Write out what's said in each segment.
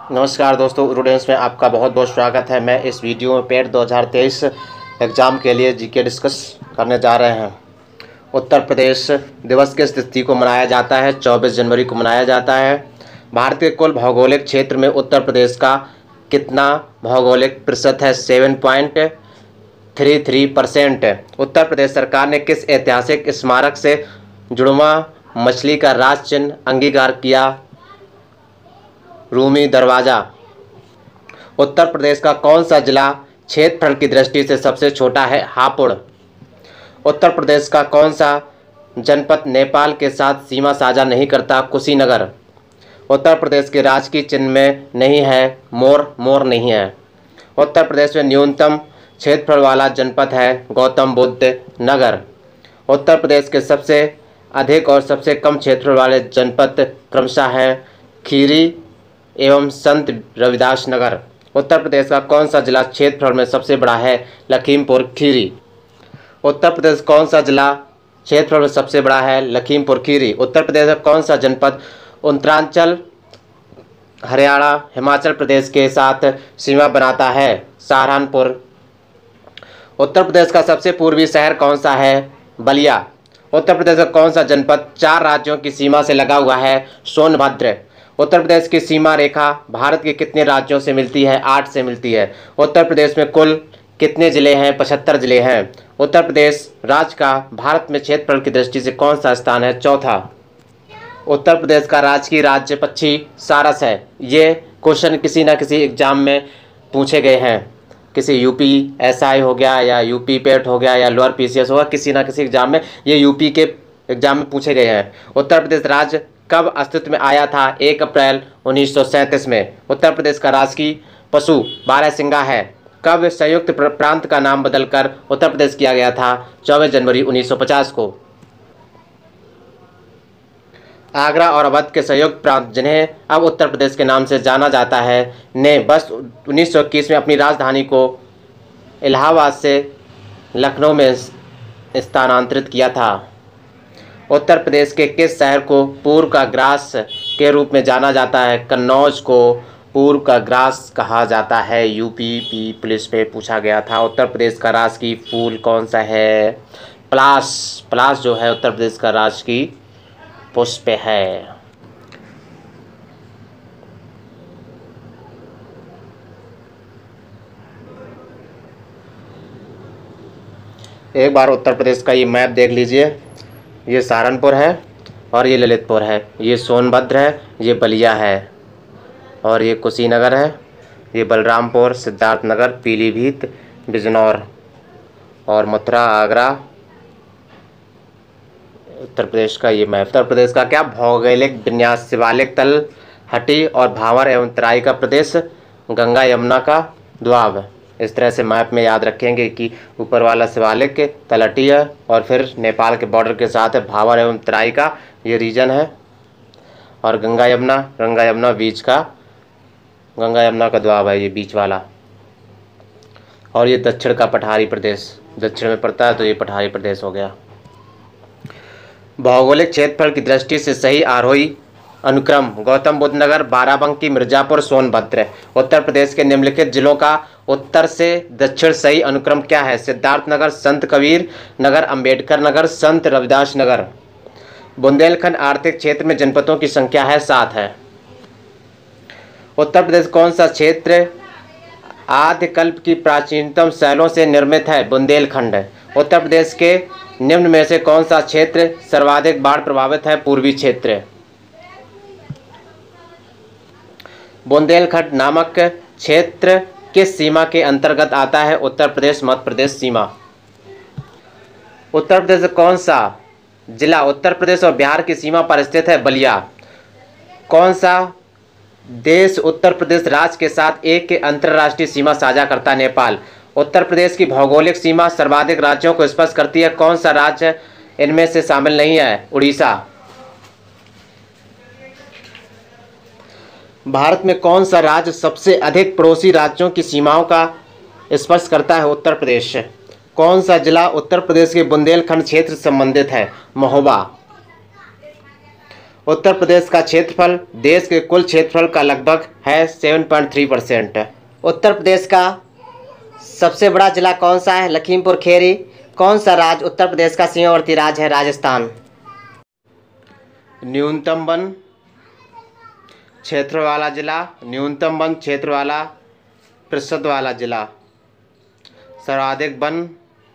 नमस्कार दोस्तों, स्टूडेंट्स में आपका बहुत बहुत स्वागत है। मैं इस वीडियो में पेट 2023 एग्ज़ाम के लिए जीके डिस्कस करने जा रहे हैं। उत्तर प्रदेश दिवस किस तिथि को मनाया जाता है? 24 जनवरी को मनाया जाता है। भारत के कुल भौगोलिक क्षेत्र में उत्तर प्रदेश का कितना भौगोलिक प्रतिशत है? 7.33%। उत्तर प्रदेश सरकार ने किस ऐतिहासिक स्मारक से जुड़वा मछली का राज चिन्ह अंगीकार किया? रूमी दरवाज़ा। उत्तर प्रदेश का कौन सा जिला क्षेत्रफल की दृष्टि से सबसे छोटा है? हापुड़। उत्तर प्रदेश का कौन सा जनपद नेपाल के साथ सीमा साझा नहीं करता? कुशीनगर। उत्तर प्रदेश के राजकीय चिन्ह में नहीं है मोर, मोर नहीं है। उत्तर प्रदेश में न्यूनतम क्षेत्रफल वाला जनपद है गौतम बुद्ध नगर। उत्तर प्रदेश के सबसे अधिक और सबसे कम क्षेत्रफल वाले जनपद क्रमशः हैं खीरी एवं संत रविदास नगर। उत्तर प्रदेश का कौन सा जिला क्षेत्रफल में सबसे बड़ा है? लखीमपुर खीरी। उत्तर प्रदेश कौन सा जिला क्षेत्रफल में सबसे बड़ा है? लखीमपुर खीरी। उत्तर प्रदेश का कौन सा जनपद उत्तरांचल हरियाणा हिमाचल प्रदेश के साथ सीमा बनाता है? सहारनपुर। उत्तर प्रदेश का सबसे पूर्वी शहर कौन सा है? बलिया। उत्तर प्रदेश का कौन सा जनपद 4 राज्यों की सीमा से लगा हुआ है? सोनभद्र। उत्तर प्रदेश की सीमा रेखा भारत के कितने राज्यों से मिलती है? 8 से मिलती है। उत्तर प्रदेश में कुल कितने ज़िले हैं? 75 ज़िले हैं। उत्तर प्रदेश राज्य का भारत में क्षेत्रफल की दृष्टि से कौन सा स्थान है? चौथा। उत्तर प्रदेश का राजकीय राज्य पक्षी सारस है। ये क्वेश्चन किसी न किसी एग्जाम में पूछे गए हैं। किसी यूपी एसआई हो गया या यूपी पेट हो गया या लोअर पीसीएस होगा, किसी न किसी एग्जाम में ये यूपी के एग्जाम में पूछे गए हैं। उत्तर प्रदेश राज्य कब अस्तित्व में आया था? 1 अप्रैल 1937 में। उत्तर प्रदेश का राजकीय पशु बारहसिंगा है। कब संयुक्त प्रांत का नाम बदलकर उत्तर प्रदेश किया गया था? 24 जनवरी 1950 को। आगरा और अवध के संयुक्त प्रांत, जिन्हें अब उत्तर प्रदेश के नाम से जाना जाता है, ने वर्ष 1921 में अपनी राजधानी को इलाहाबाद से लखनऊ में स्थानांतरित किया था। उत्तर प्रदेश के किस शहर को पूर्व का ग्रास के रूप में जाना जाता है? कन्नौज को पूर्व का ग्रास कहा जाता है। यूपी पुलिस पे पूछा गया था। उत्तर प्रदेश का राजकीय फूल कौन सा है? पलाश। पलाश जो है उत्तर प्रदेश का राजकीय पुष्प है। एक बार उत्तर प्रदेश का ये मैप देख लीजिए। ये सहारनपुर है और ये ललितपुर है। ये सोनभद्र है, ये बलिया है और ये कुशीनगर है। ये बलरामपुर, सिद्धार्थनगर, पीलीभीत, बिजनौर और मथुरा, आगरा। उत्तर प्रदेश का ये मैप। उत्तर प्रदेश का क्या भौगोलिक विन्यास? शिवालिक, तलहटी और भावर एवं तराई का प्रदेश, गंगा यमुना का द्वाब। इस तरह से मैप में याद रखेंगे कि ऊपर वाला शिवालिक, तलहटी है और फिर नेपाल के बॉर्डर के साथ है भावर एवं तराई का ये रीजन है, और गंगा यमुना बीच का, गंगा यमुना का द्वाब है ये बीच वाला। और ये दक्षिण का पठारी प्रदेश, दक्षिण में पड़ता है तो ये पठारी प्रदेश हो गया। भौगोलिक क्षेत्रफल की दृष्टि से सही आरोही अनुक्रम गौतम बुद्ध नगर, बाराबंकी, मिर्जापुर, सोनभद्र। उत्तर प्रदेश के निम्नलिखित जिलों का उत्तर से दक्षिण सही अनुक्रम क्या है? सिद्धार्थनगर, संत कबीर नगर, अंबेडकर नगर, संत रविदास नगर। बुंदेलखंड आर्थिक क्षेत्र में जनपदों की संख्या है 7 है। उत्तर प्रदेश कौन सा क्षेत्र आद्यकल्प की प्राचीनतम शैलों से निर्मित है? बुंदेलखंड। उत्तर प्रदेश के निम्न में से कौन सा क्षेत्र सर्वाधिक बाढ़ प्रभावित है? पूर्वी क्षेत्र। बुंदेलखंड नामक क्षेत्र किस सीमा के अंतर्गत आता है? उत्तर प्रदेश मध्य प्रदेश सीमा। उत्तर प्रदेश का कौन सा जिला उत्तर प्रदेश और बिहार की सीमा पर स्थित है? बलिया। कौन सा देश उत्तर प्रदेश राज्य के साथ एक अंतर्राष्ट्रीय सीमा साझा करता है? नेपाल। उत्तर प्रदेश की भौगोलिक सीमा सर्वाधिक राज्यों को स्पर्श करती है। कौन सा राज्य इनमें से शामिल नहीं है? उड़ीसा। भारत में कौन सा राज्य सबसे अधिक पड़ोसी राज्यों की सीमाओं का स्पर्श करता है? उत्तर प्रदेश। कौन सा जिला उत्तर प्रदेश के बुंदेलखंड क्षेत्र से संबंधित है? महोबा। उत्तर प्रदेश का क्षेत्रफल देश के कुल क्षेत्रफल का लगभग है 7.3%। उत्तर प्रदेश का सबसे बड़ा जिला कौन सा है? लखीमपुर खेरी। कौन सा राज्य उत्तर प्रदेश का सीमावर्ती राज्य है? राजस्थान। न्यूनतम वन क्षेत्र वाला जिला, न्यूनतम वन क्षेत्र वाला प्रतिशत वाला जिला। सर्वाधिक वन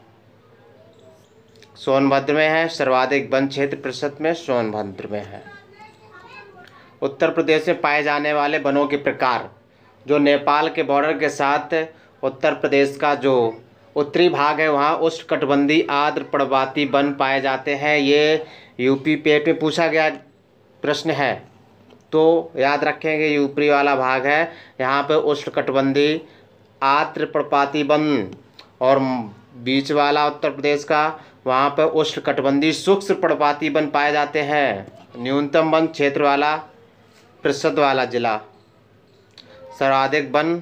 सोनभद्र में है, सर्वाधिक वन क्षेत्र प्रतिशत में सोनभद्र में है। उत्तर प्रदेश में पाए जाने वाले वनों के प्रकार, जो नेपाल के बॉर्डर के साथ उत्तर प्रदेश का जो उत्तरी भाग है वहाँ उष्णकटिबंधीय आर्द्र पर्वतीय वन पाए जाते हैं। ये यूपी पेट में पूछा गया प्रश्न है, तो याद रखेंगे ये ऊपरी वाला भाग है, यहाँ पे उष्णकटिबंधीय आर्द्र पर्वतीय वन। और बीच वाला उत्तर प्रदेश का, वहाँ पर उष्णकटिबंधीय शुष्क पर्वतीय वन पाए जाते हैं। न्यूनतम वन क्षेत्र वाला प्रतिशत वाला जिला। सर्वाधिक वन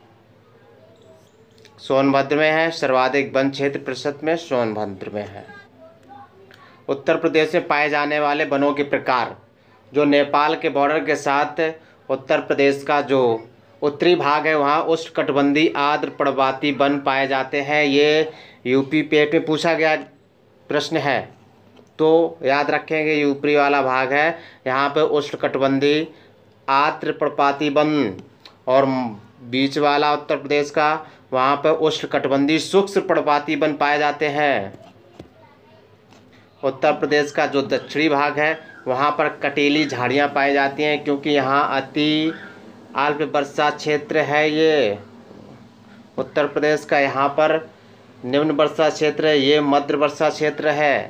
सोनभद्र में है, सर्वाधिक वन क्षेत्र प्रतिशत में सोनभद्र में है। उत्तर प्रदेश में पाए जाने वाले वनों के प्रकार, जो नेपाल के बॉर्डर के साथ उत्तर प्रदेश का जो उत्तरी भाग है वहाँ उष्णकटिबंधीय आर्द्र पर्वतीय वन पाए जाते हैं। ये यूपी पेट में पूछा गया प्रश्न है, तो याद रखेंगे ये ऊपरी वाला भाग है, यहाँ पे उष्णकटिबंधीय आर्द्र पर्वतीय वन। और बीच वाला उत्तर प्रदेश का, वहाँ पर उष्णकटिबंधीय शुष्क पर्वतीय वन पाए जाते हैं। उत्तर प्रदेश का जो दक्षिणी भाग है वहाँ पर कटीली झाड़ियाँ पाई जाती हैं, क्योंकि यहाँ अति अल्प वर्षा क्षेत्र है। ये उत्तर प्रदेश का यहाँ पर निम्न वर्षा क्षेत्र है, ये मध्य वर्षा क्षेत्र है।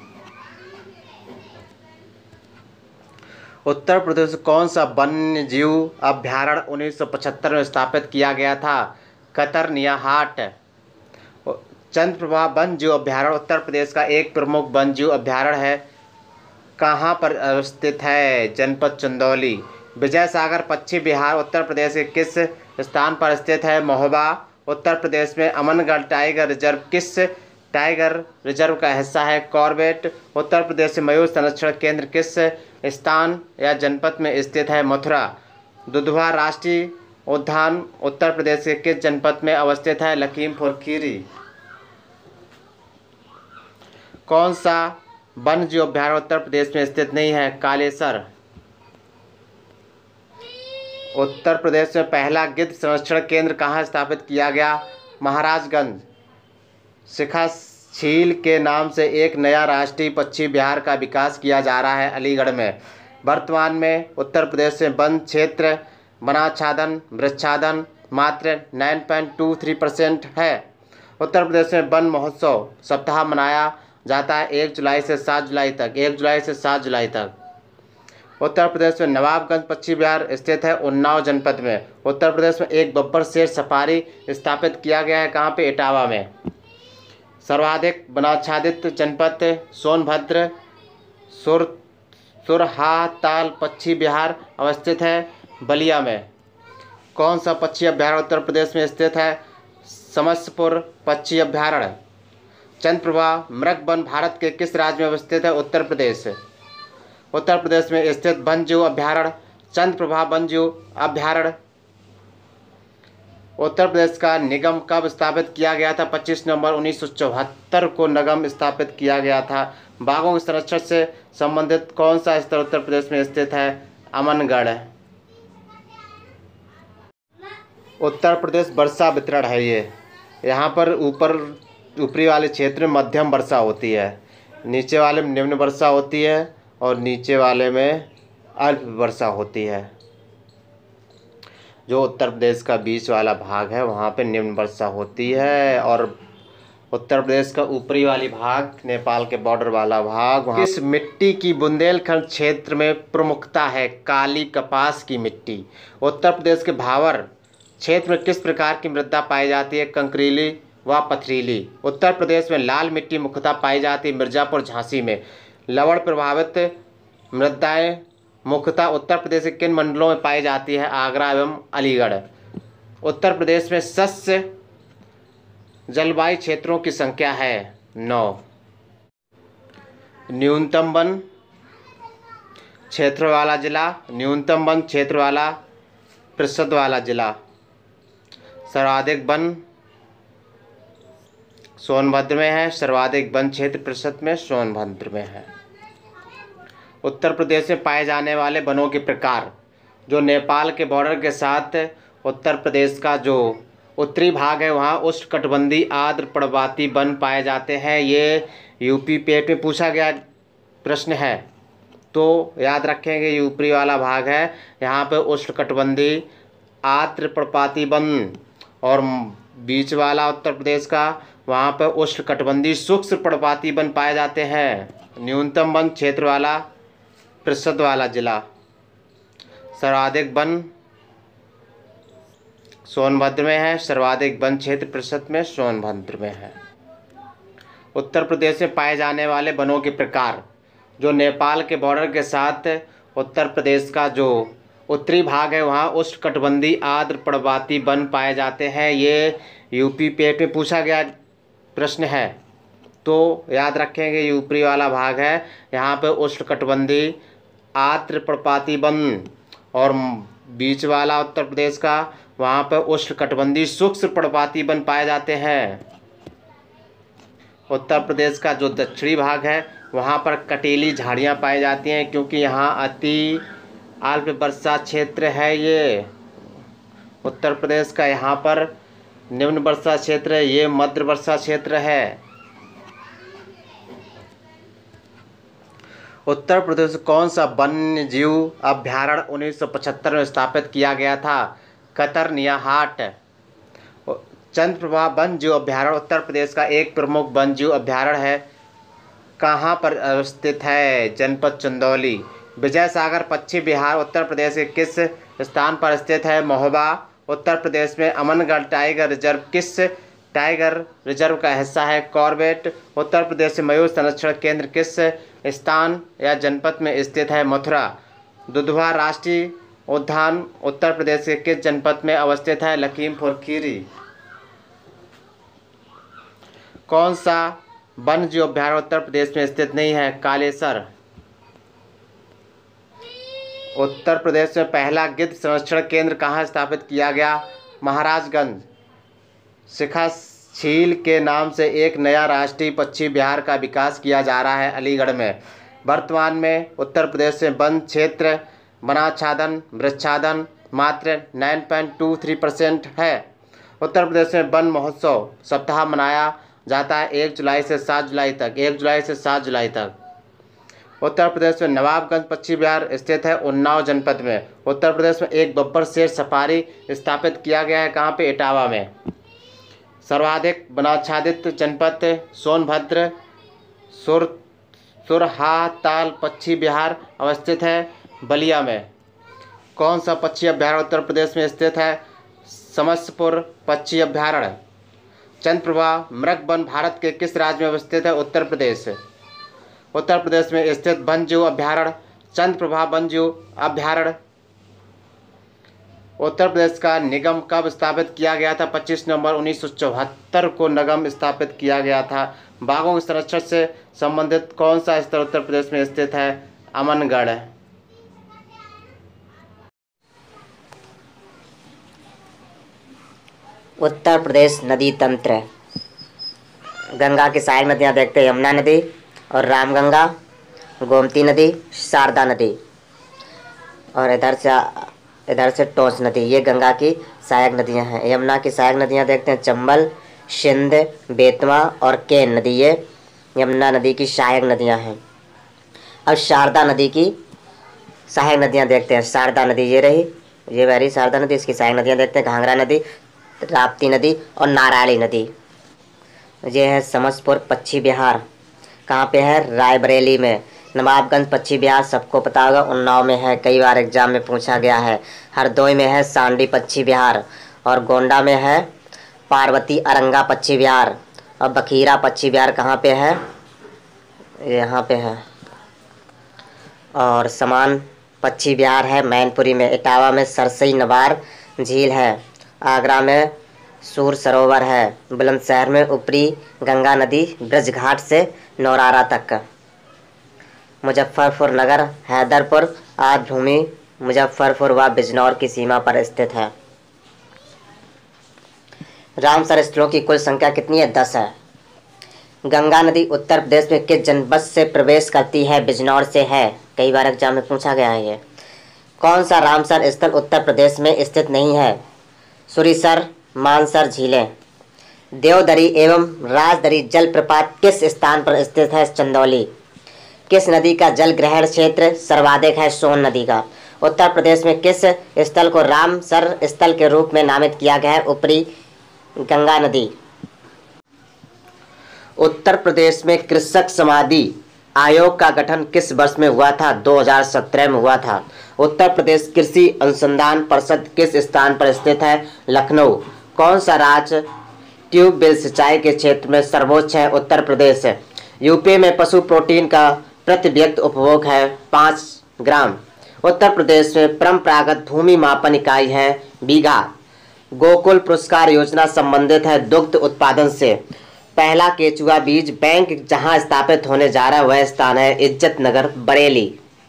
उत्तर प्रदेश में कौन सा वन्य जीव अभ्यारण्य 1975 में स्थापित किया गया था? कतरनिया हाट। चंद्रप्रभा वन्य जीव अभ्यारण्य उत्तर प्रदेश का एक प्रमुख वन्य जीव अभ्यारण्य है। कहाँ पर अवस्थित है? जनपद चंदौली। विजय सागर पश्चिम बिहार उत्तर प्रदेश के किस स्थान पर स्थित है? महोबा। उत्तर प्रदेश में अमनगढ़ टाइगर रिजर्व किस टाइगर रिजर्व का हिस्सा है? कॉर्बेट। उत्तर प्रदेश में मयूर संरक्षण केंद्र किस स्थान या जनपद में स्थित है? मथुरा। दुधवा राष्ट्रीय उद्यान उत्तर प्रदेश के किस जनपद में अवस्थित है? लखीमपुर खीरी। कौन सा वन्य जीव अभ्यारण्य उत्तर प्रदेश में स्थित नहीं है? कालेसर। उत्तर प्रदेश में पहला गिद्ध संरक्षण केंद्र कहाँ स्थापित किया गया? महाराजगंज। शिखा झील के नाम से एक नया राष्ट्रीय पक्षी विहार का विकास किया जा रहा है अलीगढ़ में। वर्तमान में उत्तर प्रदेश में वन क्षेत्र वनाच्छादन वृक्षादन मात्र 9.23% है। उत्तर प्रदेश में वन महोत्सव सप्ताह मनाया जाता है 1 जुलाई से 7 जुलाई तक। 1 जुलाई से 7 जुलाई तक। उत्तर प्रदेश में नवाबगंज पक्षी विहार स्थित है उन्नाव जनपद में। उत्तर प्रदेश में एक बब्बर शेर सफारी स्थापित किया गया है, कहाँ पे? इटावा में। सर्वाधिक वनाच्छादित जनपद सोनभद्र। सुरहाताल पक्षी विहार अवस्थित है बलिया में। कौन सा पक्षी अभ्यारण्य उत्तर प्रदेश में स्थित है? समस्तपुर पक्षी अभ्यारण्य। चंद्रप्रभा मृग वन भारत के किस राज्य में अवस्थित है? उत्तर प्रदेश। उत्तर प्रदेश में स्थित वन्य जीव अभ्यारण्य चंद्रप्रभा वन्य जीव अभ्यारण्य। उत्तर प्रदेश का निगम कब स्थापित किया गया था? 25 नवंबर 1974 को निगम स्थापित किया गया था। बाघों के संरक्षण से संबंधित कौन सा स्थल उत्तर प्रदेश में स्थित है? अमनगढ़। उत्तर प्रदेश वर्षा वितरण है ये। यहाँ पर ऊपरी वाले क्षेत्र में मध्यम वर्षा होती है, नीचे वाले में निम्न वर्षा होती है और नीचे वाले में अल्प वर्षा होती है। जो उत्तर प्रदेश का बीच वाला भाग है वहाँ पे निम्न वर्षा होती है, और उत्तर प्रदेश का ऊपरी वाली भाग नेपाल के बॉर्डर वाला भाग, वहाँ किस मिट्टी की बुंदेलखंड क्षेत्र में प्रमुखता है? काली कपास की मिट्टी। उत्तर प्रदेश के भावर क्षेत्र में किस प्रकार की मृदा पाई जाती है? कंकरीली व पथरीली। उत्तर प्रदेश में लाल मिट्टी मुख्यतः पाई जाती है मिर्ज़ापुर झांसी में। लवण प्रभावित मृदाएं मुख्यतः उत्तर प्रदेश के किन मंडलों में पाई जाती है? आगरा एवं अलीगढ़। उत्तर प्रदेश में सस्य जलवायु क्षेत्रों की संख्या है 9। न्यूनतम वन क्षेत्र वाला जिला, न्यूनतम वन क्षेत्र वाला प्रतिशत वाला जिला। सर्वाधिक वन सोनभद्र में है, सर्वाधिक वन क्षेत्र प्रतिशत में सोनभद्र में है। उत्तर प्रदेश में पाए जाने वाले वनों के प्रकार, जो नेपाल के बॉर्डर के साथ उत्तर प्रदेश का जो उत्तरी भाग है वहाँ उष्णकटिबंधीय आर्द्र पर्वतीय वन पाए जाते हैं। ये यूपी पेट में पूछा गया प्रश्न है, तो याद रखेंगे यूपी वाला भाग है, यहाँ पे उष्णकटिबंधीय आर्द्र पर्वतीय वन। और बीच वाला उत्तर प्रदेश का, वहाँ पर उष्णकटिबंधीय शुष्क पर्वतीय वन पाए जाते हैं। न्यूनतम वन क्षेत्र वाला प्रतिशत वाला जिला। सर्वाधिक वन सोनभद्र में है, सर्वाधिक वन क्षेत्र प्रतिशत में सोनभद्र में है। उत्तर प्रदेश में पाए जाने वाले वनों के प्रकार, जो नेपाल के बॉर्डर के साथ उत्तर प्रदेश का जो उत्तरी भाग है वहाँ उष्णकटिबंधीय आर्द्र पर्वतीय वन पाए जाते हैं। ये यूपी पेट में पूछा गया प्रश्न है, तो याद रखेंगे यूपी वाला भाग है, यहाँ पे उष्णकटिबंधीय आर्द्र पर्वतीय वन। और बीच वाला उत्तर प्रदेश का, वहाँ पर उष्णकटिबंधीय शुष्क पर्वतीय वन पाए जाते हैं। उत्तर प्रदेश का जो दक्षिणी भाग है वहाँ पर कटीली झाड़ियाँ पाई जाती हैं, क्योंकि यहाँ अति अल्प वर्षा क्षेत्र है। ये उत्तर प्रदेश का यहाँ पर निम्न वर्षा क्षेत्र है, ये मध्य वर्षा क्षेत्र है। उत्तर प्रदेश में कौन सा वन्य जीव अभ्यारण्य 1975 में स्थापित किया गया था? कतरनिया हाट। चंद्रप्रभा वन्य जीव अभ्यारण्य उत्तर प्रदेश का एक प्रमुख वन्य जीव अभ्यारण्य है। कहाँ पर अवस्थित है? जनपद चंदौली। विजय सागर पश्चिम बिहार उत्तर प्रदेश के किस स्थान पर स्थित है? महोबा। उत्तर प्रदेश में अमनगढ़ टाइगर रिजर्व किस टाइगर रिजर्व का हिस्सा है? कॉर्बेट। उत्तर प्रदेश में मयूर संरक्षण केंद्र किस स्थान या जनपद में स्थित है? मथुरा। दुधवा राष्ट्रीय उद्यान उत्तर प्रदेश के किस जनपद में अवस्थित है? लखीमपुर खीरी। कौन सा वन्य जीव अभ्यारण्य उत्तर प्रदेश में स्थित नहीं है? कालेसर। उत्तर प्रदेश में पहला गिद्ध संरक्षण केंद्र कहाँ स्थापित किया गया? महाराजगंज। शिखा झील के नाम से एक नया राष्ट्रीय पक्षी विहार का विकास किया जा रहा है अलीगढ़ में। वर्तमान में उत्तर प्रदेश में वन क्षेत्र वनाच्छादन वृक्षादन मात्र 9.23% है। उत्तर प्रदेश में वन महोत्सव सप्ताह मनाया जाता है 1 जुलाई से 7 जुलाई तक। 1 जुलाई से 7 जुलाई तक। उत्तर प्रदेश में नवाबगंज पक्षी विहार स्थित है उन्नाव जनपद में। उत्तर प्रदेश में एक बब्बर शेर सफारी स्थापित किया गया है, कहाँ पे? इटावा में। सर्वाधिक वनाच्छादित जनपद सोनभद्र। सुरहाताल पक्षी विहार अवस्थित है बलिया में। कौन सा पक्षी अभ्यारण्य उत्तर प्रदेश में स्थित है? समस्तपुर पक्षी अभ्यारण्य। चंद्रप्रभा मृग वन भारत के किस राज्य में अवस्थित है? उत्तर प्रदेश। उत्तर प्रदेश में स्थित वन्य जीव अभ्यारण्य चंद्रप्रभा वन्य जीव अभ्यारण्य। उत्तर प्रदेश का निगम कब स्थापित किया गया था? 25 नवंबर 1974 को निगम स्थापित किया गया था। बाघों के संरक्षण से संबंधित कौन सा स्थल उत्तर प्रदेश में स्थित है? अमनगढ़। उत्तर प्रदेश नदी तंत्र। गंगा की सहायक नदियाँ देखते हैं, यमुना नदी और रामगंगा, गोमती नदी, शारदा नदी, और इधर से टोंस नदी। ये गंगा की सहायक नदियाँ हैं। यमुना की सहायक नदियाँ देखते हैं, चंबल, सिंध, बेतवा और केन नदी। ये यमुना नदी की सहायक नदियाँ हैं। अब शारदा नदी की सहायक नदियाँ देखते हैं। शारदा नदी ये रही, ये वह रही शारदा नदी। इसकी सहायक नदियाँ देखते हैं, घाघरा नदी, राप्ती नदी और नारायणी नदी। ये है समस्तपुर पक्षी विहार, कहाँ पे है? रायबरेली में। नवाबगंज पक्षी विहार सबको पता होगा, उन्नाव में है, कई बार एग्जाम में पूछा गया है। हरदोई में है सांडी पक्षी विहार, और गोंडा में है पार्वती अरंगा पक्षी विहार। और बखीरा पक्षी विहार कहाँ पे है? यहाँ पे है। और समान पक्षी विहार है मैनपुरी में। इटावा में सरसई नवार झील है। आगरा में सूर सरोवर है। बुलंदशहर में ऊपरी गंगा नदी ब्रज घाट से नौरारा तक। मुजफ्फरपुर नगर हैदरपुर आज भूमि मुजफ्फरपुर व बिजनौर की सीमा पर स्थित है। रामसर स्थलों की कुल संख्या कितनी है? 10 है। गंगा नदी उत्तर प्रदेश में किस जनपद से प्रवेश करती है? बिजनौर से है। कई बार एग्जाम में पूछा गया है ये। कौन सा रामसर स्थल उत्तर प्रदेश में स्थित नहीं है? सुरीसर, मानसर झीलें। देवदरी एवं राजदरी जलप्रपात किस स्थान पर स्थित है? चंदौली। किस नदी का जल ग्रहण क्षेत्र सर्वाधिक है? सोन नदी का। उत्तर प्रदेश में किस स्थल को रामसर स्थल के रूप में नामित किया गया है? ऊपरी गंगा नदी। उत्तर प्रदेश में कृषक समाधि आयोग का गठन किस वर्ष में हुआ था? 2017 में हुआ था। उत्तर प्रदेश कृषि अनुसंधान परिषद किस स्थान पर स्थित है? लखनऊ। कौन सा राज्य ट्यूबवेल सिंचाई के क्षेत्र में सर्वोच्च है? उत्तर प्रदेश। यूपी में पशु प्रोटीन का प्रति व्यक्ति उपभोग है 5 ग्राम। उत्तर प्रदेश में परंपरागत भूमि मापन इकाई है बीघा। गोकुल पुरस्कार योजना संबंधित है दुग्ध उत्पादन से। पहला केचुआ बीज बैंक जहां स्थापित होने जा रहा है वह स्थान है इज्जत नगर, बरेली।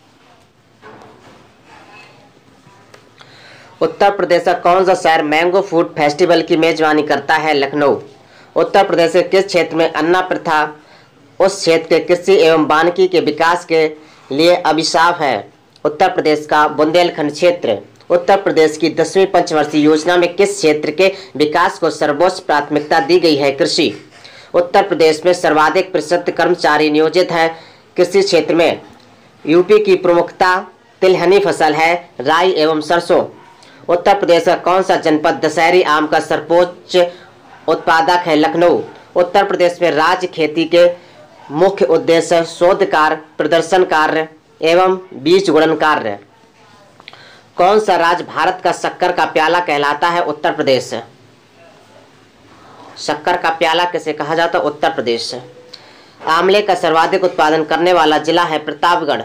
उत्तर प्रदेश का कौन सा शहर मैंगो फूड फेस्टिवल की मेजबानी करता है? लखनऊ। उत्तर प्रदेश के किस क्षेत्र में अन्ना प्रथा उस क्षेत्र के कृषि एवं वानिकी के विकास के लिए अभिशाप है? उत्तर प्रदेश का बुंदेलखंड क्षेत्र। उत्तर प्रदेश की 10वीं पंचवर्षीय योजना में किस क्षेत्र के विकास को सर्वोच्च प्राथमिकता दी गई है? कृषि। उत्तर प्रदेश में सर्वाधिक प्रतिशत कर्मचारी नियोजित है कृषि क्षेत्र में। यूपी की प्रमुखता तिलहनी फसल है, राई एवं सरसों। उत्तर प्रदेश का कौन सा जनपद दशहरी आम का सर्वोच्च उत्पादक है? लखनऊ। उत्तर प्रदेश में राज्य खेती के मुख्य उद्देश्य शोध कार्य, प्रदर्शन कार्य एवं बीज गुणन कार्य। कौन सा राज्य भारत का शक्कर का प्याला कहलाता है? उत्तर प्रदेश। शक्कर का प्याला किसे कहा जाता है? उत्तर प्रदेश। आंवले का सर्वाधिक उत्पादन करने वाला जिला है प्रतापगढ़।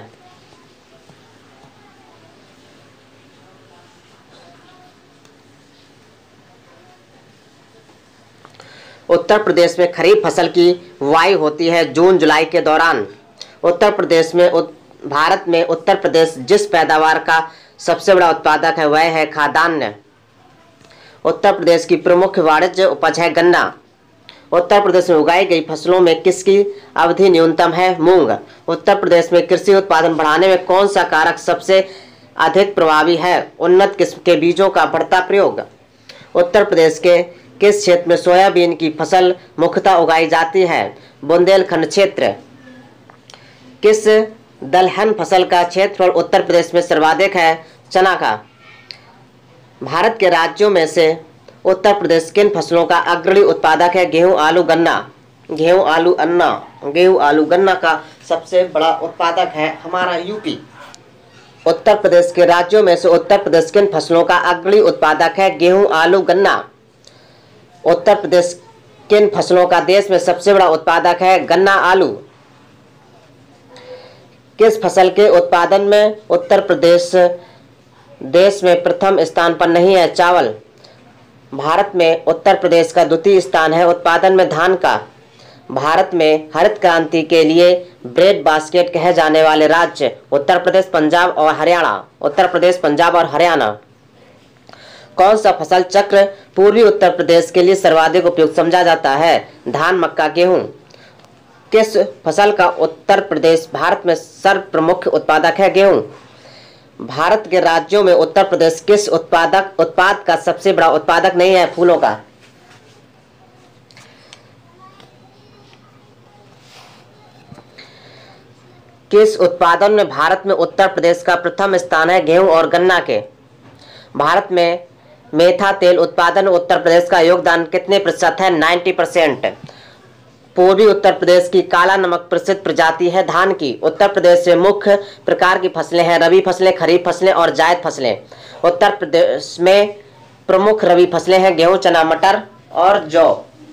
उत्तर प्रदेश में खरीफ फसल की बुआई होती है जून जुलाई के दौरान। उत्तर प्रदेश में भारत में उत्तर प्रदेश जिस पैदावार का सबसे बड़ा उत्पादक है वह है खाद्यान्न। उत्तर प्रदेश की प्रमुख वाणिज्य उपज है गन्ना। उत्तर प्रदेश में उगाई गई फसलों में किसकी अवधि न्यूनतम है? मूंग। उत्तर प्रदेश में कृषि उत्पादन बढ़ाने में कौन सा कारक सबसे अधिक प्रभावी है? उन्नत किस्म के बीजों का बढ़ता प्रयोग। उत्तर प्रदेश के किस क्षेत्र में सोयाबीन की फसल मुख्यतः उगाई जाती है? बुंदेलखंड क्षेत्र। किस दलहन फसल का क्षेत्रफल उत्तर प्रदेश में सर्वाधिक है? चना का। भारत के राज्यों में से उत्तर प्रदेश किन फसलों का अग्रणी उत्पादक है? गेहूं, आलू, गन्ना। गेहूं, आलू, अन्ना। गेहूं, आलू, गन्ना का सबसे बड़ा उत्पादक है हमारा यूपी। उत्तर प्रदेश के राज्यों में से उत्तर प्रदेश किन फसलों का अग्रणी उत्पादक है? गेहूं, आलू, गन्ना। उत्तर प्रदेश किन फसलों का देश में सबसे बड़ा उत्पादक है? गन्ना, आलू। किस फसल के उत्पादन में उत्तर प्रदेश देश में प्रथम स्थान पर नहीं है? चावल। भारत में उत्तर प्रदेश का द्वितीय स्थान है उत्पादन में धान का। भारत में हरित क्रांति के लिए ब्रेड बास्केट कहे जाने वाले राज्य उत्तर प्रदेश, पंजाब और हरियाणा। उत्तर प्रदेश, पंजाब और हरियाणा। कौन सा फसल चक्र पूर्वी उत्तर प्रदेश के लिए सर्वाधिक उपयुक्त समझा जाता है? धान, मक्का, गेहूं। किस फसल का उत्तर प्रदेश भारत में सर्वप्रमुख उत्पादक है? गेहूं। भारत के राज्यों में उत्तर प्रदेश किस उत्पाद का सबसे बड़ा उत्पादक नहीं है? फूलों का। किस उत्पादन में भारत में उत्तर प्रदेश का प्रथम स्थान है? गेहूं और गन्ना के। भारत में मेथा तेल उत्पादन में उत्तर प्रदेश का योगदान कितने प्रतिशत है? 90%। पूर्वी उत्तर प्रदेश की काला नमक प्रसिद्ध प्रजाति है धान की। उत्तर प्रदेश में मुख्य प्रकार की फसलें हैं रबी फसलें, खरीफ फसलें और जायद फसलें। उत्तर प्रदेश में प्रमुख रबी फसलें हैं गेहूं, चना, मटर और जौ।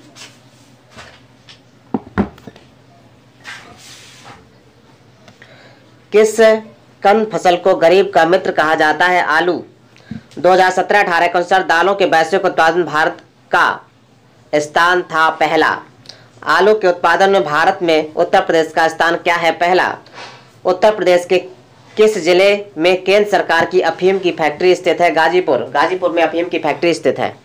किस कंद फसल को गरीब का मित्र कहा जाता है? आलू। 2017-18 के अनुसार दालों के वैश्विक उत्पादन भारत का स्थान था पहला। आलू के उत्पादन में भारत में उत्तर प्रदेश का स्थान क्या है? पहला। उत्तर प्रदेश के किस जिले में केंद्र सरकार की अफीम की फैक्ट्री स्थित है? गाजीपुर। गाजीपुर में अफीम की फैक्ट्री स्थित है।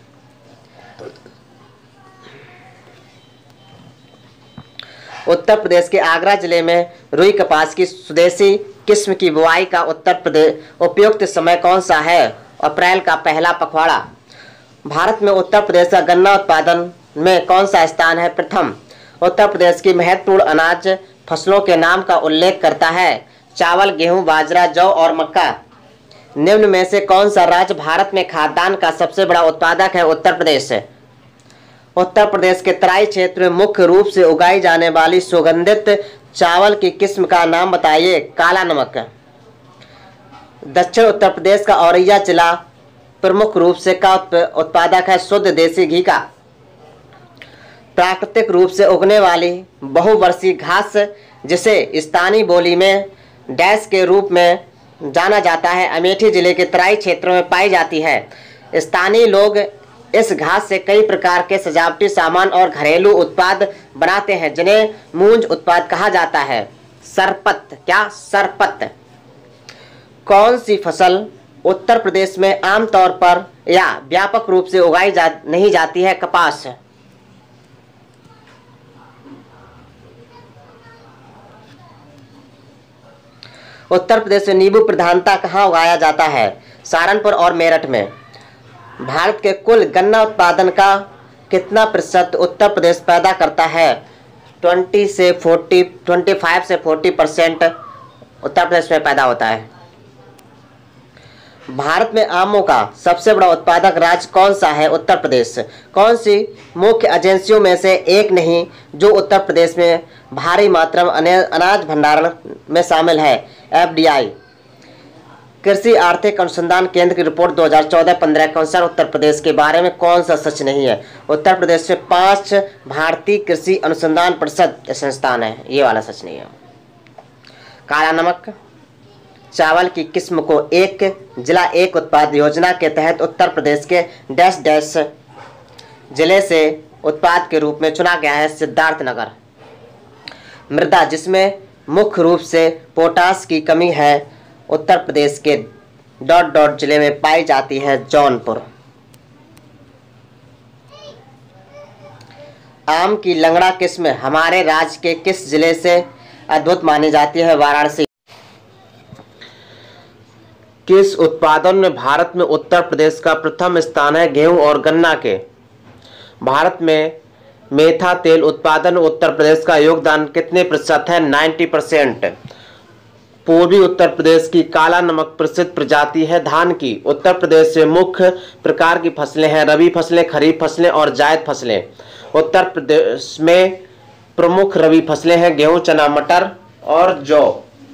उत्तर प्रदेश के आगरा जिले में रुई कपास की स्वदेशी किस्म की बुआई का उत्तर प्रदेश उपयुक्त समय कौन सा है? अप्रैल का पहला पखवाड़ा। भारत में उत्तर प्रदेश का गन्ना उत्पादन में कौन सा स्थान है? प्रथम। उत्तर प्रदेश की महत्वपूर्ण अनाज फसलों के नाम का उल्लेख करता है? चावल, गेहूं, बाजरा, जौ और मक्का। निम्न में से कौन सा राज्य भारत में खाद्यान्न का सबसे बड़ा उत्पादक है? उत्तर प्रदेश। उत्तर प्रदेश के तराई क्षेत्र में मुख्य रूप से उगाई जाने वाली सुगंधित चावल की किस्म का नाम बताइए? काला नमक। दक्षिण उत्तर प्रदेश का औरैया जिला प्रमुख रूप से का उत्पादक है? शुद्ध देसी घी का। प्राकृतिक रूप से उगने वाली बहुवर्षीय घास जिसे स्थानीय बोली में डैश के रूप में जाना जाता है, अमेठी जिले के तराई क्षेत्रों में पाई जाती है। स्थानीय लोग इस घास से कई प्रकार के सजावटी सामान और घरेलू उत्पाद बनाते हैं, जिन्हें मूंज उत्पाद कहा जाता है। सरपत। क्या? सरपत। कौन सी फसल उत्तर प्रदेश में आमतौर पर या व्यापक रूप से उगाई नहीं जाती है? कपास। उत्तर प्रदेश में नींबू प्रधानता कहाँ उगाया जाता है? सहारनपुर और मेरठ में। भारत के कुल गन्ना उत्पादन का कितना प्रतिशत उत्तर प्रदेश पैदा करता है? 25 से 40% उत्तर प्रदेश में पैदा होता है। भारत में आमों का सबसे बड़ा उत्पादक राज्य कौन सा है? उत्तर प्रदेश। कौन सी मुख्य एजेंसियों में से एक नहीं जो उत्तर प्रदेश में भारी मात्रा में अनाज भंडारण में शामिल है? FDI। कृषि आर्थिक अनुसंधान केंद्र की रिपोर्ट 2014-15 के अनुसार उत्तर प्रदेश के बारे में कौन सा सच नहीं है? उत्तर प्रदेश में 5 भारतीय कृषि अनुसंधान परिषद संस्थान है, ये वाला सच नहीं है। काला नमक। चावल की किस्म को एक जिला एक उत्पाद योजना के तहत उत्तर प्रदेश के डैश डैश जिले से उत्पाद के रूप में चुना गया है? सिद्धार्थनगर। मृदा जिसमें मुख्य रूप से पोटास की कमी है उत्तर प्रदेश के ... जिले में पाई जाती है? जौनपुर। आम की लंगड़ा किस्म हमारे राज्य के किस जिले से अद्भुत मानी जाती है? वाराणसी। किस उत्पादन में भारत में उत्तर प्रदेश का प्रथम स्थान है? गेहूं और गन्ना के। भारत में मेथा तेल उत्पादन में उत्तर प्रदेश का योगदान कितने प्रतिशत है? 90%। पूर्वी उत्तर प्रदेश की काला नमक प्रसिद्ध प्रजाति है धान की। उत्तर प्रदेश से मुख्य प्रकार की फसलें हैं रबी फसलें, खरीफ फसलें और जायद फसलें। उत्तर प्रदेश में प्रमुख रबी फसलें हैं गेहूं, चना, मटर और जौ।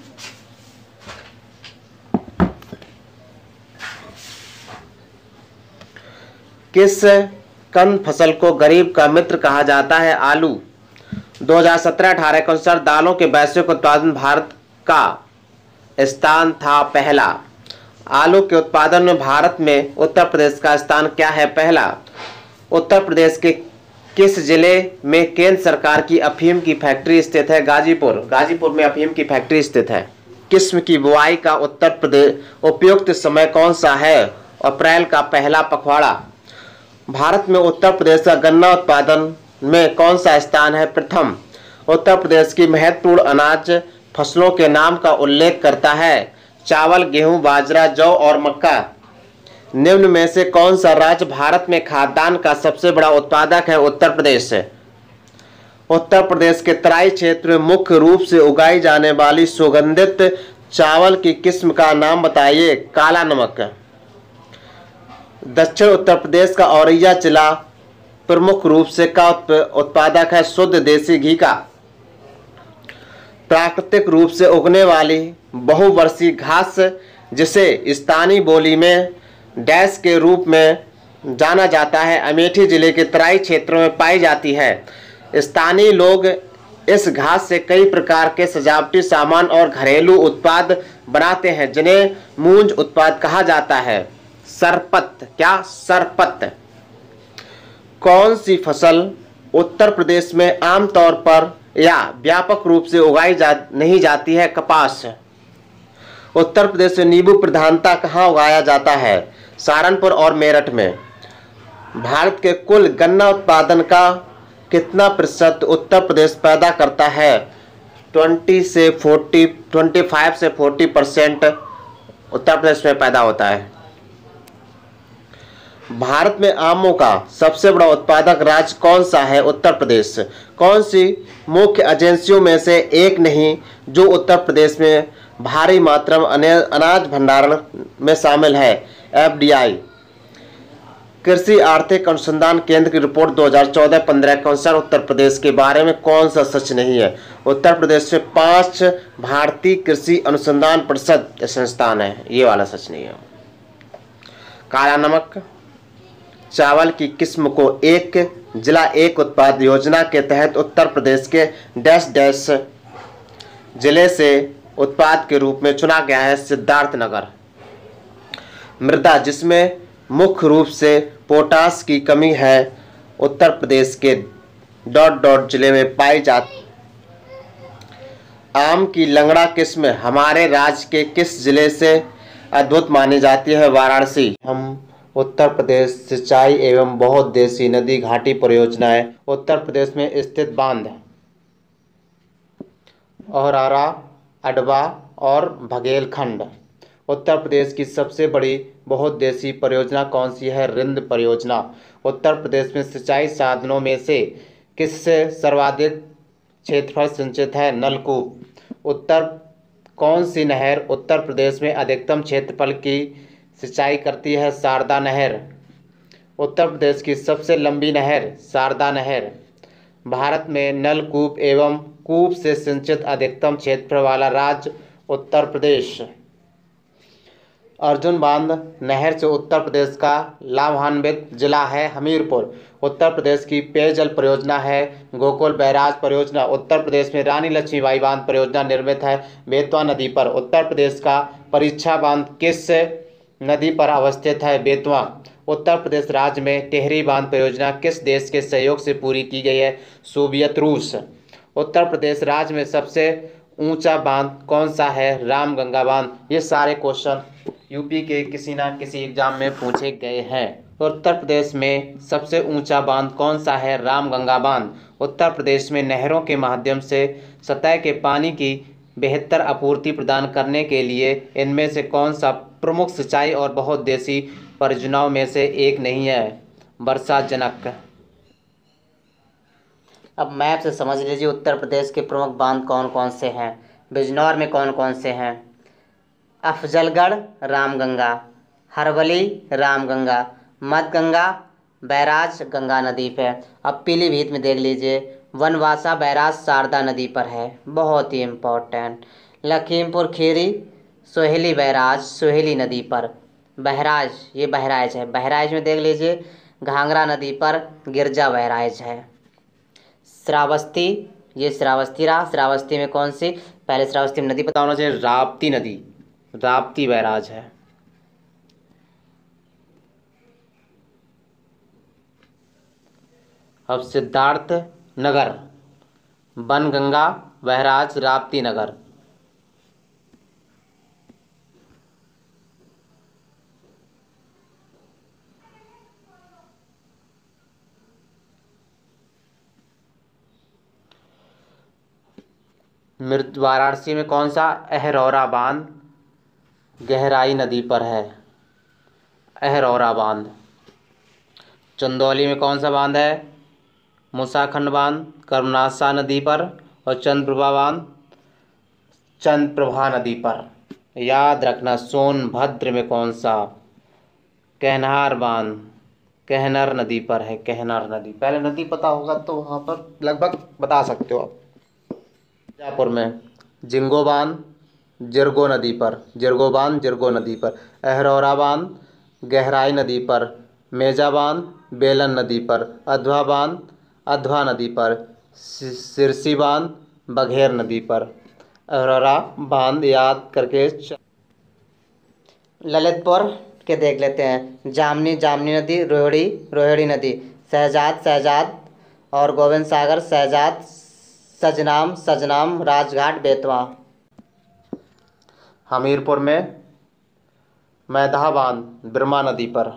किस कंद फसल को गरीब का मित्र कहा जाता है? आलू। 2017-18 के अनुसार दालों के वैश्विक उत्पादन भारत का स्थान था पहला। आलू के उत्पादन में भारत में उत्तर प्रदेश का स्थान क्या है? पहला। उत्तर प्रदेश के किस जिले में केंद्र सरकार की अफीम की फैक्ट्री स्थित है? गाजीपुर। गाजीपुर में अफीम की फैक्ट्री स्थित है। किस्म की बुआई का उत्तर प्रदेश उपयुक्त समय कौन सा है? अप्रैल का पहला पखवाड़ा। भारत में उत्तर प्रदेश का गन्ना उत्पादन में कौन सा स्थान है? प्रथम। उत्तर प्रदेश की महत्वपूर्ण अनाज फसलों के नाम का उल्लेख करता है? चावल, गेहूं, बाजरा, जौ और मक्का। निम्न में से कौन सा राज्य भारत में खाद्यान्न का सबसे बड़ा उत्पादक है? उत्तर प्रदेश। उत्तर प्रदेश के तराई क्षेत्र में मुख्य रूप से उगाई जाने वाली सुगंधित चावल की किस्म का नाम बताइए? काला नमक। दक्षिण उत्तर प्रदेश का औरैया जिला प्रमुख रूप से का उत्पादक है? शुद्ध देसी घी का। प्राकृतिक रूप से उगने वाली बहुवर्षीय घास जिसे स्थानीय बोली में डैश के रूप में जाना जाता है, अमेठी जिले के तराई क्षेत्रों में पाई जाती है। स्थानीय लोग इस घास से कई प्रकार के सजावटी सामान और घरेलू उत्पाद बनाते हैं, जिन्हें मूंज उत्पाद कहा जाता है। सरपत। क्या? सरपत। कौन सी फसल उत्तर प्रदेश में आमतौर पर या व्यापक रूप से उगाई नहीं जाती है? कपास। उत्तर प्रदेश में नींबू प्रधानता कहाँ उगाया जाता है? सहारनपुर और मेरठ में। भारत के कुल गन्ना उत्पादन का कितना प्रतिशत उत्तर प्रदेश पैदा करता है? 25 से 40% उत्तर प्रदेश में पैदा होता है। भारत में आमों का सबसे बड़ा उत्पादक राज्य कौन सा है? उत्तर प्रदेश। कौन सी मुख्य एजेंसियों में से एक नहीं जो उत्तर प्रदेश में भारी मात्रा में अनाज भंडारण में शामिल है? FDI। कृषि आर्थिक अनुसंधान केंद्र की रिपोर्ट 2014-15 के अनुसार उत्तर प्रदेश के बारे में कौन सा सच नहीं है? उत्तर प्रदेश में 5 भारतीय कृषि अनुसंधान परिषद संस्थान है, ये वाला सच नहीं है। काला नमक चावल की किस्म को एक जिला एक उत्पाद योजना के तहत उत्तर प्रदेश के डैश डैश जिले से उत्पाद के रूप में चुना गया है? सिद्धार्थनगर। मृदा जिसमें मुख्य रूप से पोटास की कमी है उत्तर प्रदेश के ... जिले में पाई जाती। आम की लंगड़ा किस्म हमारे राज्य के किस जिले से अद्भुत मानी जाती है? वाराणसी। हम उत्तर प्रदेश सिंचाई एवं बहुउद्देशीय नदी घाटी परियोजनाएं उत्तर प्रदेश में स्थित बांध औरारा, अडवा और बघेलखंड। उत्तर प्रदेश की सबसे बड़ी बहुउद्देशीय परियोजना कौन सी है? रिंद परियोजना। उत्तर प्रदेश में सिंचाई साधनों में से किससे सर्वाधिक क्षेत्रफल सिंचित है? नलकूप। कौन सी नहर उत्तर प्रदेश में अधिकतम क्षेत्रफल की सिंचाई करती है? शारदा नहर। उत्तर प्रदेश की सबसे लंबी नहर? शारदा नहर। भारत में नलकूप एवं कूप से सिंचित अधिकतम क्षेत्रफल वाला राज्य उत्तर प्रदेश। अर्जुन बांध नहर से उत्तर प्रदेश का लाभान्वित जिला है हमीरपुर। उत्तर प्रदेश की पेयजल परियोजना है गोकुल बैराज परियोजना। उत्तर प्रदेश में रानी लक्ष्मीबाई बांध परियोजना निर्मित है बेतवा नदी पर। उत्तर प्रदेश का परीक्षा बांध किस नदी पर अवस्थित है? बेतवा। उत्तर प्रदेश राज्य में टिहरी बांध परियोजना किस देश के सहयोग से पूरी की गई है? सोवियत रूस। उत्तर प्रदेश राज्य में सबसे ऊंचा बांध कौन सा है? रामगंगा बांध। ये सारे क्वेश्चन यूपी के किसी ना किसी एग्जाम में पूछे गए हैं। उत्तर प्रदेश में सबसे ऊंचा बांध कौन सा है? रामगंगा बांध। उत्तर प्रदेश में नहरों के माध्यम से सतह के पानी की बेहतर आपूर्ति प्रदान करने के लिए इनमें से कौन सा प्रमुख सिंचाई और बहुउद्देशीय परियोजनाओं में से एक नहीं है? वर्षा जनक। अब मैप से समझ लीजिए उत्तर प्रदेश के प्रमुख बांध कौन कौन से हैं। बिजनौर में कौन कौन से हैं? अफजलगढ़ रामगंगा, हरवली रामगंगा, मधगंगा बैराज गंगा नदी पे। अब पीलीभीत में देख लीजिए वनवासा बैराज शारदा नदी पर है, बहुत ही इम्पोर्टेंट। लखीमपुर खीरी सोहेली बैराज सोहेली नदी पर। बहराइच, ये बहराइच है, बहराइच में देख लीजिए घाघरा नदी पर गिरजा बहराइच है। श्रावस्ती, ये श्रावस्ती रहा, श्रावस्ती में कौन सी? पहले श्रावस्ती में नदी पता होना चाहिए, राप्ती नदी, राप्ती बैराज है। अब सिद्धार्थ नगर, बनगंगा बैराज राप्ती नगर। वाराणसी में कौन सा? अहरौरा बांध गहराई नदी पर है, अहरौरा बांध। चंदौली में कौन सा बांध है? मुसाखंड बांध कर्मनाशा नदी पर। और चंद्रप्रभा बांध चंद्रप्रभा नदी पर। याद रखना सोनभद्र में कौन सा? कहनार बांध कहनर नदी पर है, कहनर नदी। पहले नदी पता होगा तो वहाँ पर लगभग बता सकते हो आप। मिर्जापुर में जिंगो बांध जिरगो नदी पर, जिरगो बांध जिरगो नदी पर। अहरौरा बांध गहराई नदी पर। मेजा बांध बेलन नदी पर। अधवा बांध अधवा नदी पर। सिरसी बांध बघेर नदी पर। अहरौरा बांध याद करके ललितपुर के देख लेते हैं। जामनी जामनी नदी, रोहिणी रोहिणी नदी, शहजाद शहजाद और गोविंद सागर शहजाद सजनाम, सजनाम, राजघाट, बेतवा। हमीरपुर में मैधा बांध ब्रह्मा नदी पर।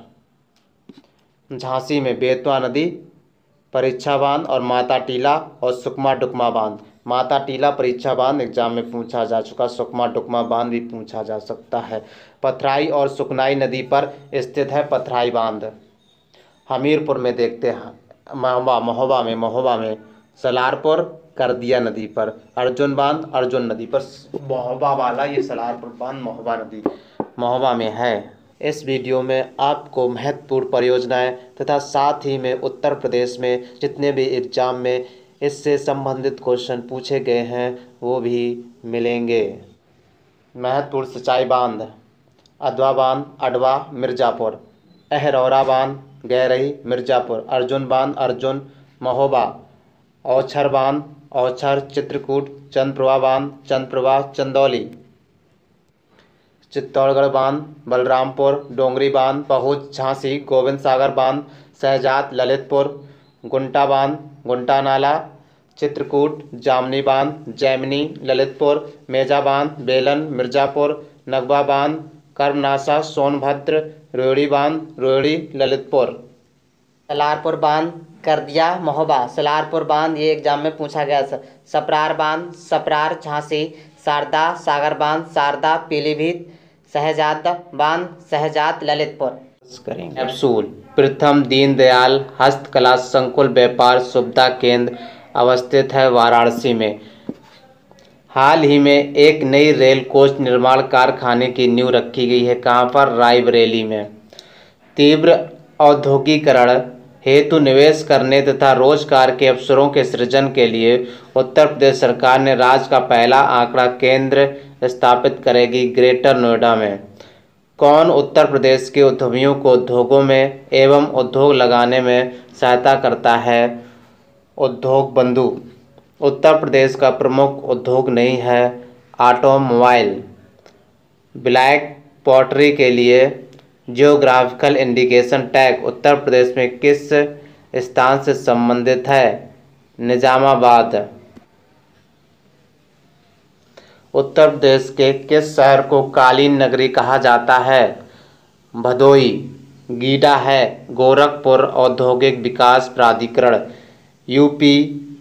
झांसी में बेतवा नदी, परीक्षा बांध और माता टीला और सुकमा डुकमा बांध। माता टीला परीक्षा बांध एग्जाम में पूछा जा चुका, सुकमा डुकमा बांध भी पूछा जा सकता है। पथराई और सुकनाई नदी पर स्थित है पथराई बांध। हमीरपुर में देखते हैं महोबा में सलारपुर करदिया नदी पर अर्जुन बांध, अर्जुन नदी पर। महोबा वाला ये सलारपुर बांध महोबा में है। इस वीडियो में आपको महत्वपूर्ण परियोजनाएं तथा साथ ही में उत्तर प्रदेश में जितने भी एग्जाम में इससे संबंधित क्वेश्चन पूछे गए हैं वो भी मिलेंगे। महत्वपूर्ण सिंचाई बांध अधवा बांध अडवा मिर्ज़ापुर, अहरौरा बांध गैरही मिर्ज़ापुर, अर्जुन बांध अर्जुन महोबा, औछर बांध औछर चित्रकूट, चंद्रप्रभा बांध चंद्रप्रभा चंदौली, चित्तौड़गढ़ बांध बलरामपुर, डोंगरी बांध पहुंच झांसी, गोविंद सागर बांध सहजात ललितपुर, गुंटा बांध गुंटा नाला चित्रकूट, जामनी बांध जैमिनी ललितपुर, मेजा बांध बेलन मिर्ज़ापुर, नगवा बांध कर्मनाशा सोनभद्र, रोहिणी बांध रोहिणी ललितपुर। सलारपुर बांध करदिया महोबा, सलारपुर बांध ये एग्जाम में पूछा गया। सपरार बांध सपरार झांसी, शारदा सागर बांध शारदा पीलीभीत, सहजाद बांध सहजाद ललितपुर। कैप्सूल प्रथम दीनदयाल हस्तकला संकुल व्यापार सुविधा केंद्र अवस्थित है वाराणसी में। हाल ही में एक नई रेल कोच निर्माण कारखाने की नींव रखी गई है। कहाँ पर? रायबरेली में। तीव्र औद्योगिकरण हेतु निवेश करने तथा रोजगार के अवसरों के सृजन के लिए उत्तर प्रदेश सरकार ने राज्य का पहला आंकड़ा केंद्र स्थापित करेगी ग्रेटर नोएडा में। कौन उत्तर प्रदेश के उद्यमियों को उद्योगों में एवं उद्योग लगाने में सहायता करता है? उद्योग बंधु। उत्तर प्रदेश का प्रमुख उद्योग नहीं है ऑटोमोबाइल। ब्लैक पॉटरी के लिए geographical indication tag Uttar Pradesh में किस स्थान से संबंधित है? निजामाबाद। उत्तर प्रदेश के किस शहर को कालीन नगरी कहा जाता है? भदोई। गीडा है गोरखपुर औद्योगिक विकास प्राधिकरण। यूपी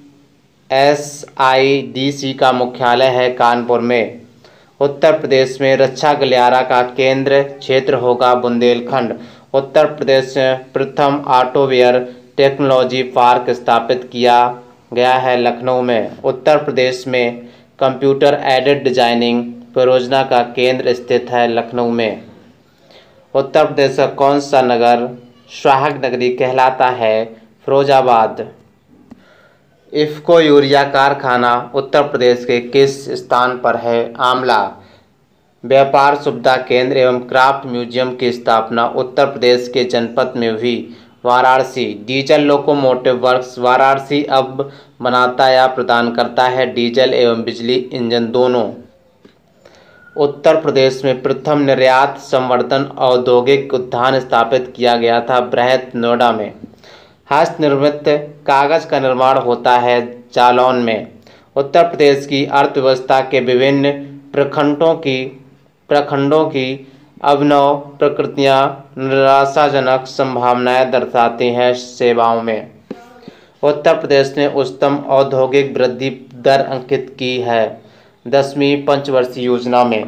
SIDC का मुख्यालय है कानपुर में। उत्तर प्रदेश में रक्षा गलियारा का केंद्र क्षेत्र होगा बुंदेलखंड। उत्तर प्रदेश में प्रथम ऑटोवेयर टेक्नोलॉजी पार्क स्थापित किया गया है लखनऊ में। उत्तर प्रदेश में कंप्यूटर एडेड डिजाइनिंग परियोजना का केंद्र स्थित है लखनऊ में। उत्तर प्रदेश का कौन सा नगर सुहाग नगरी कहलाता है? फिरोजाबाद। इफ्को यूरिया कारखाना उत्तर प्रदेश के किस स्थान पर है? आमला। व्यापार सुविधा केंद्र एवं क्राफ्ट म्यूजियम की स्थापना उत्तर प्रदेश के जनपद में हुई Varanasi. Diesel locomotive works Varanasi अब बनाता या प्रदान करता है डीजल एवं बिजली इंजन दोनों। उत्तर प्रदेश में प्रथम निर्यात संवर्धन औद्योगिक उद्यान स्थापित किया गया था बृहत नोएडा में। हस्तनिर्मित कागज का निर्माण होता है जालौन में। उत्तर प्रदेश की अर्थव्यवस्था के विभिन्न प्रखंडों की अभिनव प्रकृतियाँ निराशाजनक संभावनाएं दर्शाती हैं सेवाओं में। उत्तर प्रदेश ने उच्चतम औद्योगिक वृद्धि दर अंकित की है 10वीं पंचवर्षीय योजना में।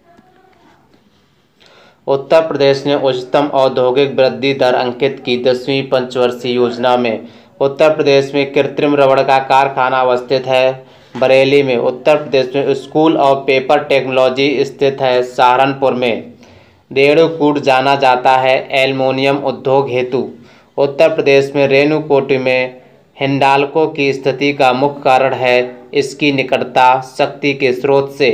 उत्तर प्रदेश ने उच्चतम औद्योगिक वृद्धि दर अंकित की 10वीं पंचवर्षीय योजना में। उत्तर प्रदेश में कृत्रिम रबड़ का कारखाना अवस्थित है बरेली में। उत्तर प्रदेश में स्कूल ऑफ पेपर टेक्नोलॉजी स्थित है सहारनपुर में। रेणुकूट जाना जाता है एल्युमिनियम उद्योग हेतु। उत्तर प्रदेश में रेणुकूट में हिंडाल्को की स्थिति का मुख्य कारण है इसकी निकटता शक्ति के स्रोत से।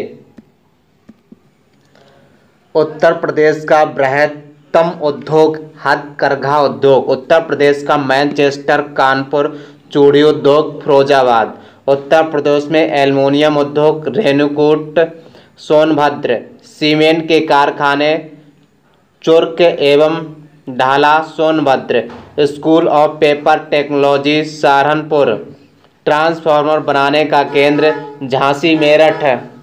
उत्तर प्रदेश का बृहत्तम उद्योग हथकरघा उद्योग। उत्तर प्रदेश का मैनचेस्टर कानपुर चूड़ी उद्योग फिरोजाबाद। उत्तर प्रदेश में एल्युमिनियम उद्योग रेणुकूट सोनभद्र। सीमेंट के कारखाने चुर्क एवं Dhala Sonbhadra. School of paper technology Saharanpur. Transformer बनाने का केंद्र झांसी मेरठ।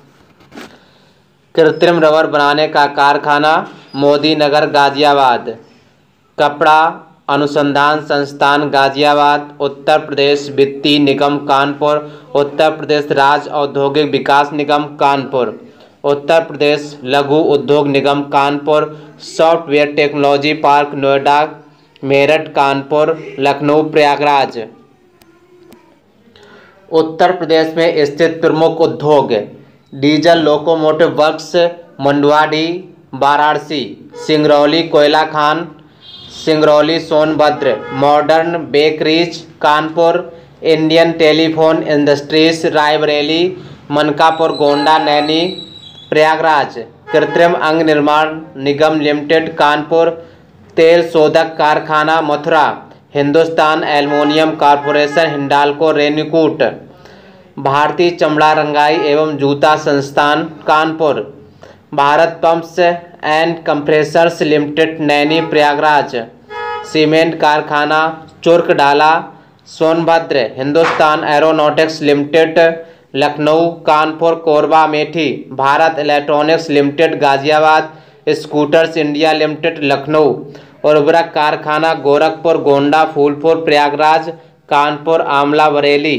कृत्रिम रबर बनाने का कारखाना मोदी नगर गाजियाबाद। कपड़ा अनुसंधान संस्थान गाजियाबाद। उत्तर प्रदेश वित्तीय निगम कानपुर। उत्तर प्रदेश राज्य औद्योगिक विकास निगम कानपुर। उत्तर Pradesh Laghu Udyog Nigam Kanpur. Software technology park Noida Meerut Kanpur Lucknow Prayagraj. Uttar Pradesh में स्थित प्रमुख उद्योग diesel locomotive works Manduadih Varanasi. Singrauli कोयला खान Singrauli Sonbhadra. Modern bakeries Kanpur. Indian telephone industries Raebareli. Mankapur Gonda Naini Prayagraj. कृत्रिम अंग निर्माण निगम लिमिटेड कानपुर। तेल शोधक कारखाना मथुरा। Hindustan aluminium corporation Hindalco Renukoot. भारतीय चमड़ा रंगाई एवं जूता संस्थान Kanpur. Bharat pumps and compressors limited Naini Prayagraj. Cement कारखाना Churkdhala Sonbhadra. Hindustan aeronautics limited Lucknow Kanpur Korba Methi. Bharat electronics limited Ghaziabad. Scooters India limited Lucknow. उर्वरक कारखाना गोरखपुर गोंडा फूलपुर प्रयागराज कानपुर आमला बरेली।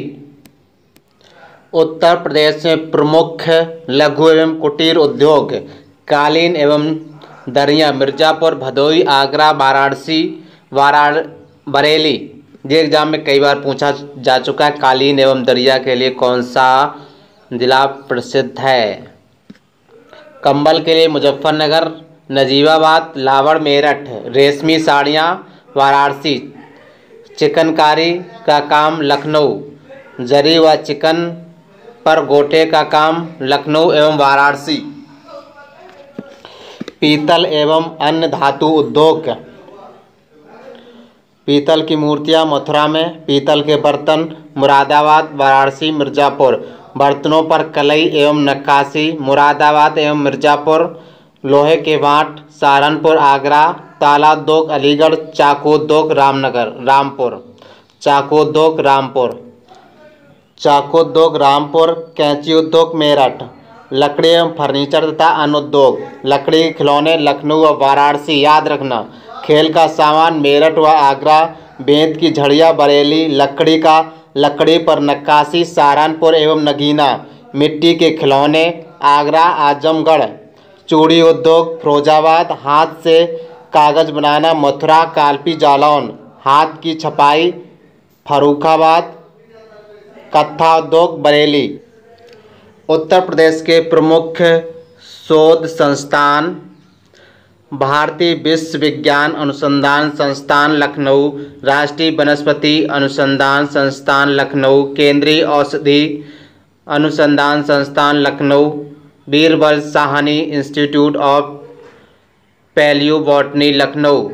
उत्तर प्रदेश में प्रमुख लघु एवं कुटीर उद्योग कालीन एवं दरियाँ मिर्जापुर भदोही आगरा वाराणसी बरेली। ये एग्जाम में कई बार पूछा जा चुका है। कालीन एवं दरिया के लिए कौन सा जिला प्रसिद्ध है? कंबल के लिए मुजफ्फरनगर नजीबाबाद लावड़ मेरठ। रेशमी साड़ियाँ वाराणसी। चिकनकारी का काम लखनऊ। जरी व चिकन पर गोटे का काम लखनऊ एवं वाराणसी। पीतल एवं अन्य धातु उद्योग पीतल की मूर्तियाँ मथुरा में। पीतल के बर्तन मुरादाबाद वाराणसी मिर्ज़ापुर। बर्तनों पर कलई एवं नक्काशी मुरादाबाद एवं मिर्ज़ापुर। लोहे के वाट सहारनपुर आगरा। ताला उद्योग अलीगढ़। चाकू उद्योग रामपुर। चाकू उद्योग रामपुर। कैंची उद्योग मेरठ। लकड़ी एवं फर्नीचर तथा अन्य उद्योग लकड़ी के खिलौने लखनऊ व वाराणसी। याद रखना। खेल का सामान मेरठ व आगरा। बेंत की झड़ियाँ बरेली। लकड़ी पर नक्काशी सहारनपुर एवं नगीना। मिट्टी के खिलौने आगरा आजमगढ़। चूड़ी उद्योग फिरोजाबाद। हाथ से कागज बनाना मथुरा कालपी जालौन। हाथ की छपाई फर्रुखाबाद। कत्था उद्योग बरेली। उत्तर प्रदेश के प्रमुख शोध संस्थान भारतीय विश्वविज्ञान अनुसंधान संस्थान लखनऊ। राष्ट्रीय वनस्पति अनुसंधान संस्थान लखनऊ। केंद्रीय औषधि अनुसंधान संस्थान Lucknow. Birbal Sahni institute of palaeobotany Lucknow.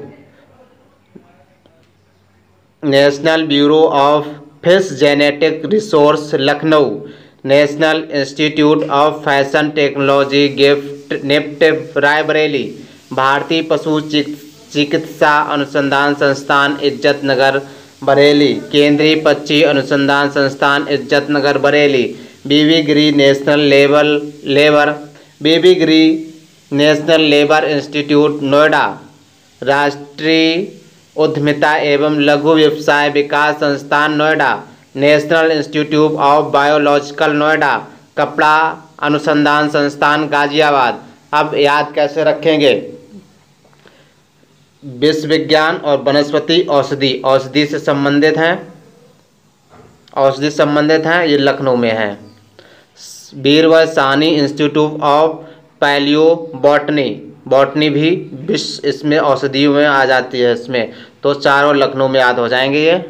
National bureau of fish genetic resource Lucknow. National institute of fashion technology NIFT Raebareli. भारतीय पशु चिकित्सा अनुसंधान संस्थान इज्जत नगर बरेली। केंद्रीय पक्षी अनुसंधान संस्थान Izzat Nagar Bareilly. VV Giri national labour institute Noida. राष्ट्रीय उद्यमिता एवं लघु व्यवसाय विकास संस्थान Noida. National institute of biological Noida. कपड़ा अनुसंधान संस्थान गाजियाबाद। अब याद कैसे रखेंगे? विश्व विज्ञान और वनस्पति औषधि से संबंधित हैं। ये लखनऊ में है। Birbal Sahni institute of botany भी विश्व इसमें औषधियों में आ जाती है इसमें। तो चारों लखनऊ में याद हो जाएंगे। ये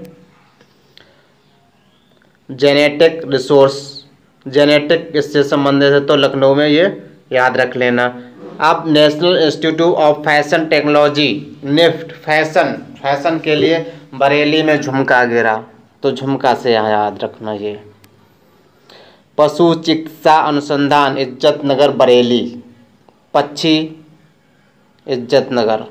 जेनेटिक इससे संबंधित है तो लखनऊ में ये याद रख लेना। अब national institute of fashion technology NIFT fashion के लिए बरेली में झुमका गिरा तो झुमका से यहाँ याद रखना। ये पशु चिकित्सा अनुसंधान इज्जत नगर बरेली। पक्षी Izzat Nagar.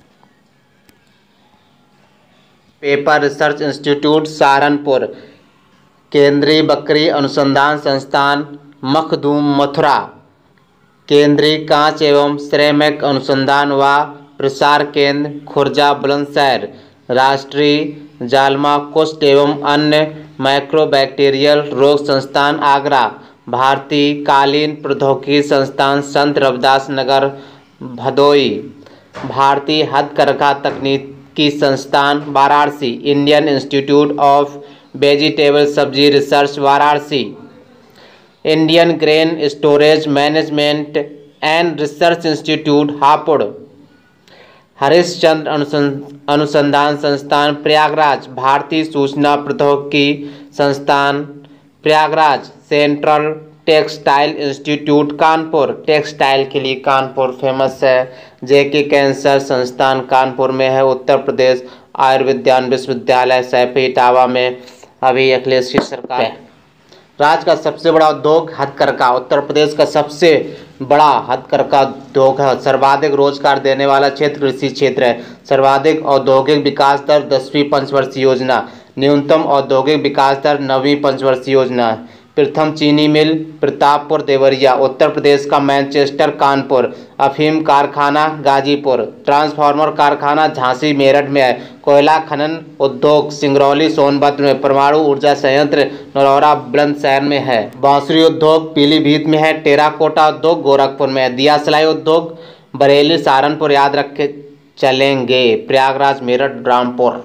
Paper research institute Saharanpur. केंद्रीय बकरी अनुसंधान संस्थान मखदूम मथुरा, केंद्रीय कांच एवं सिरेमिक अनुसंधान व प्रसार केंद्र खुर्जा बुलंदशहर, राष्ट्रीय जालमा कुष्ठ एवं अन्य माइक्रोबैक्टीरियल रोग संस्थान आगरा, भारतीय कालीन प्रौद्योगिकी संस्थान संत रविदास नगर भदोई, भारतीय हथकरघा तकनीकी संस्थान Varanasi, Indian institute of vegetable सब्जी research Varanasi, Indian grain storage management and research institute Hapur, Harishchandra अनुसंधान संस्थान प्रयागराज, भारतीय सूचना प्रौद्योगिकी संस्थान Prayagraj, central textile institute Kanpur, textile के लिए कानपुर फेमस है, जेके कैंसर संस्थान कानपुर में है, उत्तर प्रदेश आयुर्विज्ञान विश्वविद्यालय सैफी इटावा में अभी अखिलेश की सरकार है। राज्य का सबसे बड़ा उद्योग हथकरघा, उत्तर प्रदेश का सबसे बड़ा हथकरघा उद्योग है। सर्वाधिक रोजगार देने वाला क्षेत्र कृषि क्षेत्र है। सर्वाधिक औद्योगिक विकास दर 10वीं पंचवर्षीय योजना, न्यूनतम औद्योगिक विकास दर 9वीं पंचवर्षीय योजना। प्रथम चीनी मिल प्रतापपुर देवरिया, उत्तर प्रदेश का मैनचेस्टर कानपुर, अफीम कारखाना गाजीपुर, ट्रांसफार्मर कारखाना झांसी मेरठ में है, कोयला खनन उद्योग सिंगरौली सोनभद्र में, परमाणु ऊर्जा संयंत्र नरौरा बुलंदशहर में है, बांसुरी उद्योग पीलीभीत में है, टेराकोटा उद्योग गोरखपुर में है, दिया सिलाई उद्योग बरेली सहारनपुर याद रखे चलेंगे, प्रयागराज मेरठ रामपुर।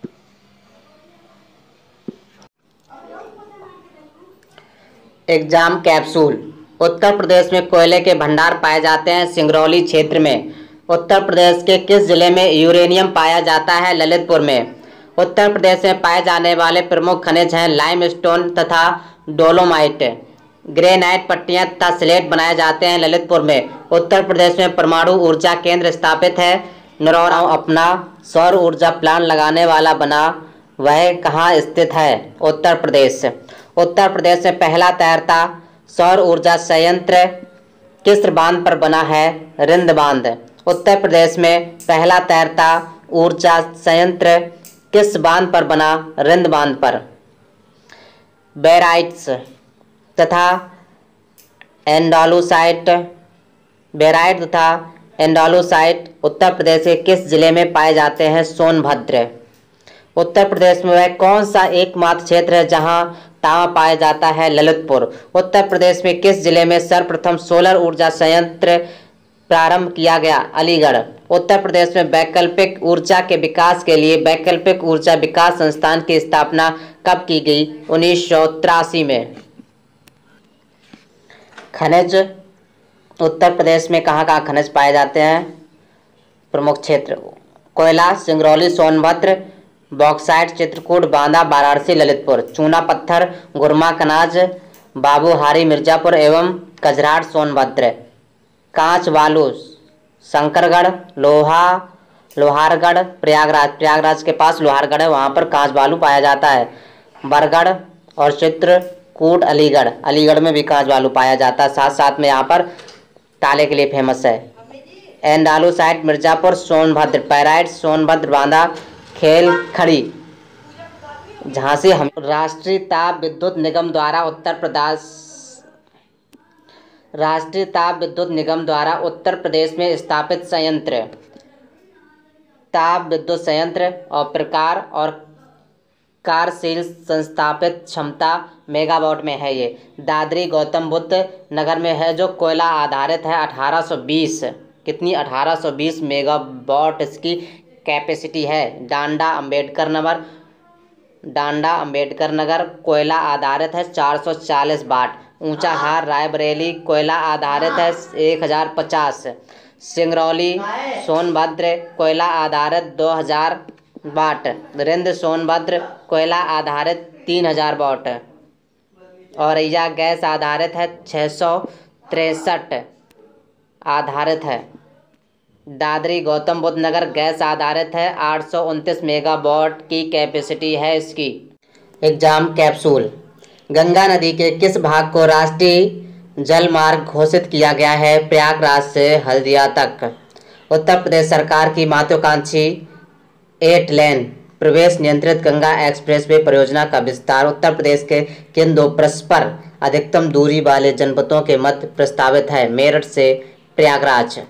Exam capsule. उत्तर प्रदेश में कोयले के भंडार पाए जाते हैं सिंगरौली क्षेत्र में। उत्तर प्रदेश के किस जिले में यूरेनियम पाया जाता है? ललितपुर में। उत्तर प्रदेश में पाए जाने वाले प्रमुख खनिज हैं लाइमस्टोन तथा डोलोमाइट। ग्रेनाइट पट्टियां तथा स्लेट बनाए जाते हैं ललितपुर में। उत्तर प्रदेश में परमाणु ऊर्जा केंद्र स्थापित है। नरौरा अपना सौर ऊर्जा प्लांट लगाने वाला बना, वह कहाँ स्थित है? उत्तर प्रदेश। उत्तर प्रदेश में पहला तैरता सौर ऊर्जा संयंत्र किस बांध पर बना है? रिंद बांध। उत्तर प्रदेश में पहला तैरता ऊर्जा संयंत्र किस बांध पर बना? रिंद बांध पर। बेराइट्स तथा एंडालुसाइट, बेराइट तथा एंडालुसाइट उत्तर प्रदेश के किस जिले में पाए जाते हैं? सोनभद्र। उत्तर प्रदेश में वह कौन सा एकमात्र क्षेत्र है जहां तांबा पाया जाता है? ललितपुर। उत्तर प्रदेश में किस जिले में सर्वप्रथम सोलर ऊर्जा संयंत्र प्रारंभ किया गया? अलीगढ़। उत्तर प्रदेश में वैकल्पिक ऊर्जा के विकास के लिए वैकल्पिक ऊर्जा विकास संस्थान की स्थापना कब की गई? 1983 में। खनिज। उत्तर प्रदेश में कहाँ कहाँ खनिज पाए जाते हैं? प्रमुख क्षेत्र कोयला सिंगरौली सोनभद्र, बॉक्साइट चित्रकूट बांदा वाराणसी ललितपुर, चूना पत्थर गुरमा कनाज बाबूहारी मिर्जापुर एवं कजराट सोनभद्र, कांच बालू शंकरगढ़ लोहारगढ़ प्रयागराज, प्रयागराज के पास लोहारगढ़ है, वहाँ पर कांच बालू पाया जाता है। बरगढ़ और चित्रकूट अलीगढ़, अलीगढ़ में भी कांच बालू पाया जाता है, साथ साथ में यहाँ पर ताले के लिए फेमस है। एंडालुसाइट मिर्जापुर सोनभद्र, पैराइट सोनभद्र बांदा खेल खड़ी झांसी हम। राष्ट्रीय ताप विद्युत निगम द्वारा उत्तर प्रदेश में स्थापित संयंत्र। ताप विद्युत संयंत्र और प्रकार और कार्यशील संस्थापित क्षमता मेगावाट में है। ये दादरी गौतम बुद्ध नगर में है जो कोयला आधारित है। 1820 कितनी 1820 मेगावाट इसकी कैपेसिटी है। डांडा अंबेडकर नगर कोयला आधारित है 440 वाट। ऊंचा हार रायबरेली कोयला आधारित है 1050। सिंगरौली सोनभद्र कोयला आधारित 2000 वाट। रिंद सोनभद्र कोयला आधारित 3000 वाट। औरैया गैस आधारित है 663 आधारित है। दादरी गौतम बुद्ध नगर गैस आधारित है 829 मेगावाट की कैपेसिटी है इसकी। Exam capsule. गंगा नदी के किस भाग को राष्ट्रीय जल मार्ग घोषित किया गया है? प्रयागराज से हल्दिया तक। उत्तर प्रदेश सरकार की महत्वाकांक्षी 8 लेन प्रवेश नियंत्रित गंगा एक्सप्रेसवे परियोजना का विस्तार उत्तर प्रदेश के किन दो परस्पर अधिकतम दूरी वाले जनपदों के मध्य प्रस्तावित है? मेरठ से प्रयागराज।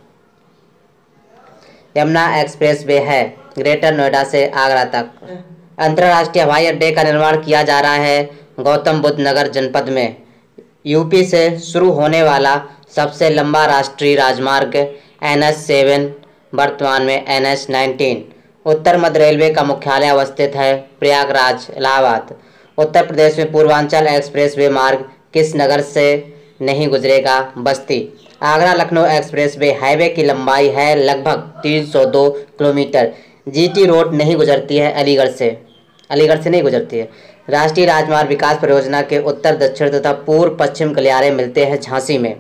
यमुना एक्सप्रेसवे है ग्रेटर नोएडा से आगरा तक। अंतर्राष्ट्रीय हवाई अड्डे का निर्माण किया जा रहा है गौतम बुद्ध नगर जनपद में। यूपी से शुरू होने वाला सबसे लंबा राष्ट्रीय राजमार्ग NH7 वर्तमान में NH19। उत्तर मध्य रेलवे का मुख्यालय अवस्थित है प्रयागराज इलाहाबाद। उत्तर प्रदेश में पूर्वांचल एक्सप्रेसवे मार्ग किस नगर से नहीं गुजरेगा? बस्ती। आगरा लखनऊ एक्सप्रेसवे हाईवे की लंबाई है लगभग 302 किलोमीटर। GT रोड नहीं गुजरती है अलीगढ़ से नहीं गुजरती है। राष्ट्रीय राजमार्ग विकास परियोजना के उत्तर दक्षिण तथा पूर्व पश्चिम गलियारे मिलते हैं झांसी में।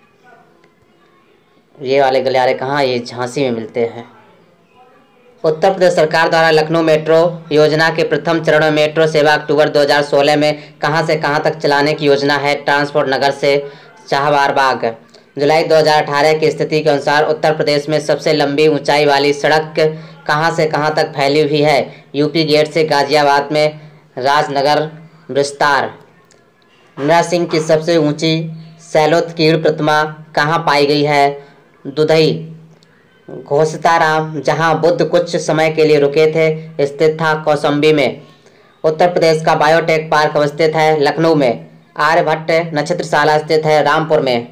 ये वाले गलियारे कहाँ? ये झांसी में मिलते हैं। उत्तर प्रदेश सरकार द्वारा लखनऊ मेट्रो योजना के प्रथम चरण में मेट्रो सेवा अक्टूबर 2016 में कहां से कहां तक चलाने की योजना है? ट्रांसपोर्ट नगर से शाहबार बाग। जुलाई 2018 की स्थिति के अनुसार उत्तर प्रदेश में सबसे लंबी ऊंचाई वाली सड़क कहां से कहां तक फैली हुई है? यूपी गेट से गाजियाबाद में राजनगर विस्तार। नरसिंह की सबसे ऊंची शैलोत्कीर्ण प्रतिमा कहां पाई गई है? दुधई। घोषताराम जहां बुद्ध कुछ समय के लिए रुके थे स्थित था कौशाम्बी में। उत्तर प्रदेश का बायोटेक पार्क अवस्थित है लखनऊ में। आर्यभट्ट नक्षत्रशाला स्थित है रामपुर में।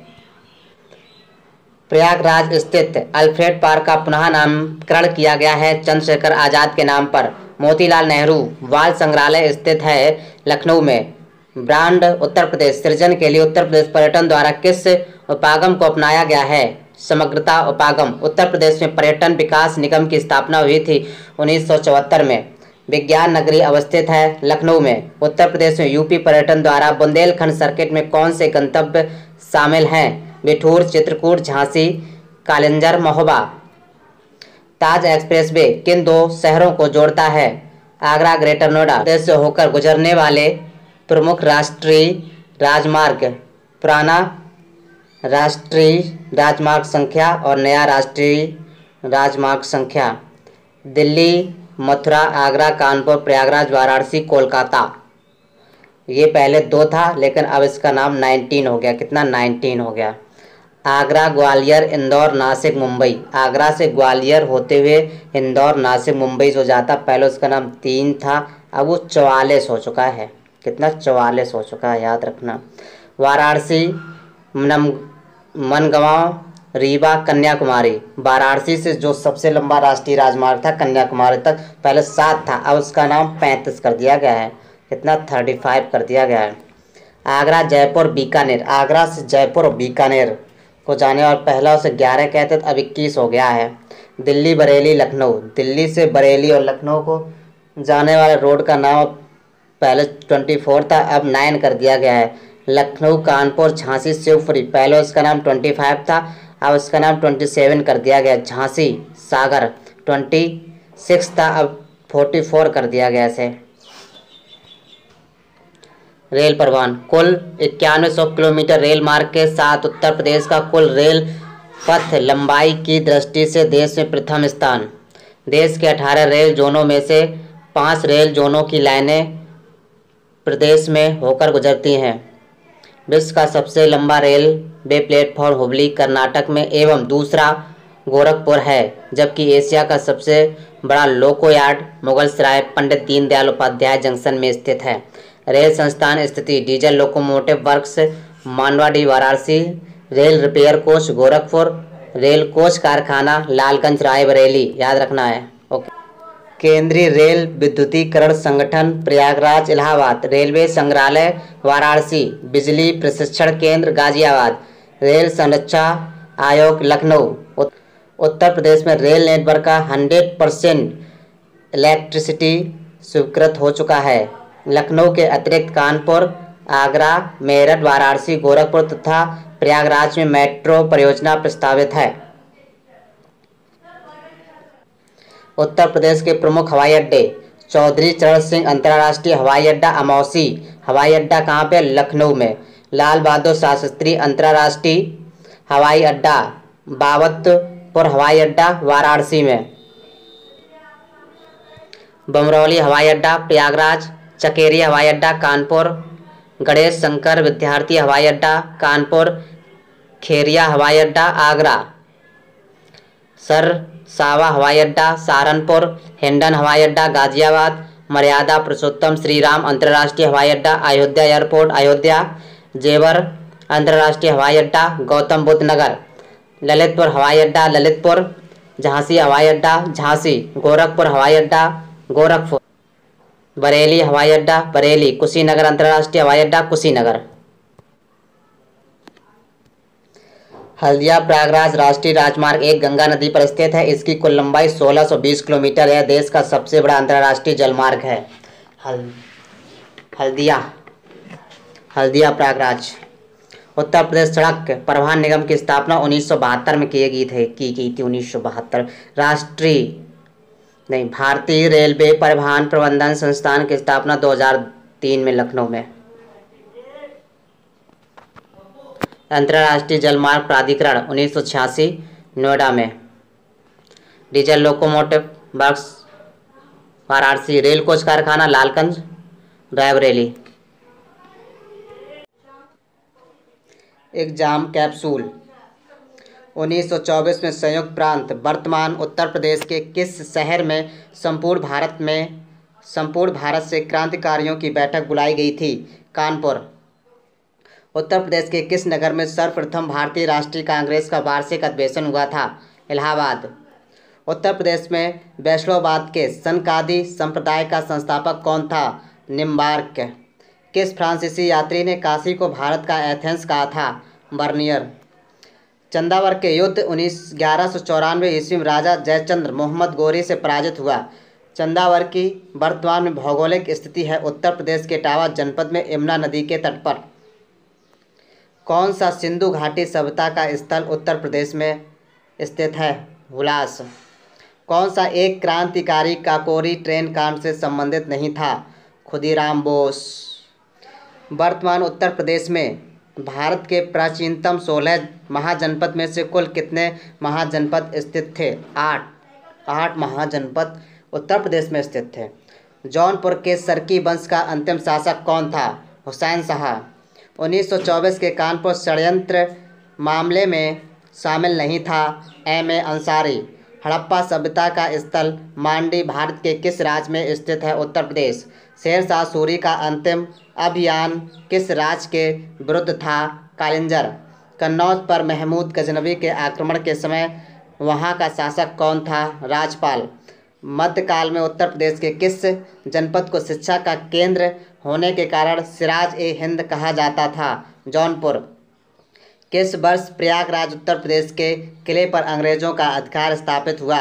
प्रयागराज स्थित अल्फ्रेड पार्क का पुनः नामकरण किया गया है चंद्रशेखर आजाद के नाम पर। मोतीलाल नेहरू बाल संग्रहालय स्थित है लखनऊ में। ब्रांड उत्तर प्रदेश सृजन के लिए उत्तर प्रदेश पर्यटन द्वारा किस उपागम को अपनाया गया है? समग्रता उपागम। उत्तर प्रदेश में पर्यटन विकास निगम की स्थापना हुई थी 1974 में। विज्ञान नगरी अवस्थित है लखनऊ में। उत्तर प्रदेश में यूपी पर्यटन द्वारा बुंदेलखंड सर्किट में कौन से गंतव्य शामिल हैं? बिठूर, चित्रकूट, झांसी, कालिंजर, महोबा। ताज एक्सप्रेसवे किन दो शहरों को जोड़ता है? आगरा, ग्रेटर नोएडा। प्रदेश से होकर गुजरने वाले प्रमुख राष्ट्रीय राजमार्ग पुराना राष्ट्रीय राजमार्ग संख्या और नया राष्ट्रीय राजमार्ग संख्या। दिल्ली, मथुरा, आगरा, कानपुर, प्रयागराज, वाराणसी, कोलकाता। ये पहले 2 था लेकिन अब इसका नाम 19 हो गया। कितना? 19 हो गया। आगरा, ग्वालियर, इंदौर, नासिक, मुंबई। आगरा से ग्वालियर होते हुए इंदौर, नासिक, मुंबई जो जाता, पहले उसका नाम 3 था, अब वो 44 हो चुका है। कितना? 44 हो चुका है, याद रखना। वाराणसी, मनगांव, रीवा, कन्याकुमारी। वाराणसी से जो सबसे लंबा राष्ट्रीय राजमार्ग था कन्याकुमारी तक, पहले 7 था, अब उसका नाम 35 कर दिया गया है। कितना? 35 कर दिया गया है। आगरा, जयपुर, बीकानेर। आगरा से जयपुर और बीकानेर को जाने और पहला उसे 11 कहते थे, अब 21 हो गया है। दिल्ली, बरेली, लखनऊ। दिल्ली से बरेली और लखनऊ को जाने वाले रोड का नाम पहले 24 था, अब 9 कर दिया गया है। लखनऊ, कानपुर, झांसी, शिवपुरी। पहले उसका नाम 25 था, अब उसका नाम 27 कर दिया गया। झांसी, सागर 26 था, अब 44 कर दिया गया इसे। रेल परिवहन। कुल 9100 किलोमीटर रेल मार्ग के साथ उत्तर प्रदेश का कुल रेल पथ लंबाई की दृष्टि से देश में प्रथम स्थान। देश के 18 रेल जोनों में से 5 रेल जोनों की लाइनें प्रदेश में होकर गुजरती हैं। विश्व का सबसे लंबा रेलवे प्लेटफॉर्म हुबली कर्नाटक में एवं दूसरा गोरखपुर है, जबकि एशिया का सबसे बड़ा loco yard Mughalsarai Pandit Deendayal Upadhyay junction में स्थित है। रेल संस्थान स्थिति। Diesel locomotive works Manwadi Varanasi. Rail repair coach Gorakhpur. Rail coach कारखाना लालगंज रायबरेली। याद रखना है। ओके। केंद्रीय रेल विद्युतीकरण संगठन प्रयागराज इलाहाबाद। रेलवे संग्रहालय वाराणसी। बिजली प्रशिक्षण केंद्र गाजियाबाद। रेल संरक्षा आयोग लखनऊ। उत्तर प्रदेश में रेल नेटवर्क का 100% इलेक्ट्रिसिटी स्वीकृत हो चुका है। लखनऊ के अतिरिक्त कानपुर, आगरा, मेरठ, वाराणसी, गोरखपुर तथा प्रयागराज में मेट्रो परियोजना प्रस्तावित है। उत्तर प्रदेश के प्रमुख हवाई अड्डे। चौधरी चरण सिंह अंतर्राष्ट्रीय हवाई अड्डा अमौसी हवाई अड्डा कहाँ पे? लखनऊ में। लाल बहादुर शास्त्री अंतर्राष्ट्रीय हवाई अड्डा बाबतपुर हवाई अड्डा वाराणसी में। बमरौली हवाई अड्डा प्रयागराज, चकेरी हवाई अड्डा कानपुर, गणेश शंकर विद्यार्थी हवाई अड्डा कानपुर, खेरिया हवाई अड्डा आगरा, सरसावा हवाई अड्डा सहारनपुर, हिंडन हवाई अड्डा गाजियाबाद, मर्यादा पुरुषोत्तम श्री राम अंतर्राष्ट्रीय हवाई अड्डा अयोध्या एयरपोर्ट अयोध्या, जेवर अंतर्राष्ट्रीय हवाई अड्डा गौतम बुद्ध नगर, ललितपुर हवाई अड्डा ललितपुर, झांसी हवाई अड्डा झांसी, गोरखपुर हवाई अड्डा गोरखपुर, बरेली हवाई अड्डा बरेली, कुशीनगर अंतर्राष्ट्रीय हवाई अड्डा कुशीनगर। हल्दिया प्रयागराज राष्ट्रीय राजमार्ग एक गंगा नदी पर स्थित है। इसकी कुल लंबाई 1620 किलोमीटर है। देश का सबसे बड़ा अंतर्राष्ट्रीय जलमार्ग है। हल्दिया प्रयागराज। उत्तर प्रदेश सड़क परिवहन निगम की स्थापना 1972 में की गई थी 1972। भारतीय रेलवे परिवहन प्रबंधन संस्थान की स्थापना 2003 में लखनऊ में। अंतर्राष्ट्रीय जलमार्ग प्राधिकरण 1986 नोएडा में। Diesel locomotive works Varanasi. Rail coach कारखाना लालगंज रायबरेली। एग्जाम कैप्सूल 1924 में संयुक्त प्रांत वर्तमान उत्तर प्रदेश के किस शहर में संपूर्ण भारत से क्रांतिकारियों की बैठक बुलाई गई थी? कानपुर। उत्तर प्रदेश के किस नगर में सर्वप्रथम भारतीय राष्ट्रीय कांग्रेस का वार्षिक अधिवेशन हुआ था? इलाहाबाद। उत्तर प्रदेश में वैष्णववाद के सनकादि संप्रदाय का संस्थापक कौन था? निम्बार्क। किस फ्रांसीसी यात्री ने काशी को भारत का एथेंस कहा था? बर्नियर। चंदावर के युद्ध 1194 ईस्वी में राजा जयचंद्र मोहम्मद गौरी से पराजित हुआ। चंदावर की वर्तमान में भौगोलिक स्थिति है उत्तर प्रदेश के इटावा जनपद में यमुना नदी के तट पर। कौन सा सिंधु घाटी सभ्यता का स्थल उत्तर प्रदेश में स्थित है? हुलास। कौन सा एक क्रांतिकारी काकोरी ट्रेन कांड से संबंधित नहीं था? खुदीराम बोस। वर्तमान उत्तर प्रदेश में भारत के प्राचीनतम 16 महाजनपद में से कुल कितने महाजनपद स्थित थे? 8 महाजनपद उत्तर प्रदेश में स्थित थे। जौनपुर के सरकी वंश का अंतिम शासक कौन था? हुसैन शाह। 1924 के कानपुर षड्यंत्र मामले में शामिल नहीं था M.A. अंसारी। हड़प्पा सभ्यता का स्थल मांडी भारत के किस राज्य में स्थित है? उत्तर प्रदेश। शेरशाह सूरी का अंतिम अभियान किस राज्य के विरुद्ध था? कालिंजर। कन्नौज पर महमूद गजनवी के आक्रमण के समय वहां का शासक कौन था? राजपाल। मध्यकाल में उत्तर प्रदेश के किस जनपद को शिक्षा का केंद्र होने के कारण सिराज ए हिंद कहा जाता था? जौनपुर। किस वर्ष प्रयागराज उत्तर प्रदेश के किले पर अंग्रेजों का अधिकार स्थापित हुआ?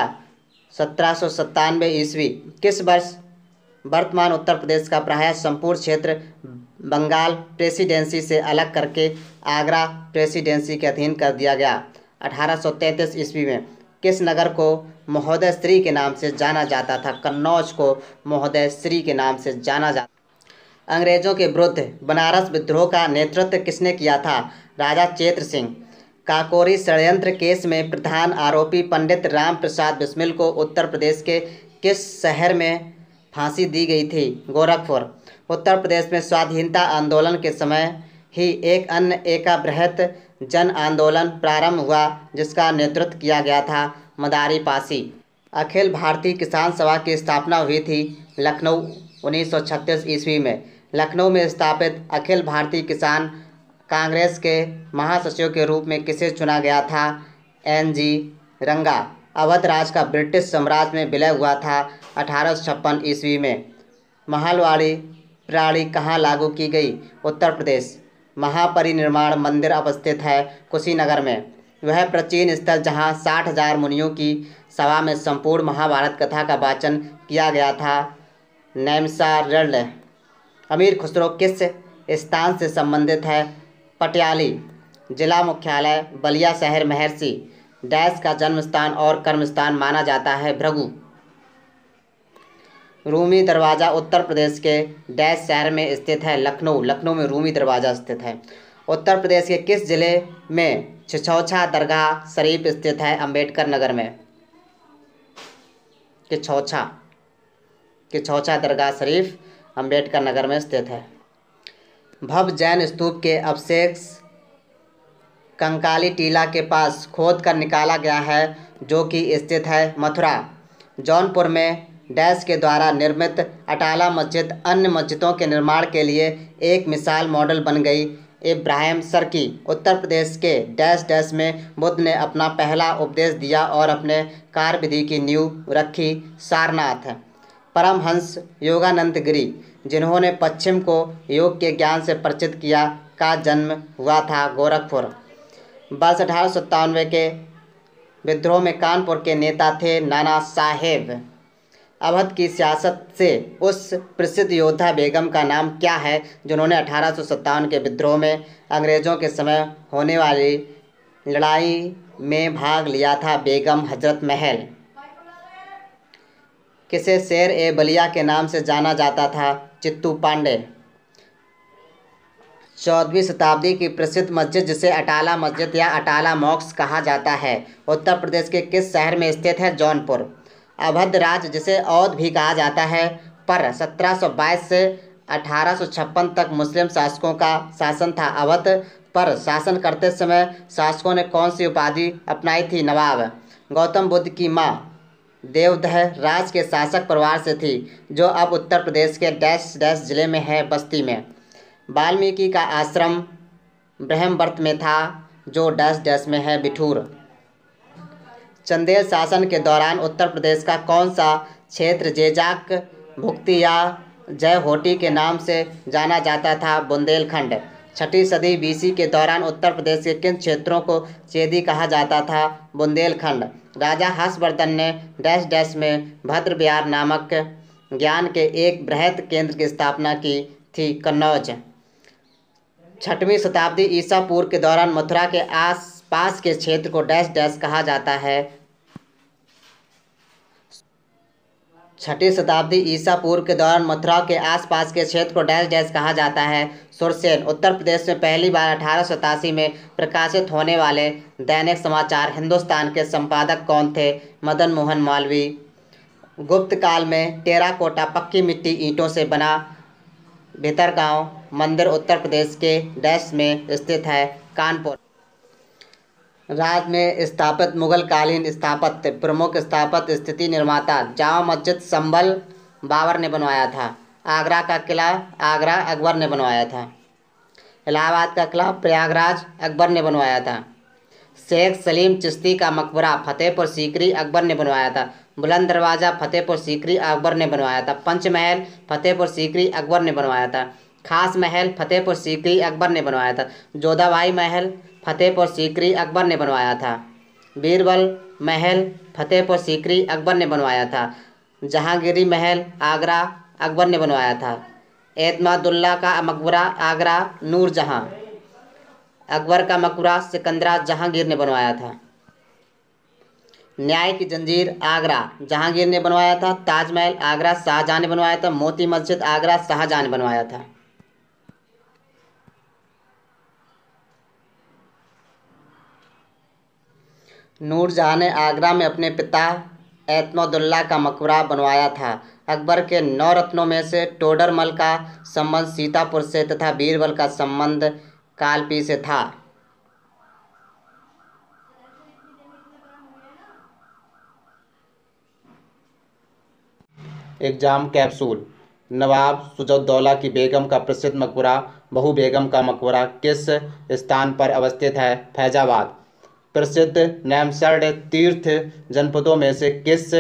1797 ईस्वी। किस वर्ष वर्तमान उत्तर प्रदेश का प्रायः संपूर्ण क्षेत्र बंगाल प्रेसिडेंसी से अलग करके आगरा प्रेसिडेंसी के अधीन कर दिया गया? 1833 ईस्वी में। किस नगर को महोदय श्री के नाम से जाना जाता था? कन्नौज को महोदय श्री के नाम से जाना जाता। अंग्रेजों के विरुद्ध बनारस विद्रोह का नेतृत्व किसने किया था? राजा चेत्र सिंह। काकोरी षड्यंत्र केस में प्रधान आरोपी पंडित राम प्रसाद बिस्मिल को उत्तर प्रदेश के किस शहर में फांसी दी गई थी? गोरखपुर। उत्तर प्रदेश में स्वाधीनता आंदोलन के समय ही एक अन्य एकाबृहत जन आंदोलन प्रारंभ हुआ जिसका नेतृत्व किया गया था मदारी पासी। अखिल भारतीय किसान सभा की स्थापना हुई थी लखनऊ 1936 ईस्वी में। लखनऊ में स्थापित अखिल भारतीय किसान कांग्रेस के महासचिव के रूप में किसे चुना गया था? N.G. रंगा। अवध राज का ब्रिटिश साम्राज्य में विलय हुआ था 1856 ईस्वी में। महालवाड़ी प्रणाली कहाँ लागू की गई? उत्तर प्रदेश। महापरिनिर्वाण मंदिर अवस्थित है कुशीनगर में। वह प्राचीन स्थल जहाँ 60,000 मुनियों की सभा में संपूर्ण महाभारत कथा का वाचन किया गया था नैमिषारण्य। अमीर खुसरो किस स्थान से संबंधित है? पटियाली। जिला मुख्यालय बलिया शहर महर्षि डैश का जन्म स्थान और कर्म स्थान माना जाता है? भृगु। रूमी दरवाज़ा उत्तर प्रदेश के डैश शहर में स्थित है? लखनऊ। लखनऊ में रूमी दरवाज़ा स्थित है। उत्तर प्रदेश के किस जिले में छिछौछा दरगाह शरीफ स्थित है? अंबेडकर नगर में। छिछौछा की छौछा दरगाह शरीफ अम्बेडकर नगर में स्थित है। भव्य जैन स्तूप के अवशेष कंकाली टीला के पास खोद कर निकाला गया है, जो कि स्थित है मथुरा। जौनपुर में डैश के द्वारा निर्मित अटाला मस्जिद अन्य मस्जिदों के निर्माण के लिए एक मिसाल मॉडल बन गई। इब्राहिम सरकी। उत्तर प्रदेश के डैश डैश में बुद्ध ने अपना पहला उपदेश दिया और अपने कार्य विधि की नींव रखी। सारनाथ। परमहंस योगानंद गिरी, जिन्होंने पश्चिम को योग के ज्ञान से परिचित किया, का जन्म हुआ था गोरखपुर। वर्ष 1897 के विद्रोह में कानपुर के नेता थे नाना साहेब। अवध की सियासत से उस प्रसिद्ध योद्धा बेगम का नाम क्या है, जिन्होंने 1857 के विद्रोह में अंग्रेज़ों के समय होने वाली लड़ाई में भाग लिया था? बेगम हजरत महल। किसे शेर ए बलिया के नाम से जाना जाता था? चित्तू पांडे। 14वीं शताब्दी की प्रसिद्ध मस्जिद जिसे अटाला मस्जिद या अटाला मॉस्क कहा जाता है, उत्तर प्रदेश के किस शहर में स्थित है? जौनपुर। अवध राज्य जिसे अवध भी कहा जाता है पर 1722 से 1856 तक मुस्लिम शासकों का शासन था। अवध पर शासन करते समय शासकों ने कौन सी उपाधि अपनाई थी? नवाब। गौतम बुद्ध की मां देवदह राज के शासक परिवार से थी, जो अब उत्तर प्रदेश के डैश डैश जिले में है, बस्ती में। वाल्मीकि का आश्रम ब्रह्मवर्त में था, जो डैश डैश में है, बिठूर। चंदेल शासन के दौरान उत्तर प्रदेश का कौन सा क्षेत्र जेजाक भुक्ति या जयहोटी के नाम से जाना जाता था? बुंदेलखंड। 6वीं सदी बीसी के दौरान उत्तर प्रदेश के किन क्षेत्रों को चेदी कहा जाता था? बुंदेलखंड। राजा हर्षवर्धन ने डैश डैश में भद्र विहार नामक ज्ञान के एक बृहद केंद्र की स्थापना की थी, कन्नौज। 6वीं शताब्दी ईसा पूर्व के दौरान मथुरा के आसपास के क्षेत्र को डैश डैश कहा जाता है? 6वीं शताब्दी ईसा पूर्व के दौरान मथुरा के आसपास के क्षेत्र को डैश डैश कहा जाता है? सुरसेन। उत्तर प्रदेश में पहली बार 1887 में प्रकाशित होने वाले दैनिक समाचार हिंदुस्तान के संपादक कौन थे? मदन मोहन मालवीय। गुप्त काल में टेराकोटा पक्की मिट्टी ईंटों से बना भितरगांव मंदिर उत्तर प्रदेश के डैश में स्थित है? कानपुर। राज्य में स्थापित मुगल कालीन स्थापत्य प्रमुख स्थापत्य स्थिति निर्माता जामा मस्जिद संभल बाबर ने बनवाया था। आगरा का किला आगरा अकबर ने बनवाया था। इलाहाबाद का किला प्रयागराज अकबर ने बनवाया था। शेख सलीम चिश्ती का मकबरा फतेहपुर सीकरी अकबर ने बनवाया था। बुलंद दरवाज़ा फतेहपुर सीकरी अकबर ने बनवाया था। पंचमहल फतेहपुर सीकरी अकबर ने बनवाया था। खास महल फतेहपुर सीकरी अकबर ने बनवाया था। जोधाबाई महल फतेहपुर सीकरी अकबर ने बनवाया था। बीरबल महल फतेहपुर सीकरी अकबर ने बनवाया था। जहांगीरी महल आगरा अकबर ने बनवाया था। एतमादुल्ला का मकबरा आगरा नूरजहां। अकबर का मकबरा सिकंदरा जहांगीर ने बनवाया था। न्याय की जंजीर आगरा जहांगीर ने बनवाया था। ताजमहल आगरा शाहजहां ने बनवाया था। मोती मस्जिद आगरा शाहजहां ने बनवाया था। नूरजहां ने आगरा में अपने पिता एतमादुल्ला का मकबरा बनवाया था। अकबर के 9 रत्नों में से टोडरमल का संबंध सीतापुर से तथा बीरबल का संबंध कालपी से था। Exam capsule. नवाब सुजउद्दौला की बेगम का प्रसिद्ध मकबरा बहू बेगम का मकबरा किस स्थान पर अवस्थित है? फैजाबाद। प्रसिद्ध नैमसर्ड तीर्थ जनपदों में से किस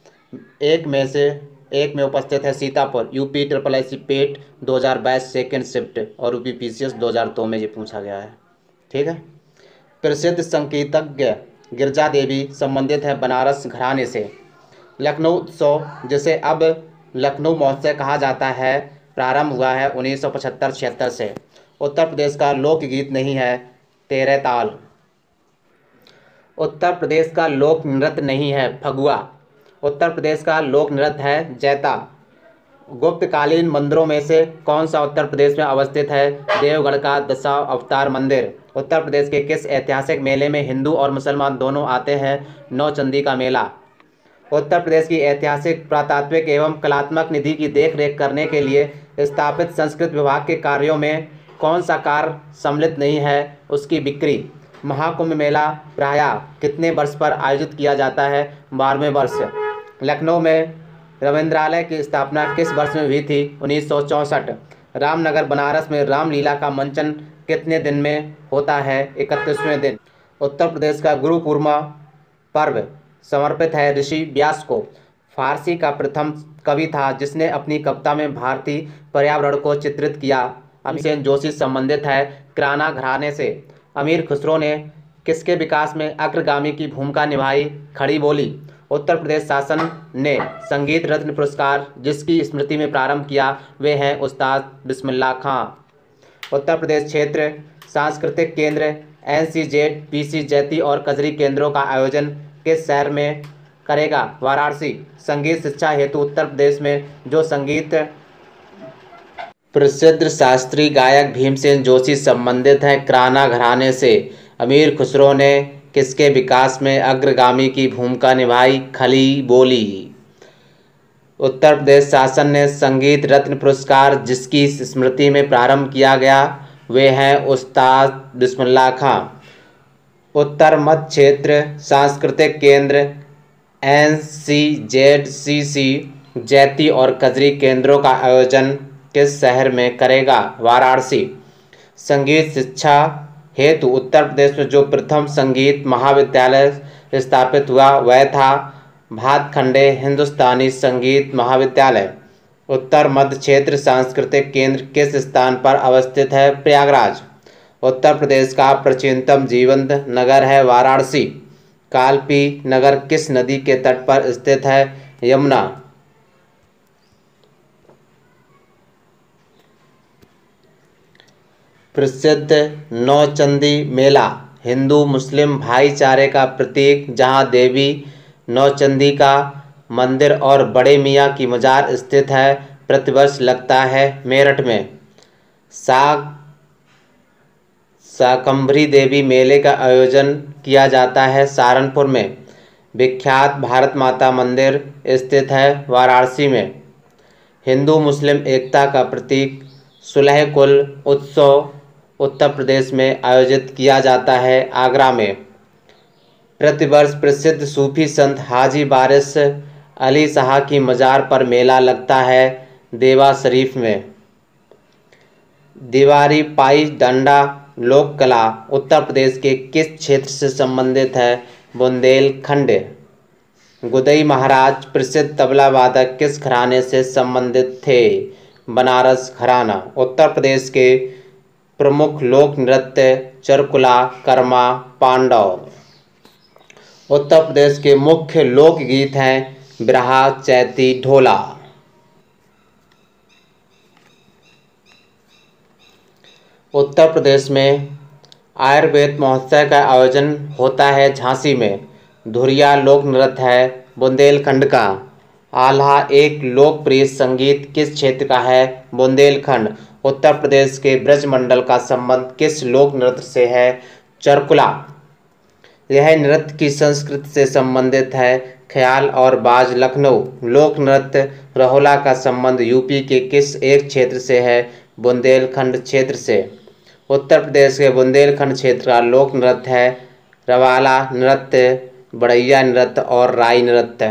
एक में उपस्थित है? Sitapur. UP SSC PET 2022 second shift और UPPCS 2002 में ये पूछा गया है। ठीक है। प्रसिद्ध संगीतज्ञ गिरजा देवी संबंधित है बनारस घराने से। लखनऊ उत्सव जिसे अब लखनऊ महोत्सव कहा जाता है प्रारंभ हुआ है 1975-76 से। उत्तर प्रदेश का लोकगीत नहीं है तेरे ताल। उत्तर प्रदेश का लोक नृत्य नहीं है फगुआ। उत्तर प्रदेश का लोक नृत्य है जैता। गुप्तकालीन मंदिरों में से कौन सा उत्तर प्रदेश में अवस्थित है? देवगढ़ का दशावतार मंदिर। उत्तर प्रदेश के किस ऐतिहासिक मेले में हिंदू और मुसलमान दोनों आते हैं? नौचंदी का मेला। उत्तर प्रदेश की ऐतिहासिक, पुरातात्विक एवं कलात्मक निधि की देखरेख करने के लिए स्थापित संस्कृत विभाग के कार्यों में कौन सा कार्य सम्मिलित नहीं है? उसकी बिक्री। महाकुंभ मेला प्रायः कितने वर्ष पर आयोजित किया जाता है? 12वें वर्ष। लखनऊ में रविंद्रालय की स्थापना किस वर्ष में हुई थी? 1964। रामनगर बनारस में रामलीला का मंचन कितने दिन में होता है? 31वें दिन। उत्तर प्रदेश का गुरु पूर्णिमा पर्व समर्पित है ऋषि व्यास को। फारसी का प्रथम कवि था जिसने अपनी कविता में भारतीय पर्यावरण को चित्रित किया। अभिषेक जोशी संबंधित है किराना घराने से। अमीर खुसरो ने किसके विकास में अग्रगामी की भूमिका निभाई? खड़ी बोली। उत्तर प्रदेश शासन ने संगीत रत्न पुरस्कार जिसकी स्मृति में प्रारंभ किया वे हैं उस्ताद बिस्मिल्लाह खां। उत्तर प्रदेश क्षेत्र सांस्कृतिक केंद्र NCZ, PC जैती और कजरी केंद्रों का आयोजन किस शहर में करेगा? वाराणसी। संगीत शिक्षा हेतु उत्तर प्रदेश में जो संगीत प्रसिद्ध शास्त्रीय गायक भीमसेन जोशी संबंधित हैं किराना घराने से। अमीर खुसरो ने किसके विकास में अग्रगामी की भूमिका निभाई? खली बोली। उत्तर प्रदेश शासन ने संगीत रत्न पुरस्कार जिसकी स्मृति में प्रारंभ किया गया वे हैं उस्ताद बिस्मिल्लाह खां। उत्तर मध्य क्षेत्र सांस्कृतिक केंद्र NCZCC जैती और कजरी केंद्रों का आयोजन किस शहर में करेगा? वाराणसी। संगीत शिक्षा हेतु उत्तर प्रदेश में जो प्रथम संगीत महाविद्यालय स्थापित हुआ वह था भातखंडे हिंदुस्तानी संगीत महाविद्यालय। उत्तर मध्य क्षेत्र सांस्कृतिक केंद्र किस स्थान पर अवस्थित है? प्रयागराज। उत्तर प्रदेश का प्राचीनतम जीवंत नगर है वाराणसी। कालपी नगर किस नदी के तट पर स्थित है? यमुना। प्रसिद्ध नौचंदी मेला हिंदू मुस्लिम भाईचारे का प्रतीक जहां देवी नौचंदी का मंदिर और बड़े मियाँ की मजार स्थित है प्रतिवर्ष लगता है मेरठ में। शाकंभरी देवी मेले का आयोजन किया जाता है सहारनपुर में। विख्यात भारत माता मंदिर स्थित है वाराणसी में। हिंदू मुस्लिम एकता का प्रतीक सुलह कुल उत्सव उत्तर प्रदेश में आयोजित किया जाता है आगरा में। प्रतिवर्ष प्रसिद्ध सूफी संत हाजी वारिस अली शाह की मजार पर मेला लगता है देवा शरीफ में। दीवारी पाई डंडा लोक कला उत्तर प्रदेश के किस क्षेत्र से संबंधित है? बुंदेलखंड। गुदई महाराज प्रसिद्ध तबला वादक किस घराने से संबंधित थे? बनारस घराना। उत्तर प्रदेश के प्रमुख लोक नृत्य चरकुला कर्मा पांडव। उत्तर प्रदेश के मुख्य लोकगीत हैं बिरहा चैती ढोला। उत्तर प्रदेश में आयुर्वेद महोत्सव का आयोजन होता है झांसी में। धुरिया लोक नृत्य है बुंदेलखंड का। आल्हा एक लोकप्रिय संगीत किस क्षेत्र का है? बुंदेलखंड। उत्तर प्रदेश के ब्रजमंडल का संबंध किस लोक नृत्य से है? चरकुला। यह नृत्य की संस्कृति से संबंधित है ख्याल और बाज। लखनऊ लोक नृत्य रहोला का संबंध यूपी के किस एक क्षेत्र से है? बुंदेलखंड क्षेत्र से। उत्तर प्रदेश के बुंदेलखंड क्षेत्र का लोक नृत्य है रवाला नृत्य, बढ़ैया नृत्य और राई नृत्य।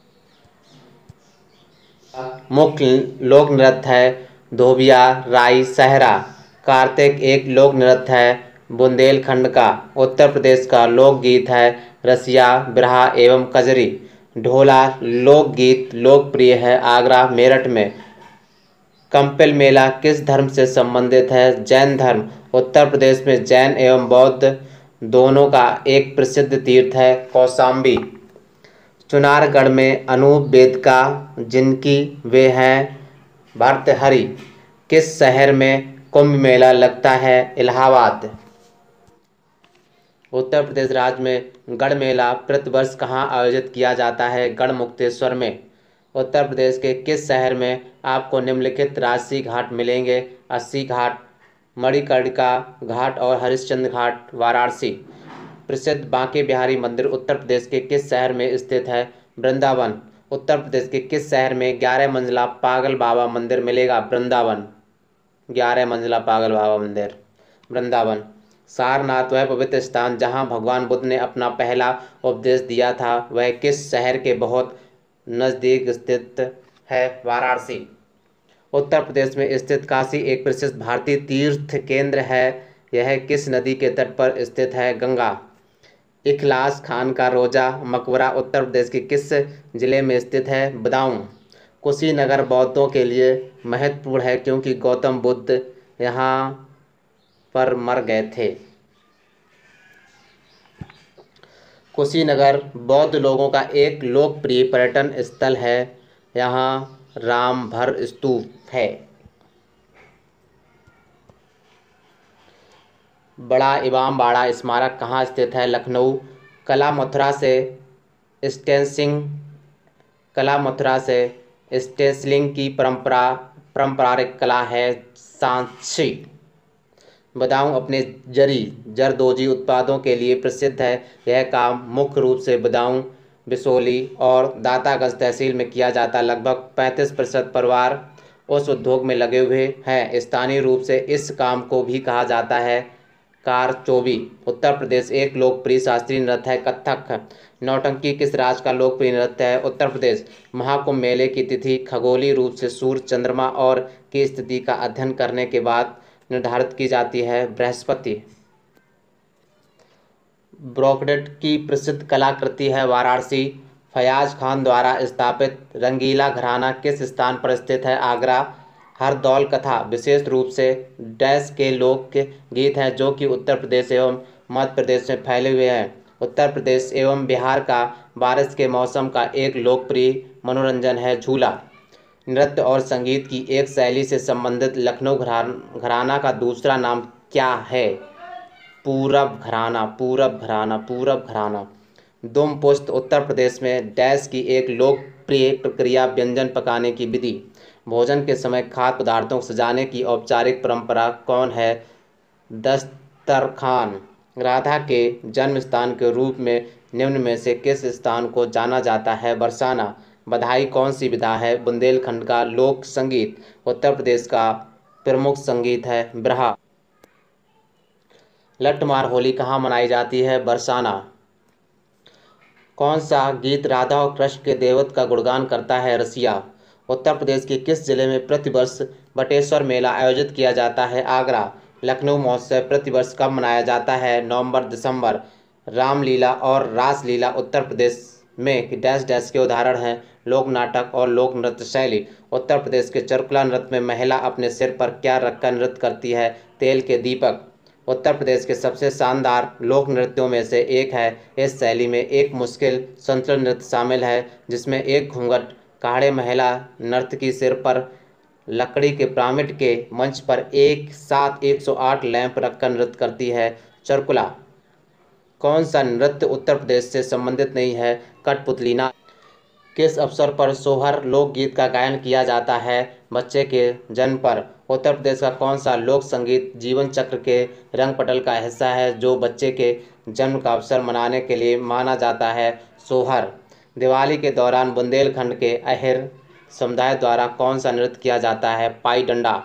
मुख्य लोक नृत्य है धोबिया राई सहरा। कार्तिक एक लोक नृत्य है बुंदेलखंड का। उत्तर प्रदेश का लोकगीत है रसिया बिरहा एवं कजरी। ढोला लोकगीत लोकप्रिय है आगरा मेरठ में। कंपिल मेला किस धर्म से संबंधित है? जैन धर्म। उत्तर प्रदेश में जैन एवं बौद्ध दोनों का एक प्रसिद्ध तीर्थ है कौशाम्बी। चुनारगढ़ में अनूप वेदिका जिनकी वे हैं भर्तृहरि। किस शहर में कुंभ मेला लगता है? इलाहाबाद। उत्तर प्रदेश राज्य में गढ़ मेला प्रतिवर्ष कहाँ आयोजित किया जाता है? गढ़मुक्तेश्वर में। उत्तर प्रदेश के किस शहर में आपको निम्नलिखित राजसी घाट मिलेंगे? अस्सी घाट, मणिकर्णिका घाट और हरिश्चंद्र घाट। वाराणसी। प्रसिद्ध बांके बिहारी मंदिर उत्तर प्रदेश के किस शहर में स्थित है? वृंदावन उत्तर प्रदेश के किस शहर में 11 मंजिला पागल बाबा मंदिर मिलेगा? वृंदावन 11 मंजिला पागल बाबा मंदिर वृंदावन। सारनाथ वह पवित्र स्थान जहाँ भगवान बुद्ध ने अपना पहला उपदेश दिया था, वह किस शहर के बहुत नज़दीक स्थित है? वाराणसी। उत्तर प्रदेश में स्थित काशी एक प्रसिद्ध भारतीय तीर्थ केंद्र है, यह किस नदी के तट पर स्थित है? गंगा। इखलास खान का रोजा मकबरा उत्तर प्रदेश के किस जिले में स्थित है? बदाऊं। कुशीनगर बौद्धों के लिए महत्वपूर्ण है क्योंकि गौतम बुद्ध यहाँ पर मर गए थे। कुशीनगर बौद्ध लोगों का एक लोकप्रिय पर्यटन स्थल है, यहाँ रामभर स्तूप है। बड़ा इमामबाड़ा स्मारक कहाँ स्थित है? लखनऊ। कला मथुरा से स्टेंसिलिंग की पारंपरिक कला है, सांची। बदाऊं अपने जरदोजी उत्पादों के लिए प्रसिद्ध है, यह काम मुख्य रूप से बदाऊं, बिसोली और दातागंज तहसील में किया जाता है। लगभग 35% परिवार उस उद्योग में लगे हुए हैं। स्थानीय रूप से इस काम को भी कहा जाता है कारचोबी। उत्तर प्रदेश एक लोकप्रिय शास्त्रीय नृत्य है कथक। नौटंकी किस राज्य का लोकप्रिय नृत्य है? उत्तर प्रदेश। महाकुंभ मेले की तिथि खगोलीय रूप से सूर्य, चंद्रमा और की स्थिति का अध्ययन करने के बाद निर्धारित की जाती है? बृहस्पति। ब्रोकडेट की प्रसिद्ध कलाकृति है वाराणसी। फयाज खान द्वारा स्थापित रंगीला घराना किस स्थान पर स्थित है? आगरा। हरदौल कथा विशेष रूप से डैश के लोक गीत हैं जो कि उत्तर प्रदेश एवं मध्य प्रदेश में फैले हुए हैं। उत्तर प्रदेश एवं बिहार का बारिश के मौसम का एक लोकप्रिय मनोरंजन है झूला। नृत्य और संगीत की एक शैली से संबंधित लखनऊ घराना का दूसरा नाम क्या है? पूरब घराना। दुम पुस्त उत्तर प्रदेश में डैश की एक लोकप्रिय प्रक्रिया व्यंजन पकाने की विधि। भोजन के समय खाद्य पदार्थों को सजाने की औपचारिक परंपरा कौन है? दस्तरखान। राधा के जन्म स्थान के रूप में निम्न में से किस स्थान को जाना जाता है? बरसाना। बधाई कौन सी विधा है? बुंदेलखंड का लोक संगीत। उत्तर प्रदेश का प्रमुख संगीत है बिरहा। लट्ठमार होली कहाँ मनाई जाती है? बरसाना। कौन सा गीत राधा और कृष्ण के देवत्व का गुणगान करता है? रसिया। उत्तर प्रदेश के किस जिले में प्रतिवर्ष बटेश्वर मेला आयोजित किया जाता है? आगरा। लखनऊ महोत्सव प्रतिवर्ष कब मनाया जाता है? नवंबर दिसंबर। रामलीला और रासलीला उत्तर प्रदेश में डैश डैश के उदाहरण हैं? लोक नाटक और लोक नृत्य शैली। उत्तर प्रदेश के चरकुला नृत्य में महिला अपने सिर पर क्या रखकर नृत्य करती है? तेल के दीपक। उत्तर प्रदेश के सबसे शानदार लोक नृत्यों में से एक है। इस शैली में एक मुश्किल संतुलन नृत्य शामिल है जिसमें एक घूंघट काढ़े महिला नर्तकी सिर पर लकड़ी के पिरामिड के मंच पर एक साथ 108 लैंप रखकर नृत्य करती है। चरकुला। कौन सा नृत्य उत्तर प्रदेश से संबंधित नहीं है? कठपुतली। किस अवसर पर सोहर लोकगीत का गायन किया जाता है? बच्चे के जन्म पर। उत्तर प्रदेश का कौन सा लोक संगीत जीवन चक्र के रंगपटल का हिस्सा है जो बच्चे के जन्म का अवसर मनाने के लिए माना जाता है? सोहर। दिवाली के दौरान बुंदेलखंड के अहिर समुदाय द्वारा कौन सा नृत्य किया जाता है? पाई डंडा।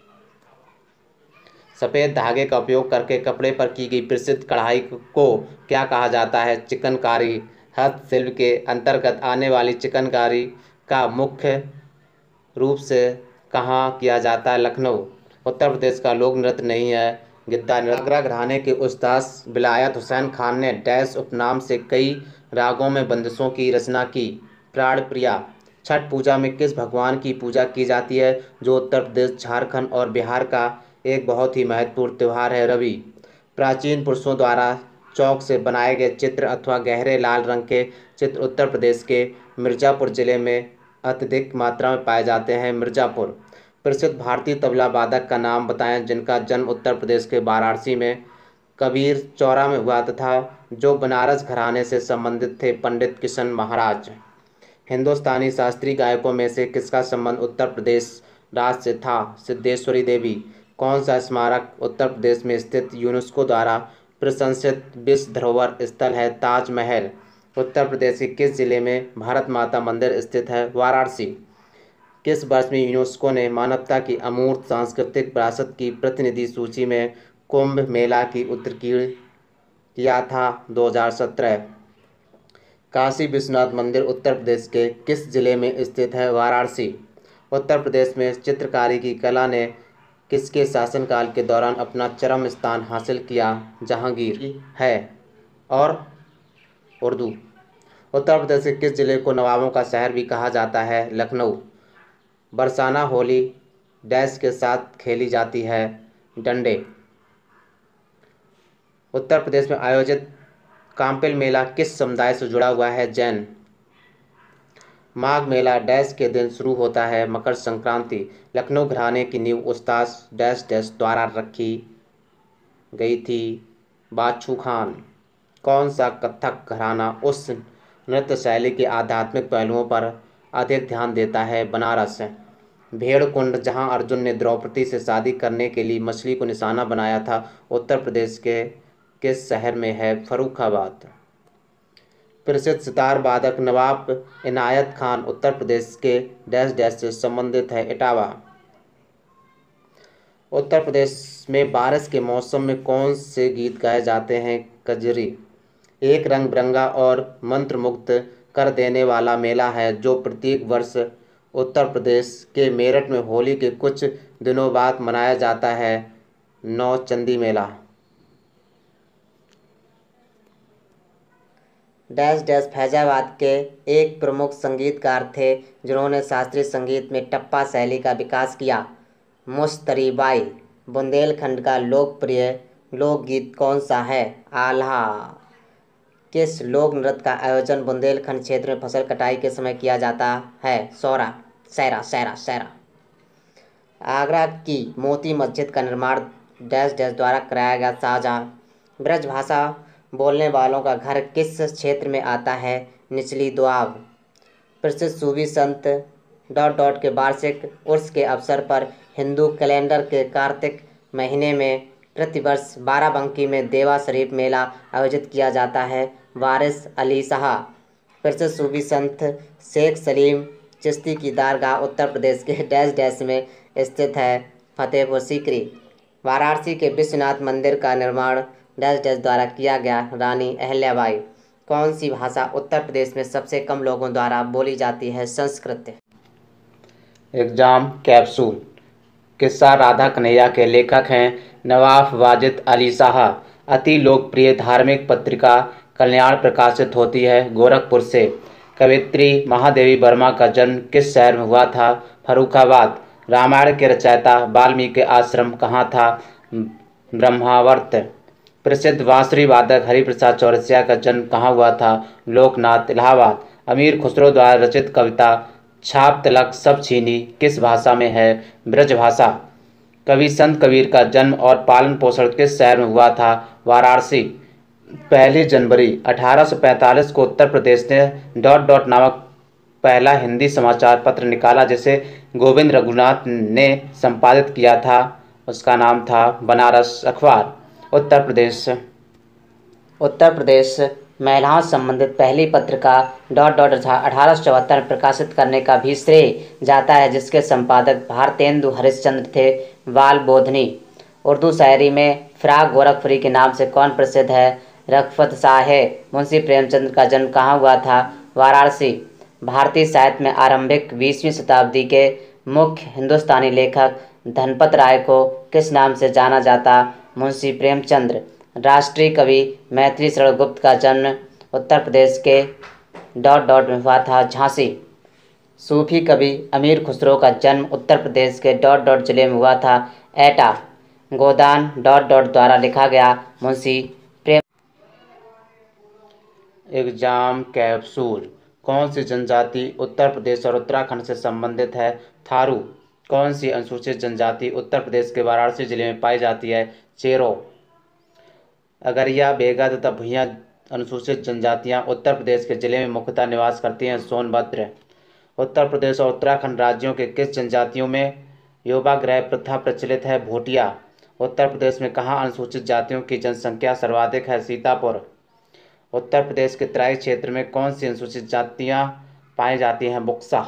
सफ़ेद धागे का उपयोग करके कपड़े पर की गई प्रसिद्ध कढ़ाई को क्या कहा जाता है? चिकनकारी। हस्तशिल्प के अंतर्गत आने वाली चिकनकारी का मुख्य रूप से कहाँ किया जाता है? लखनऊ। उत्तर प्रदेश का लोक नृत्य नहीं है गिद्दा नृत्य। आगरा घराने के उस्ताद विलायत हुसैन खान ने डैश उपनाम से कई रागों में बंदिशों की रचना की। प्राण प्रिया। छठ पूजा में किस भगवान की पूजा की जाती है जो उत्तर प्रदेश, झारखंड और बिहार का एक बहुत ही महत्वपूर्ण त्यौहार है? रवि। प्राचीन पुरुषों द्वारा चौक से बनाए गए चित्र अथवा गहरे लाल रंग के चित्र उत्तर प्रदेश के मिर्ज़ापुर जिले में अत्यधिक मात्रा में पाए जाते हैं। मिर्ज़ापुर। प्रसिद्ध भारतीय तबला वादक का नाम बताएं जिनका जन्म उत्तर प्रदेश के वाराणसी में कबीर चौरा में हुआ तथा जो बनारस घराने से संबंधित थे? पंडित किशन महाराज। हिंदुस्तानी शास्त्रीय गायकों में से किसका संबंध उत्तर प्रदेश राज्य से था? सिद्धेश्वरी देवी। कौन सा स्मारक उत्तर प्रदेश में स्थित यूनेस्को द्वारा प्रशंसित विश्व धरोहर स्थल है? ताजमहल। उत्तर प्रदेश के किस जिले में भारत माता मंदिर स्थित है? वाराणसी। किस वर्ष में यूनेस्को ने मानवता की अमूर्त सांस्कृतिक विरासत की प्रतिनिधि सूची में कुंभ मेला की उत्कीर्ण किया था? 2017। काशी विश्वनाथ मंदिर उत्तर प्रदेश के किस जिले में स्थित है? वाराणसी। उत्तर प्रदेश में चित्रकारी की कला ने किसके शासनकाल के दौरान अपना चरम स्थान हासिल किया? जहांगीर है। और उर्दू। उत्तर प्रदेश के किस जिले को नवाबों का शहर भी कहा जाता है? लखनऊ। बरसाना होली डैश के साथ खेली जाती है? डंडे। उत्तर प्रदेश में आयोजित कांपिल मेला किस समुदाय से जुड़ा हुआ है? जैन। माघ मेला डैश के दिन शुरू होता है? मकर संक्रांति। लखनऊ घराने की नींव उस्ताद डैश डैश द्वारा रखी गई थी? बाछू खान। कौन सा कथक घराना उस नृत्य शैली के आध्यात्मिक पहलुओं पर अधिक ध्यान देता है? बनारस। भेड़ कुंड जहां अर्जुन ने द्रौपदी से शादी करने के लिए मछली को निशाना बनाया था, उत्तर प्रदेश के किस शहर में है? फर्रुखाबाद। प्रसिद्ध सितार वादक नवाब इनायत खान उत्तर प्रदेश के डैश डैश से संबंधित है? इटावा। उत्तर प्रदेश में बारिश के मौसम में कौन से गीत गाए जाते हैं? कजरी। एक रंग बिरंगा और मंत्रमुग्ध कर देने वाला मेला है जो प्रत्येक वर्ष उत्तर प्रदेश के मेरठ में होली के कुछ दिनों बाद मनाया जाता है? नौचंदी मेला। डैश डैश फैजाबाद के एक प्रमुख संगीतकार थे जिन्होंने शास्त्रीय संगीत में टप्पा शैली का विकास किया? मुश्तरीबाई। बुंदेलखंड का लोकप्रिय लोकगीत कौन सा है? आल्हा। किस लोक नृत्य का आयोजन बुंदेलखंड क्षेत्र में फसल कटाई के समय किया जाता है? सौरा सैरा सैरा सैरा। आगरा की मोती मस्जिद का निर्माण डैश डैश द्वारा कराया गया? शाहजहां। ब्रजभाषा बोलने वालों का घर किस क्षेत्र में आता है? निचली दोआब। प्रसिद्ध सूफी संत डॉट के वार्षिक उर्स के अवसर पर हिंदू कैलेंडर के कार्तिक महीने में प्रतिवर्ष बाराबंकी में देवा शरीफ मेला आयोजित किया जाता है? वारिस अली शाह। प्रसिद्ध सूफी संत शेख सलीम चिश्ती की दरगाह उत्तर प्रदेश के डैश डैश में स्थित है? फतेहपुर सीकरी। वाराणसी के विश्वनाथ मंदिर का निर्माण डैश डैश द्वारा किया गया? रानी अहल्याबाई। कौन सी भाषा उत्तर प्रदेश में सबसे कम लोगों द्वारा बोली जाती है? संस्कृत। Exam capsule. किस्सा राधा कन्हैया के लेखक हैं? नवाब वाजिद अली शाह। अति लोकप्रिय धार्मिक पत्रिका कल्याण प्रकाशित होती है गोरखपुर से। कवित्री महादेवी वर्मा का जन्म किस शहर में हुआ था? फर्रुखाबाद। रामायण के रचयिता वाल्मीकि आश्रम कहाँ था? ब्रह्मावर्त। प्रसिद्ध बांसुरी वादक हरिप्रसाद चौरसिया का जन्म कहाँ हुआ था? लोकनाथ इलाहाबाद। अमीर खुसरो द्वारा रचित कविता छाप तलक सब छीनी किस भाषा में है? ब्रजभाषा। कवि संत कबीर का जन्म और पालन पोषण किस शहर में हुआ था? वाराणसी। 1 जनवरी 1845 को उत्तर प्रदेश ने डॉट नामक पहला हिंदी समाचार पत्र निकाला जिसे गोविंद रघुनाथ ने संपादित किया था। उसका नाम था बनारस अखबार। उत्तर प्रदेश महिलाओं से संबंधित पहली पत्रिका डॉट 1874 में प्रकाशित करने का भी श्रेय जाता है जिसके संपादक भारतेंदु हरिश्चंद्र थे? बाल बोधनी। उर्दू शायरी में फिराक गोरखपुरी के नाम से कौन प्रसिद्ध है? रफ़त शाह। मुंशी प्रेमचंद का जन्म कहाँ हुआ था? वाराणसी। भारतीय साहित्य में आरंभिक 20वीं शताब्दी के मुख्य हिंदुस्तानी लेखक धनपत राय को किस नाम से जाना जाता? मुंशी प्रेमचंद। राष्ट्रीय कवि मैथिली शरण गुप्त का जन्म उत्तर प्रदेश के डॉट में हुआ था? झांसी। सूफी कवि अमीर खुसरो का जन्म उत्तर प्रदेश के डॉट जिले में हुआ था? एटा। गोदान डॉट द्वारा लिखा गया? मुंशी प्रेम। Exam capsule. कौन सी जनजाति उत्तर प्रदेश और उत्तराखंड से संबंधित है? थारू। कौन सी अनुसूचित जनजाति उत्तर प्रदेश के वाराणसी जिले में पाई जाती है? चेरो। अगरिया बेगा तथा भुइयां अनुसूचित जनजातियां उत्तर प्रदेश के जिले में मुख्यतः निवास करती हैं? सोनभद्र। उत्तर प्रदेश और उत्तराखंड राज्यों के किस जनजातियों में योगाग्रह प्रथा प्रचलित है? भोटिया। उत्तर प्रदेश में कहाँ अनुसूचित जातियों की जनसंख्या सर्वाधिक है? सीतापुर। उत्तर प्रदेश के तराई क्षेत्र में कौन सी अनुसूचित जातियां पाई जाती हैं? बुक्सा।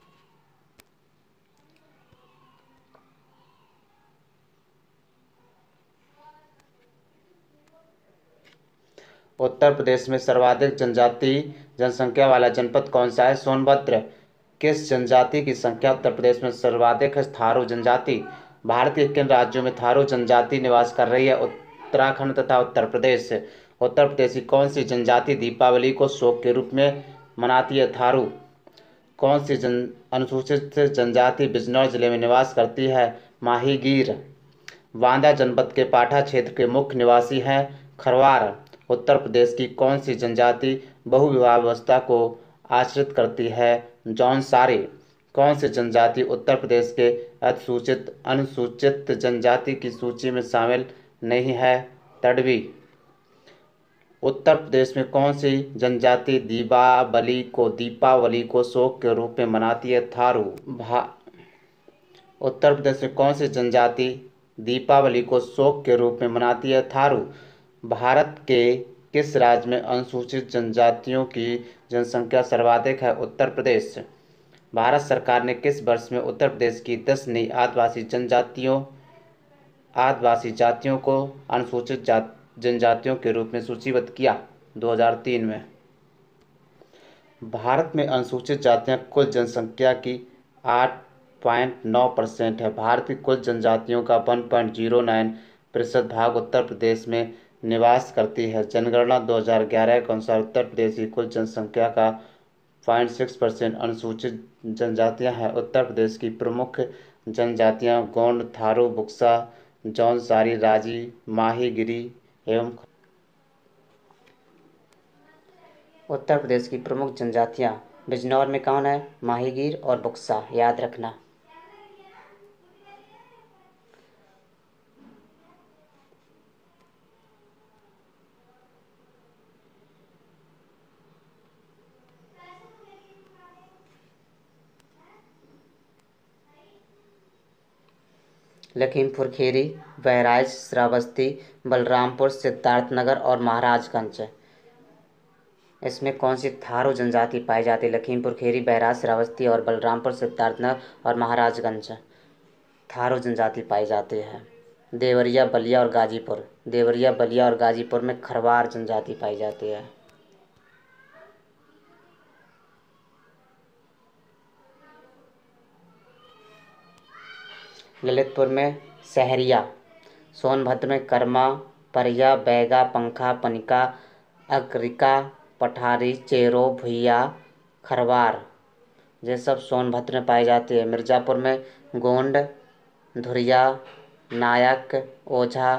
उत्तर प्रदेश में सर्वाधिक जनजातीय जनसंख्या वाला जनपद कौन सा है? सोनभद्र। किस जनजाति की संख्या उत्तर प्रदेश में सर्वाधिक है? थारू जनजाति। भारत के किन राज्यों में थारू जनजाति निवास कर रही है? उत्तराखंड तथा उत्तर प्रदेश। उत्तर प्रदेश की कौन सी जनजाति दीपावली को शोक के रूप में मनाती है? थारू। कौन सी अनुसूचित जनजाति बिजनौर जिले में निवास करती है? माहीगीर। बांदा जनपद के पाठा क्षेत्र के मुख्य निवासी हैं खरवार। उत्तर प्रदेश की कौन सी जनजाति बहुविवाह व्यवस्था को आश्रित करती है? जौनसारी। कौन सी जनजाति उत्तर प्रदेश के अनुसूचित जनजाति की सूची में शामिल नहीं है? तड़वी। उत्तर प्रदेश में कौन सी जनजाति दीपावली को शोक के रूप में मनाती है? थारू। उत्तर प्रदेश में कौन सी जनजाति दीपावली को शोक के रूप में मनाती है? थारू। भारत के किस राज्य में अनुसूचित जनजातियों की जनसंख्या सर्वाधिक है? उत्तर प्रदेश। भारत सरकार ने किस वर्ष में उत्तर प्रदेश की 10 नई आदिवासी जातियों को अनुसूचित जनजातियों के रूप में सूचीबद्ध किया? 2003 में। भारत में अनुसूचित जातियां कुल जनसंख्या की 8.9% है। भारत की कुल जनजातियों का 1.09% भाग उत्तर प्रदेश में निवास करती है। जनगणना 2011 के अनुसार उत्तर प्रदेश की कुल जनसंख्या का 0.6% अनुसूचित जनजातियां हैं। उत्तर प्रदेश की प्रमुख जनजातियां गोंड, थारू, बुक्सा, जौनसारी, राजी, माहीगिरी एवं। उत्तर प्रदेश की प्रमुख जनजातियां बिजनौर में कौन है? माहीगीर और बुक्सा, याद रखना। लखीमपुर खीरी, बहराइच, श्रावस्ती, बलरामपुर, सिद्धार्थनगर और महाराजगंज। इसमें कौन सी थारू जनजाति पाई जाती है? लखीमपुर खीरी, बहराइच, श्रावस्ती और बलरामपुर, सिद्धार्थनगर और महाराजगंज थारू जनजाति पाई जाती है। देवरिया, बलिया और गाजीपुर। देवरिया, बलिया और गाजीपुर में खरवार जनजाति पाई जाती है। ललितपुर में सहरिया। सोनभद्र में कर्मा, परिया, बैगा, पंखा, पनिका, अगरिका, पठारी, चेरो, भुइया, खरवार, ये सब सोनभद्र में पाई जाती है। मिर्ज़ापुर में गोंड, धुरिया, नायक, ओझा,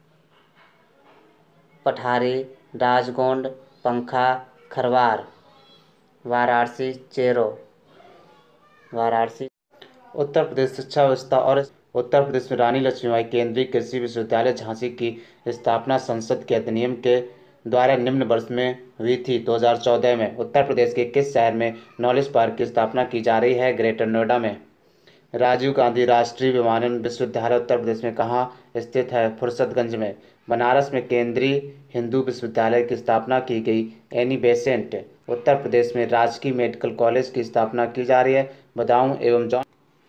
पठारी, राजगोंड, पंखा, खरवार। वाराणसी, चेरो, वाराणसी। उत्तर प्रदेश शिक्षा व्यवस्था और उत्तर प्रदेश में रानी लक्ष्मीबाई केंद्रीय कृषि विश्वविद्यालय झांसी की स्थापना संसद के अधिनियम के द्वारा निम्न वर्ष में हुई थी? 2014 में। उत्तर प्रदेश के किस शहर में नॉलेज पार्क की स्थापना की जा रही है? ग्रेटर नोएडा में। राजीव गांधी राष्ट्रीय विमानन विश्वविद्यालय उत्तर प्रदेश में कहाँ स्थित है? फुर्सतगंज में। बनारस में केंद्रीय हिंदू विश्वविद्यालय की स्थापना की गई। Annie Besant. उत्तर प्रदेश में राजकीय मेडिकल कॉलेज की स्थापना की जा रही है। बदायूं एवं जौन।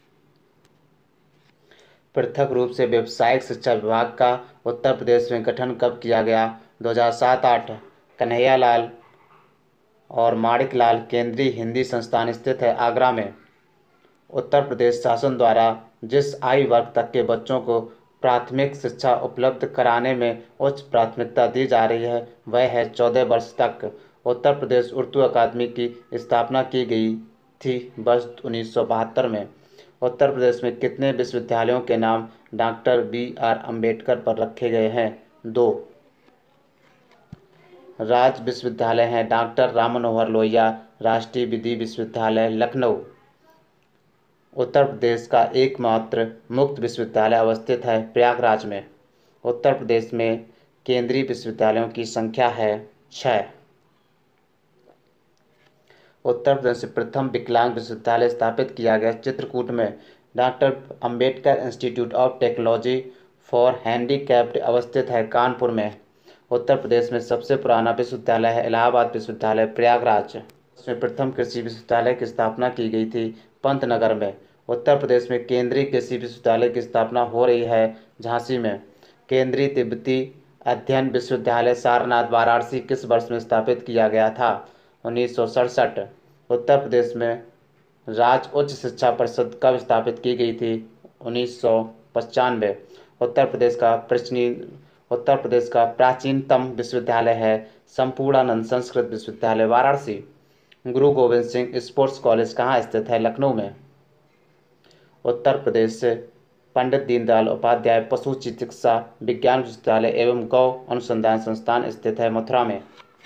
पृथक रूप से व्यावसायिक शिक्षा विभाग का उत्तर प्रदेश में गठन कब किया गया? 2007-8। कन्हैयालाल और माणिकलाल केंद्रीय हिंदी संस्थान स्थित है आगरा में। उत्तर प्रदेश शासन द्वारा जिस आयु वर्ग तक के बच्चों को प्राथमिक शिक्षा उपलब्ध कराने में उच्च प्राथमिकता दी जा रही है वह है 14 वर्ष तक। उत्तर प्रदेश उर्दू अकादमी की स्थापना की गई थी वर्ष 1972 में। उत्तर प्रदेश में कितने विश्वविद्यालयों के नाम डॉक्टर BR अम्बेडकर पर रखे गए हैं? 2 राज्य विश्वविद्यालय हैं डॉक्टर राम मनोहर लोहिया राष्ट्रीय विधि विश्वविद्यालय लखनऊ। उत्तर प्रदेश का एकमात्र मुक्त विश्वविद्यालय अवस्थित है प्रयागराज में। उत्तर प्रदेश में केंद्रीय विश्वविद्यालयों की संख्या है 6। उत्तर प्रदेश से प्रथम विकलांग विश्वविद्यालय स्थापित किया गया चित्रकूट में। Doctor Ambedkar institute of technology for handicapped अवस्थित है कानपुर में। उत्तर प्रदेश में सबसे पुराना विश्वविद्यालय है इलाहाबाद विश्वविद्यालय प्रयागराज। इसमें प्रथम कृषि विश्वविद्यालय की स्थापना की गई थी पंतनगर में। उत्तर प्रदेश में केंद्रीय कृषि विश्वविद्यालय की स्थापना हो रही है झांसी में। केंद्रीय तिब्बती अध्ययन विश्वविद्यालय सारनाथ वाराणसी किस वर्ष में स्थापित किया गया था? 1967। उत्तर प्रदेश में राज्य उच्च शिक्षा परिषद कब स्थापित की गई थी? 1995। उत्तर प्रदेश का प्राचीनतम विश्वविद्यालय है संपूर्णानंद संस्कृत विश्वविद्यालय वाराणसी। गुरु गोविंद सिंह स्पोर्ट्स कॉलेज कहाँ स्थित है? लखनऊ में। उत्तर प्रदेश से पंडित दीनदयाल उपाध्याय पशु चिकित्सा विज्ञान विश्वविद्यालय एवं गौ अनुसंधान संस्थान स्थित है मथुरा में।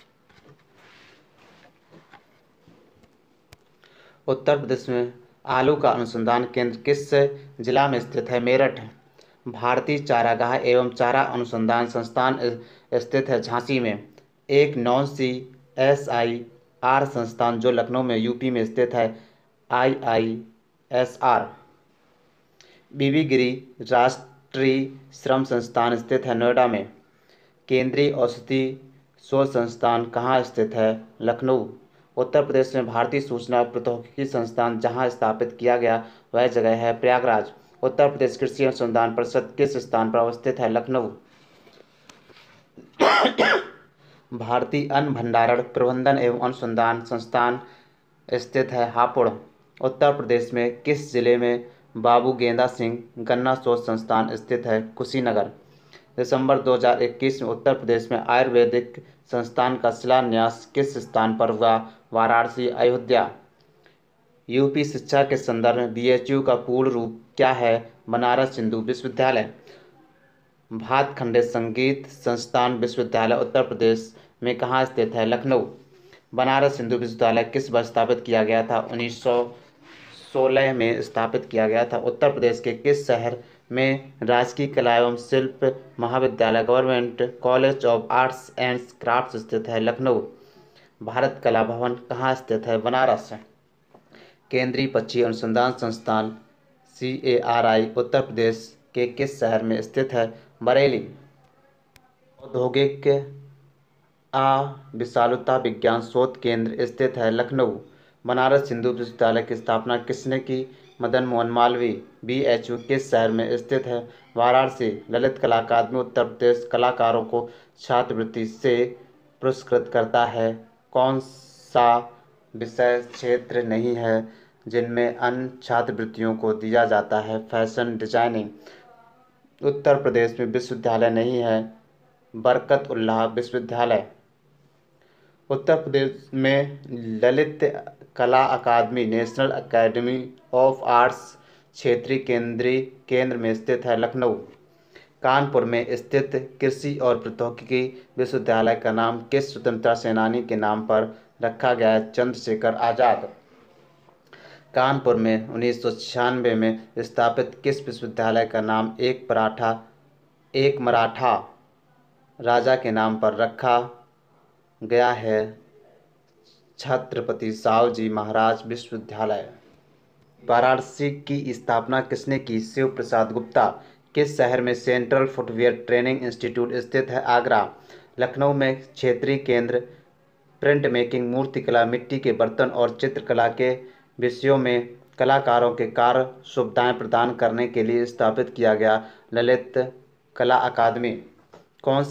उत्तर प्रदेश में आलू का अनुसंधान केंद्र किस जिला में स्थित है? मेरठ। भारतीय चारागाह एवं चारा अनुसंधान संस्थान स्थित है झांसी में। एक नॉन CSIR संस्थान जो लखनऊ में यूपी में स्थित है IISR। बीबी गिरी राष्ट्रीय श्रम संस्थान स्थित है नोएडा में। केंद्रीय औषधि शोध संस्थान कहाँ स्थित है? लखनऊ। उत्तर प्रदेश में भारतीय सूचना प्रौद्योगिकी संस्थान जहाँ स्थापित किया गया वह जगह है प्रयागराज। उत्तर प्रदेश कृषि अनुसंधान परिषद किस स्थान पर अवस्थित है? लखनऊ। भारतीय अन्न भंडारण प्रबंधन एवं अनुसंधान संस्थान स्थित है हापुड़। उत्तर प्रदेश में किस जिले में बाबू गेंदा सिंह गन्ना शोध संस्थान स्थित है? कुशीनगर। दिसंबर 2021 में उत्तर प्रदेश में आयुर्वेदिक संस्थान का शिलान्यास किस स्थान पर हुआ? वाराणसी अयोध्या। यूपी शिक्षा के संदर्भ में BHU का पूर्ण रूप क्या है? बनारस हिंदू विश्वविद्यालय। भातखंडे संगीत संस्थान विश्वविद्यालय उत्तर प्रदेश में कहाँ स्थित है? लखनऊ। बनारस हिंदू विश्वविद्यालय किस वर्ष स्थापित किया गया था? 1916 में स्थापित किया गया था। उत्तर प्रदेश के किस शहर में राजकीय कला एवं शिल्प महाविद्यालय government college of arts and crafts स्थित है? लखनऊ। भारत कला भवन कहाँ स्थित है? बनारस। केंद्रीय पक्षी अनुसंधान संस्थान CARI उत्तर प्रदेश के किस शहर में स्थित है? बरेली। औद्योगिक विषालुता विज्ञान शोध केंद्र स्थित है लखनऊ। बनारस हिंदू विश्वविद्यालय की स्थापना किसने की? मदन मोहन मालवीय। BHU किस शहर में स्थित है? वाराणसी। ललित कला अकादमी उत्तर प्रदेश कलाकारों को छात्रवृत्ति से पुरस्कृत करता है। कौन सा विषय क्षेत्र नहीं है जिनमें अन्य छात्रवृत्तियों को दिया जाता है? Fashion designing. उत्तर प्रदेश में विश्वविद्यालय नहीं है बरकत उल्लाह विश्वविद्यालय। उत्तर प्रदेश में Lalit Kala Akademi national academy of arts क्षेत्रीय केंद्र में स्थित है लखनऊ। कानपुर में स्थित कृषि और प्रौद्योगिकी विश्वविद्यालय का नाम किस स्वतंत्रता सेनानी के नाम पर रखा गया है? चंद्रशेखर आज़ाद। कानपुर में 1996 में स्थापित किस विश्वविद्यालय का नाम एक मराठा राजा के नाम पर रखा गया है? छत्रपति साहूजी महाराज विश्वविद्यालय। वाराणसी की स्थापना किसने की? शिव प्रसाद गुप्ता। किस शहर में सेंट्रल फुटवियर ट्रेनिंग इंस्टीट्यूट स्थित है? आगरा। लखनऊ में क्षेत्रीय केंद्र प्रिंट मेकिंग मूर्तिकला मिट्टी के बर्तन और चित्रकला के विषयों में कलाकारों के कार्य सुविधाएं प्रदान करने के लिए स्थापित किया गया ललित कला अकादमी। कौन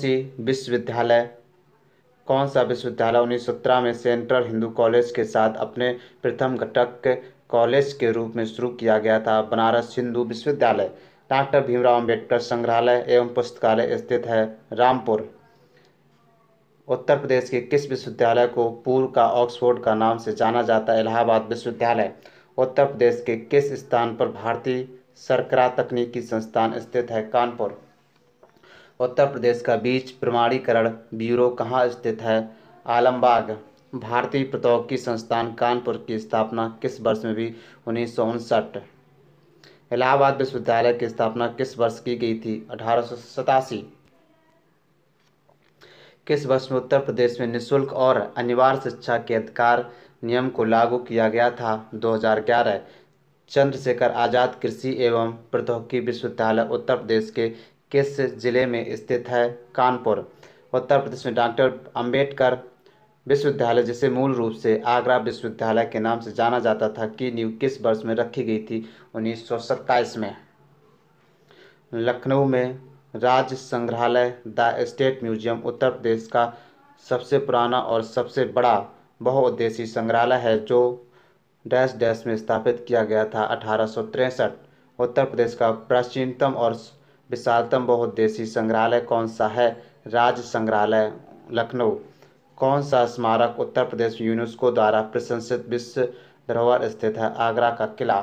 सा विश्वविद्यालय 1917 में सेंट्रल हिंदू कॉलेज के साथ अपने प्रथम घटक कॉलेज के रूप में शुरू किया गया था? बनारस हिंदू विश्वविद्यालय। डॉक्टर भीमराव अंबेडकर संग्रहालय एवं पुस्तकालय स्थित है रामपुर। उत्तर प्रदेश के किस विश्वविद्यालय को पूर्व का ऑक्सफोर्ड का नाम से जाना जाता है? इलाहाबाद विश्वविद्यालय। उत्तर प्रदेश के किस स्थान पर भारतीय शर्करा तकनीकी संस्थान स्थित है? कानपुर। उत्तर प्रदेश का बीज प्रमाणीकरण ब्यूरो कहाँ स्थित है? आलमबाग। भारतीय प्रौद्योगिकी संस्थान कानपुर की स्थापना किस वर्ष में हुई? 1959। इलाहाबाद विश्वविद्यालय की स्थापना किस वर्ष की गई थी? 1887। किस वर्ष में उत्तर प्रदेश में निःशुल्क और अनिवार्य शिक्षा के अधिकार नियम को लागू किया गया था? 2011। चंद्रशेखर आज़ाद कृषि एवं प्रौद्योगिकी विश्वविद्यालय उत्तर प्रदेश के किस जिले में स्थित है? कानपुर। उत्तर प्रदेश में डॉक्टर अंबेडकर विश्वविद्यालय, जिसे मूल रूप से आगरा विश्वविद्यालय के नाम से जाना जाता था, की नींव किस वर्ष में रखी गई थी? 1927 में। लखनऊ में राज्य संग्रहालय the state museum Uttar Pradesh का सबसे पुराना और सबसे बड़ा बहुउद्देशीय संग्रहालय है, जो डैश डैश में स्थापित किया गया था 1863। उत्तर प्रदेश का प्राचीनतम और विशालतम बहुउद्देशीय संग्रहालय कौन सा है? राज्य संग्रहालय लखनऊ। कौन सा स्मारक उत्तर प्रदेश यूनेस्को द्वारा प्रशंसित विश्व धरोहर स्थित है? आगरा का किला।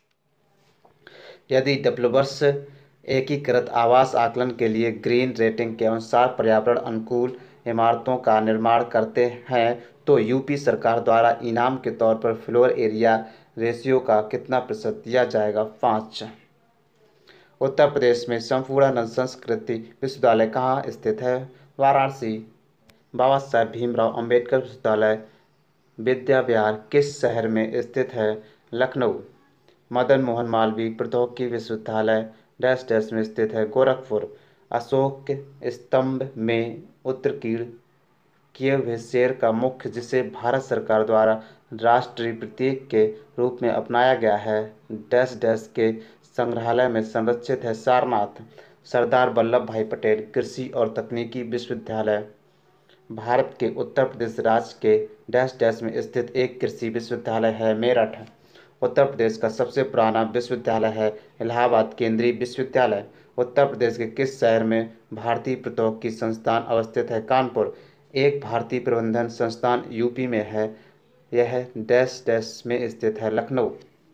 यदि डेवलपर्स एकीकृत आवास आकलन के लिए ग्रीन रेटिंग के अनुसार पर्यावरण अनुकूल इमारतों का निर्माण करते हैं तो यूपी सरकार द्वारा इनाम के तौर पर फ्लोर एरिया रेशियो का कितना प्रतिशत दिया जाएगा? 5। उत्तर प्रदेश में संपूर्णानंद संस्कृति विश्वविद्यालय कहाँ स्थित है? वाराणसी। बाबा साहेब भीमराव अंबेडकर विश्वविद्यालय विद्या विहार किस शहर में स्थित है? लखनऊ। मदन मोहन मालवीय प्रौद्योगिकी विश्वविद्यालय डैश डैश में स्थित है? गोरखपुर। अशोक स्तंभ में उत्कीर्ण किए हुए शेर का मुख, जिसे भारत सरकार द्वारा राष्ट्रीय प्रतीक के रूप में अपनाया गया है, डैश डैश के संग्रहालय में संरक्षित है? सारनाथ। सरदार वल्लभ भाई पटेल कृषि और तकनीकी विश्वविद्यालय भारत के उत्तर प्रदेश राज्य के डैश डैश में स्थित एक कृषि विश्वविद्यालय है? मेरठ। उत्तर प्रदेश का सबसे पुराना विश्वविद्यालय है इलाहाबाद केंद्रीय विश्वविद्यालय। उत्तर प्रदेश के किस शहर में भारतीय प्रौद्योगिकी संस्थान अवस्थित है? कानपुर। एक भारतीय प्रबंधन संस्थान यूपी में है, यह डैश डैश में स्थित है? लखनऊ।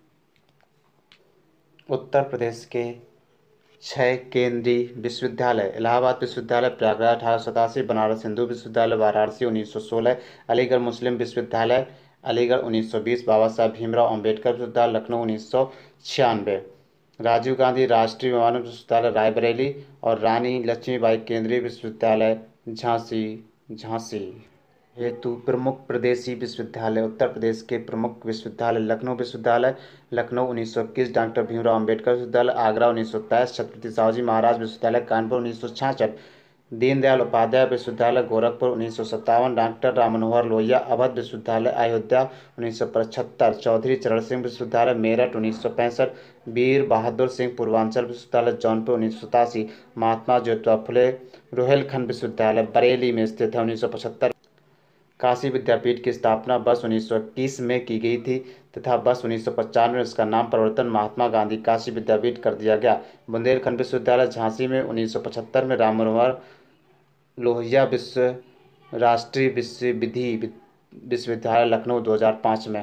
उत्तर प्रदेश के 6 केंद्रीय विश्वविद्यालय इलाहाबाद विश्वविद्यालय प्रयागराज 1887, बनारस हिंदू विश्वविद्यालय वाराणसी 1916, अलीगढ़ मुस्लिम विश्वविद्यालय अलीगढ़ 1920, बाबा साहेब भीमराव अंबेडकर विश्वविद्यालय लखनऊ 1996, राजीव गांधी राष्ट्रीय मानव विश्वविद्यालय रायबरेली और रानी लक्ष्मीबाई केंद्रीय विश्वविद्यालय झांसी। हेतु प्रमुख प्रदेशी विश्वविद्यालय उत्तर प्रदेश के प्रमुख विश्वविद्यालय लखनऊ विश्वविद्यालय लखनऊ 1921, डॉक्टर भीमराव अंबेडकर विश्वविद्यालय आगरा 1923, छत्रपति शिवाजी महाराज विश्वविद्यालय कानपुर 1966, दीनदयाल उपाध्याय विश्वविद्यालय गोरखपुर 1957, डॉक्टर राम मनोहर लोहिया अवध विश्वविद्यालय अयोध्या 1975, चौधरी चरण सिंह विश्वविद्यालय मेरठ 1965, वीर बहादुर सिंह पूर्वांचल विश्वविद्यालय जौनपुर 1987, महात्मा ज्योतिबा फुले रुहेलखंड विश्वविद्यालय बरेली में स्थित है 1975। काशी विद्यापीठ की स्थापना वर्ष 1921 में की गई थी तथा वर्ष 1995 में इसका नाम परिवर्तन महात्मा गांधी काशी विद्यापीठ कर दिया गया। बुंदेलखंड विश्वविद्यालय झांसी में 1975 में राम मनोहर लोहिया राष्ट्रीय विधि विश्वविद्यालय लखनऊ 2005 में।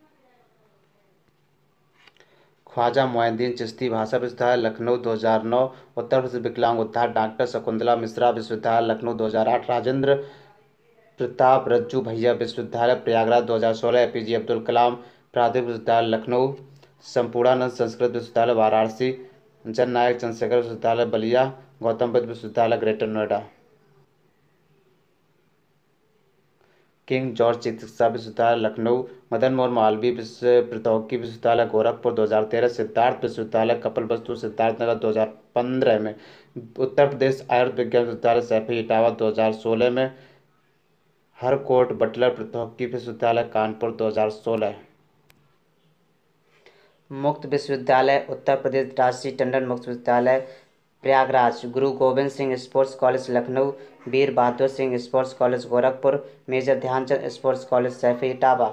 ख्वाजा मोइनुद्दीन चिश्ती भाषा विश्वविद्यालय लखनऊ 2009, उत्तर प्रदेश विकलांग उद्धार डॉक्टर शकुंतला मिश्रा विश्वविद्यालय लखनऊ 2008, राजेंद्र प्रताप रज्जू भैया विश्वविद्यालय प्रयागराज 2016, एपीजे अब्दुल कलाम प्राथमिक विश्वविद्यालय लखनऊ, संपूर्णानंद संस्कृत विश्वविद्यालय वाराणसी, जननायक चंद्रशेखर विश्वविद्यालय बलिया, गौतम बुद्ध विश्वविद्यालय ग्रेटर नोएडा, किंग जॉर्ज चिकित्सा विश्वविद्यालय लखनऊ, मदन मोहन मालवीय प्रौद्योगिकी विश्वविद्यालय गोरखपुर 2013, सिद्धार्थ विश्वविद्यालय कपिलवस्तु सिद्धार्थनगर 2015 में, उत्तर प्रदेश आयुर्विज्ञान विश्वविद्यालय सैफी इटावा 2016 में, हरकोट बटलर प्रौद्योगिकी विश्वविद्यालय कानपुर 2016। मुक्त विश्वविद्यालय उत्तर प्रदेश राजश्री टंडन मुक्त विश्वविद्यालय Prayagraj, Guru Gobind Singh sports college Lucknow, Veer Bahadur Singh sports college Gorakhpur, major Dhyanchand sports college Saifai Etawah.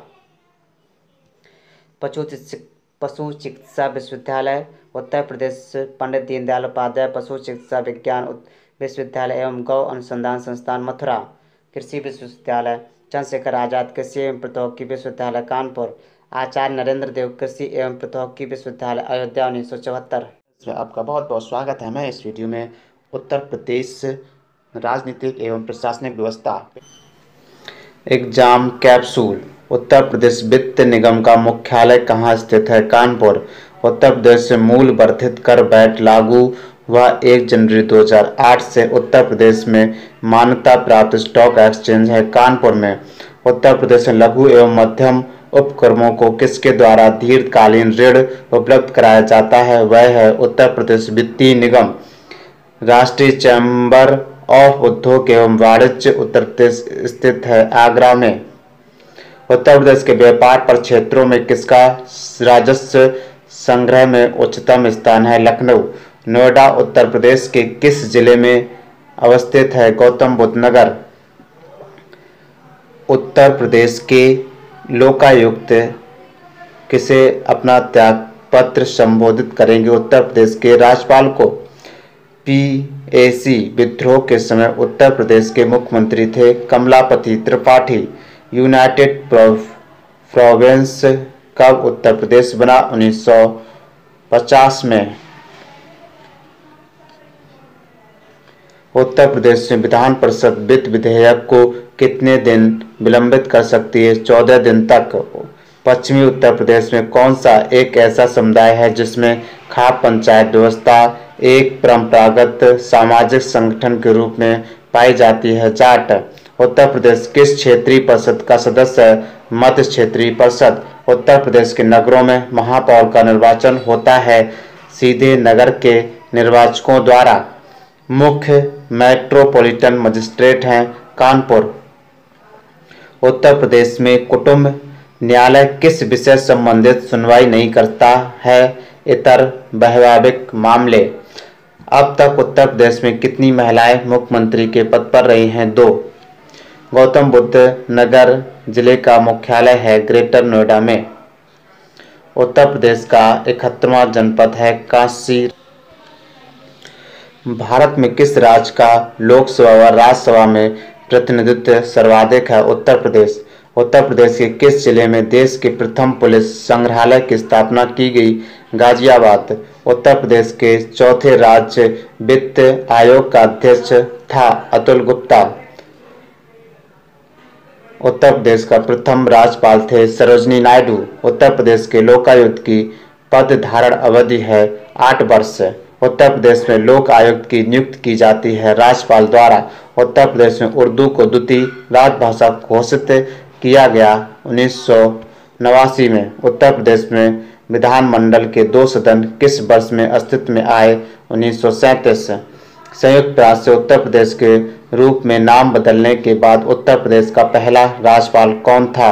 पशु चिकित्सा विश्वविद्यालय उत्तर प्रदेश पंडित दीनदयाल उपाध्याय पशु चिकित्सा विज्ञान विश्वविद्यालय एवं गौ अनुसंधान संस्थान मथुरा, कृषि विश्वविद्यालय चंद्रशेखर आजाद कृषि एवं प्रौद्योगिकी विश्वविद्यालय कानपुर, आचार्य नरेंद्र देव कृषि एवं प्रौद्योगिकी विश्वविद्यालय अयोध्या 1974। आपका बहुत बहुत स्वागत है। मैं इस वीडियो में उत्तर प्रदेश राजनीतिक एवं प्रशासनिक व्यवस्था एग्जाम कैप्सूल। उत्तर प्रदेश वित्त निगम का मुख्यालय कहाँ स्थित है? कानपुर। उत्तर प्रदेश से मूल वर्धित कर वैट लागू हुआ 1 जनवरी 2008 से उत्तर प्रदेश में मान्यता प्राप्त स्टॉक एक्सचेंज है कानपुर में। उत्तर प्रदेश में लघु एवं मध्यम उपक्रमों को किसके द्वारा दीर्घकालीन ऋण उपलब्ध कराया जाता है? वह है उत्तर प्रदेश वित्तीय निगम। राष्ट्रीय चैम्बर ऑफ उद्योग एवं वाणिज्य उत्तर प्रदेश स्थित है? आगरा में। उत्तर प्रदेश के व्यापार पर क्षेत्रों में किसका राजस्व संग्रह में उच्चतम स्थान है? लखनऊ। नोएडा उत्तर प्रदेश के किस जिले में अवस्थित है? गौतम बुद्ध नगर। उत्तर प्रदेश के लोकायुक्त किसे अपना त्यागपत्र संबोधित करेंगे? उत्तर प्रदेश के राज्यपाल को। पीएसी विद्रोह के समय उत्तर प्रदेश के मुख्यमंत्री थे कमलापति त्रिपाठी। यूनाइटेड प्रोविंस कब उत्तर प्रदेश बना? 1950 में। उत्तर प्रदेश में विधान परिषद वित्त विधेयक को कितने दिन विलंबित कर सकती है? 14 दिन तक। पश्चिमी उत्तर प्रदेश में कौन सा एक ऐसा समुदाय है जिसमें खाप पंचायत व्यवस्था एक परंपरागत सामाजिक संगठन के रूप में पाई जाती है? जाट। उत्तर प्रदेश किस क्षेत्रीय परिषद का सदस्य है? मध्य क्षेत्रीय परिषद। उत्तर प्रदेश के नगरों में महापौर का निर्वाचन होता है सीधे नगर के निर्वाचकों द्वारा। मुख्य मेट्रोपॉलिटन मजिस्ट्रेट हैं कानपुर। उत्तर प्रदेश में कुटुंब न्यायालय किस विषय संबंधित सुनवाई नहीं करता है? इतर वैवाहिक मामले। अब तक उत्तर प्रदेश में कितनी महिलाएं मुख्यमंत्री के पद पर रही हैं? 2। गौतम बुद्ध नगर जिले का मुख्यालय है ग्रेटर नोएडा में। उत्तर प्रदेश का 71वां जनपद है काशी। भारत में किस राज्य का लोकसभा व राज्यसभा में प्रतिनिधित्व सर्वाधिक है? उत्तर प्रदेश। उत्तर प्रदेश के किस जिले में देश के प्रथम पुलिस संग्रहालय की स्थापना की गई? गाजियाबाद। उत्तर प्रदेश के चौथे राज्य वित्त आयोग का अध्यक्ष था अतुल गुप्ता। उत्तर प्रदेश का प्रथम राज्यपाल थे सरोजिनी नायडू। उत्तर प्रदेश के लोकायुक्त की पद धारण अवधि है 8 वर्ष। उत्तर प्रदेश में लोक आयुक्त की नियुक्ति की जाती है राज्यपाल द्वारा। उत्तर प्रदेश में उर्दू को द्वितीय राजभाषा घोषित किया गया 1989 में। उत्तर प्रदेश में विधानमंडल के 2 सदन किस वर्ष में अस्तित्व में आए? 1937। संयुक्त राष्ट्र से उत्तर प्रदेश के रूप में नाम बदलने के बाद उत्तर प्रदेश का पहला राज्यपाल कौन था?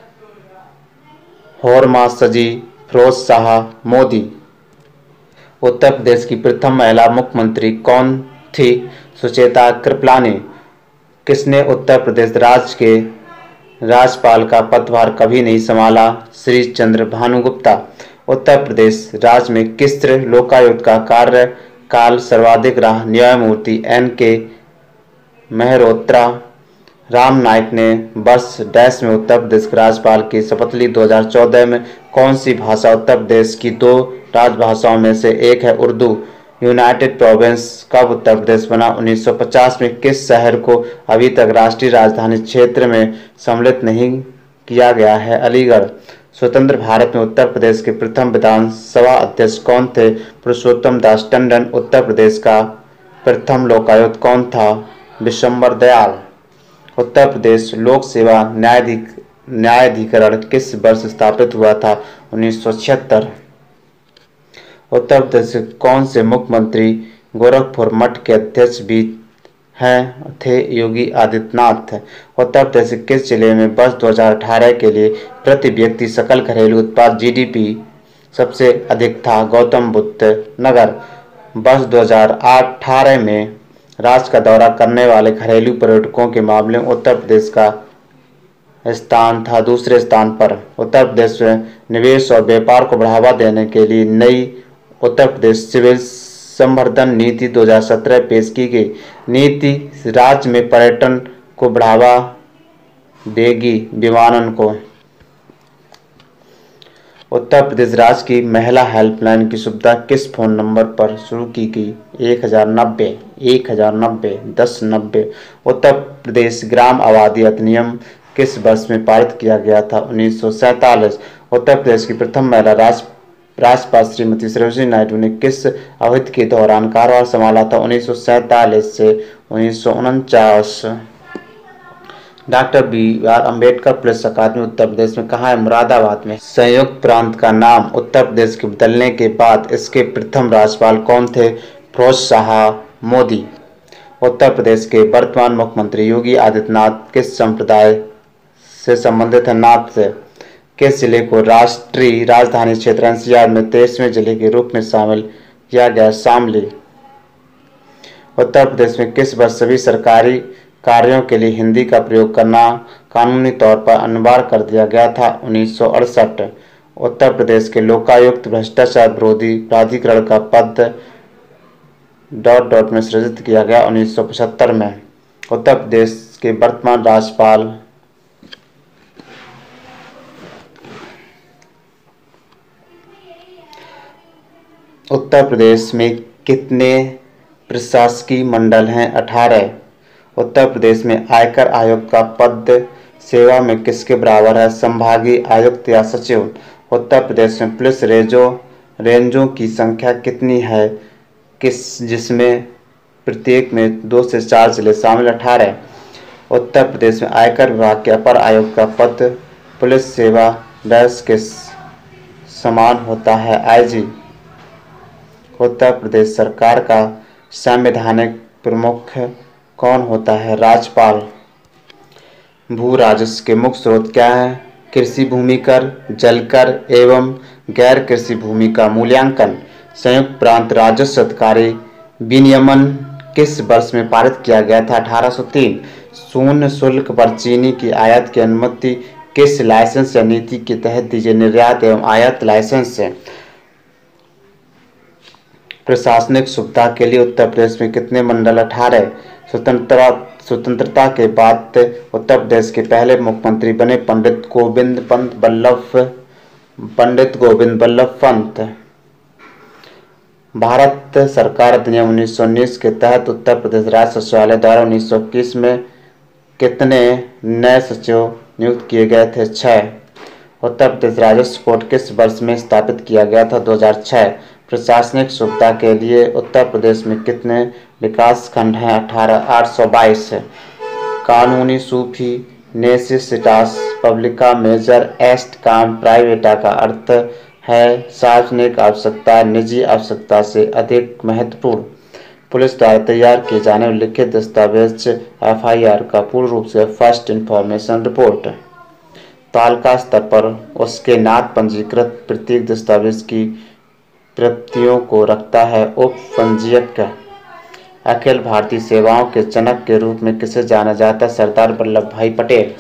होर्मासजी फिरोज शाह मोदी। उत्तर प्रदेश की प्रथम महिला मुख्यमंत्री कौन थी? सुचेता कृपलानी। किसने उत्तर प्रदेश राज्य के राज्यपाल का पदभार कभी नहीं संभाला? श्री चंद्र भानुगुप्ता। उत्तर प्रदेश राज्य में किस लोकायुक्त का कार्यकाल सर्वाधिक रहा? न्यायमूर्ति N.K. मेहरोत्रा। राम नाईक ने वर्ष डैश में उत्तर प्रदेश के राज्यपाल की शपथ ली? 2014 में। कौन सी भाषा उत्तर प्रदेश की 2 राजभाषाओं में से एक है? उर्दू। यूनाइटेड प्रोविंस कब उत्तर प्रदेश बना? 1950 में। किस शहर को अभी तक राष्ट्रीय राजधानी क्षेत्र में सम्मिलित नहीं किया गया है? अलीगढ़। स्वतंत्र भारत में उत्तर प्रदेश के प्रथम विधानसभा अध्यक्ष कौन थे? पुरुषोत्तम दास टंडन। उत्तर प्रदेश का प्रथम लोकायुक्त कौन था? विशंबर दयाल। उत्तर प्रदेश लोक सेवा न्यायाधिकरण किस वर्ष स्थापित हुआ था? 1976। उत्तर प्रदेश के कौन से मुख्यमंत्री गोरखपुर मठ के अध्यक्ष भी थे? योगी आदित्यनाथ। उत्तर प्रदेश के किस जिले में वर्ष 2018 के लिए प्रति व्यक्ति सकल घरेलू उत्पाद GDP सबसे अधिक था? गौतम बुद्ध नगर। वर्ष 2018 में राज्य का दौरा करने वाले घरेलू पर्यटकों के मामले में उत्तर प्रदेश का स्थान था दूसरे स्थान पर। उत्तर प्रदेश में निवेश और व्यापार को बढ़ावा देने के लिए नई उत्तर प्रदेश सिविल संवर्धन नीति 2017 पेश की गई। नीति राज्य में पर्यटन को बढ़ावा देगी। विमानन को। उत्तर प्रदेश राज्य की महिला हेल्पलाइन की सुविधा किस फोन नंबर पर शुरू की गई? 1090 1090 1090। उत्तर प्रदेश ग्राम आबादी अधिनियम किस वर्ष में पारित किया गया था? 1947। उत्तर प्रदेश की प्रथम महिला राज्यपाल श्रीमती सरोजिनी नायडू ने किस अवधि के दौरान कार्यभार संभाला था? 1947 से 1949। Doctor BR Ambedkar police academy Uttar Pradesh में कहाँ है? मुरादाबाद में। संयुक्त प्रांत का नाम उत्तर प्रदेश के बदलने के बाद इसके प्रथम राज्यपाल कौन थे? फिरोज शाह मोदी। उत्तर प्रदेश के वर्तमान मुख्यमंत्री योगी आदित्यनाथ किस संप्रदाय से संबंधित है? नाथ से। किस जिले को राष्ट्रीय राजधानी क्षेत्र एनसीआर में 23वें जिले के रूप में शामिल किया गया? शामली। उत्तर प्रदेश में किस वर्ष सभी सरकारी कार्यों के लिए हिंदी का प्रयोग करना कानूनी तौर पर अनिवार्य कर दिया गया था? 1968। उत्तर प्रदेश के लोकायुक्त भ्रष्टाचार विरोधी प्राधिकरण का पद ... में सृजित किया गया 1975 में। उत्तर प्रदेश के वर्तमान राज्यपाल उत्तर प्रदेश में कितने प्रशासकीय मंडल हैं? 18। उत्तर प्रदेश में आयकर आयुक्त का पद सेवा में किसके बराबर है? संभागीय आयुक्त या सचिव। उत्तर प्रदेश में पुलिस रेंजों की संख्या कितनी है जिसमें प्रत्येक में 2 से 4 जिले शामिल? 18। उत्तर प्रदेश में आयकर विभाग के अपर आयुक्त का पद पुलिस सेवा डैश के समान होता है? आईजी। उत्तर प्रदेश सरकार का संवैधानिक प्रमुख कौन होता है? राज्यपाल। भू राजस्व के मुख्य स्रोत क्या हैं? कृषि भूमि कर, जल कर एवं गैर कृषि भूमि का मूल्यांकन। संयुक्त प्रांत राजस्व अधिकारी विनियमन किस वर्ष में पारित किया गया था? 1803। शून्य शुल्क पर चीनी की आयात की अनुमति किस लाइसेंस या नीति के तहत दी जाए? निर्यात एवं आयात लाइसेंस से। प्रशासनिक सुविधा के लिए उत्तर प्रदेश में कितने मंडल? 18। स्वतंत्रता के बाद उत्तर प्रदेश के पहले मुख्यमंत्री बने पंडित गोविंद बल्लभ पंत। भारत सरकार अधिनियम 1919 के तहत उत्तर प्रदेश राज्य सचिवालय द्वारा 1921 में कितने नए सचिव नियुक्त किए गए थे? 6। उत्तर प्रदेश राजस्व बोर्ड किस वर्ष में स्थापित किया गया था? 2006। प्रशासनिक सुविधा के लिए उत्तर प्रदेश में कितने विकास खंड हैं? 18। 822। कानूनी सूफी नेसेसिटास पब्लिका मेजर एस्ट काम प्राइवेटा का अर्थ है सार्वजनिक आवश्यकता निजी आवश्यकता से अधिक महत्वपूर्ण। पुलिस द्वारा तैयार किए जाने वाले लिखित दस्तावेज एफआईआर का पूर्ण रूप से फर्स्ट इंफॉर्मेशन रिपोर्ट। तालुका स्तर पर उसके नात पंजीकृत प्रत्येक दस्तावेज की प्रतियों को रखता है उप पंजीयक। अखिल भारतीय सेवाओं के जनक के रूप में किसे जाना जाता है? सरदार वल्लभ भाई पटेल।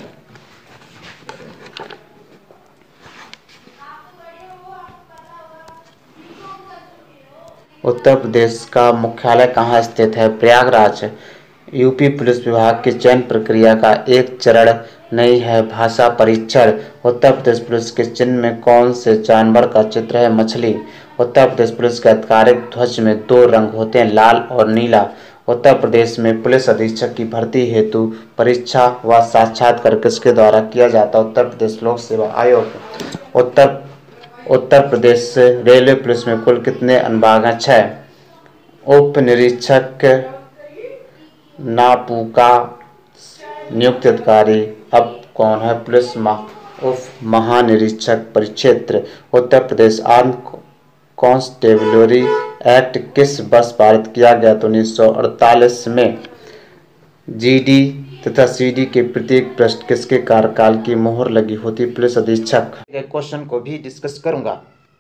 उत्तर प्रदेश का मुख्यालय कहाँ स्थित है? प्रयागराज। यूपी पुलिस विभाग की चयन प्रक्रिया का एक चरण नहीं है भाषा परीक्षण। उत्तर प्रदेश पुलिस के चिन्ह में कौन से जानवर का चित्र है? मछली। उत्तर प्रदेश पुलिस के आधिकारिक ध्वज में 2 रंग होते हैं, लाल और नीला। उत्तर प्रदेश में पुलिस अधीक्षक की भर्ती हेतु परीक्षा व साक्षात्कार किसके द्वारा किया जाता है? उत्तर प्रदेश लोक सेवा आयोग। उत्तर प्रदेश रेलवे पुलिस में कुल कितने अनुभाग हैं? 6। उप निरीक्षक नापूका नियुक्त अधिकारी अब कौन है? पुलिस उप महानिरीक्षक परिक्षेत्र। Uttar Pradesh arm constabulary act किस वर्ष पारित किया गया? तो 1948 में। जीडी तथा सीडी के प्रत्येक पृष्ठ किसके कार्यकाल की मोहर लगी होती? पुलिस अधीक्षक। क्वेश्चन को भी डिस्कस करूंगा।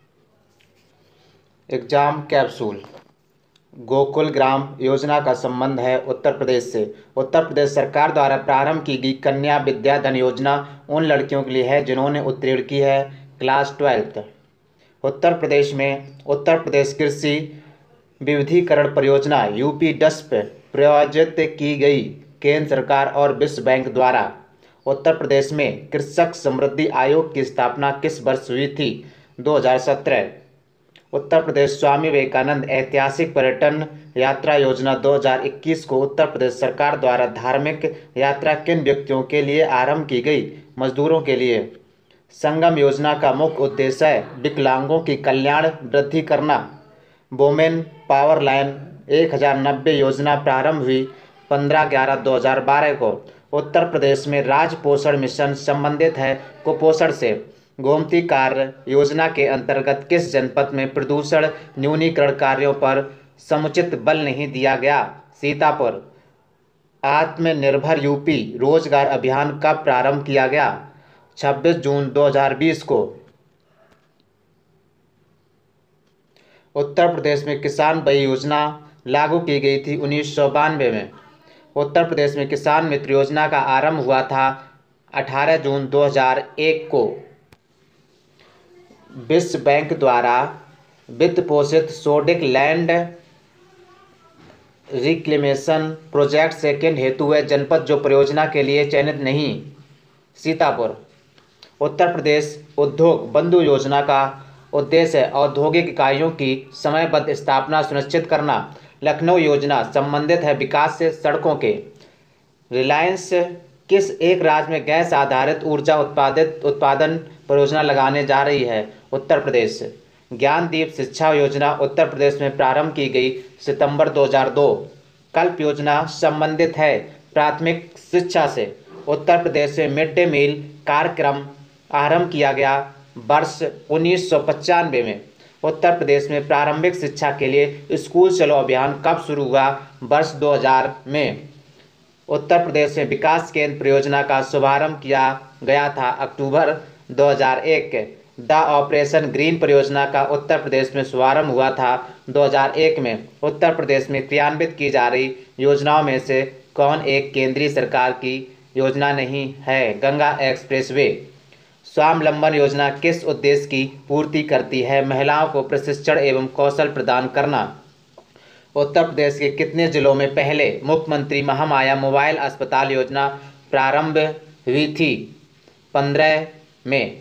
Exam capsule. गोकुल ग्राम योजना का संबंध है उत्तर प्रदेश से। उत्तर प्रदेश सरकार द्वारा प्रारंभ की गई कन्या विद्याधन योजना उन लड़कियों के लिए है जिन्होंने उत्तीर्ण की है क्लास 12th। उत्तर प्रदेश में उत्तर प्रदेश कृषि विविधीकरण परियोजना यूपी डस्प प्रायोजित की गई केंद्र सरकार और विश्व बैंक द्वारा। उत्तर प्रदेश में कृषक समृद्धि आयोग की स्थापना किस वर्ष हुई थी? 2017। उत्तर प्रदेश स्वामी विवेकानंद ऐतिहासिक पर्यटन यात्रा योजना 2021 को उत्तर प्रदेश सरकार द्वारा धार्मिक यात्रा किन व्यक्तियों के लिए आरंभ की गई? मजदूरों के लिए। संगम योजना का मुख्य उद्देश्य है विकलांगों की कल्याण वृद्धि करना। वोमेन पावर लाइन 1090 योजना प्रारंभ हुई 15/11/2012 को। उत्तर प्रदेश में राज्य पोषण मिशन संबंधित है कुपोषण से। गोमती कार्य योजना के अंतर्गत किस जनपद में प्रदूषण न्यूनीकरण कार्यों पर समुचित बल नहीं दिया गया? सीतापुर। आत्मनिर्भर यूपी रोजगार अभियान कब प्रारंभ किया गया? 26 जून 2020 को। उत्तर प्रदेश में किसान भाई योजना लागू की गई थी 1992 में। उत्तर प्रदेश में किसान मित्र योजना का आरंभ हुआ था 18 जून 2001 को। विश्व बैंक द्वारा वित्त पोषित sodic land reclamation project second हेतु वह जनपद जो परियोजना के लिए चयनित नहीं। सीतापुर। उत्तर प्रदेश उद्योग बंधु योजना का उद्देश्य है औद्योगिक इकाइयों की समयबद्ध स्थापना सुनिश्चित करना। लखनऊ योजना संबंधित है विकास से सड़कों के। रिलायंस किस एक राज्य में गैस आधारित ऊर्जा उत्पादन परियोजना लगाने जा रही है? उत्तर प्रदेश। ज्ञानदीप शिक्षा योजना उत्तर प्रदेश में प्रारंभ की गई सितंबर 2002। कल्प योजना संबंधित है प्राथमिक शिक्षा से। उत्तर प्रदेश में मिड डे मील कार्यक्रम आरंभ किया गया वर्ष 1995 में। उत्तर प्रदेश में प्रारंभिक शिक्षा के लिए स्कूल चलो अभियान कब शुरू हुआ? वर्ष 2000 में। उत्तर प्रदेश में विकास केंद्र परियोजना का शुभारंभ किया गया था अक्टूबर 2001। द ऑपरेशन ग्रीन परियोजना का उत्तर प्रदेश में शुभारंभ हुआ था 2001 में। उत्तर प्रदेश में क्रियान्वित की जा रही योजनाओं में से कौन एक केंद्रीय सरकार की योजना नहीं है? गंगा एक्सप्रेसवे। स्वावलंबन योजना किस उद्देश्य की पूर्ति करती है? महिलाओं को प्रशिक्षण एवं कौशल प्रदान करना। उत्तर प्रदेश के कितने जिलों में पहले मुख्यमंत्री महामाया मोबाइल अस्पताल योजना प्रारंभ हुई थी? 15 में।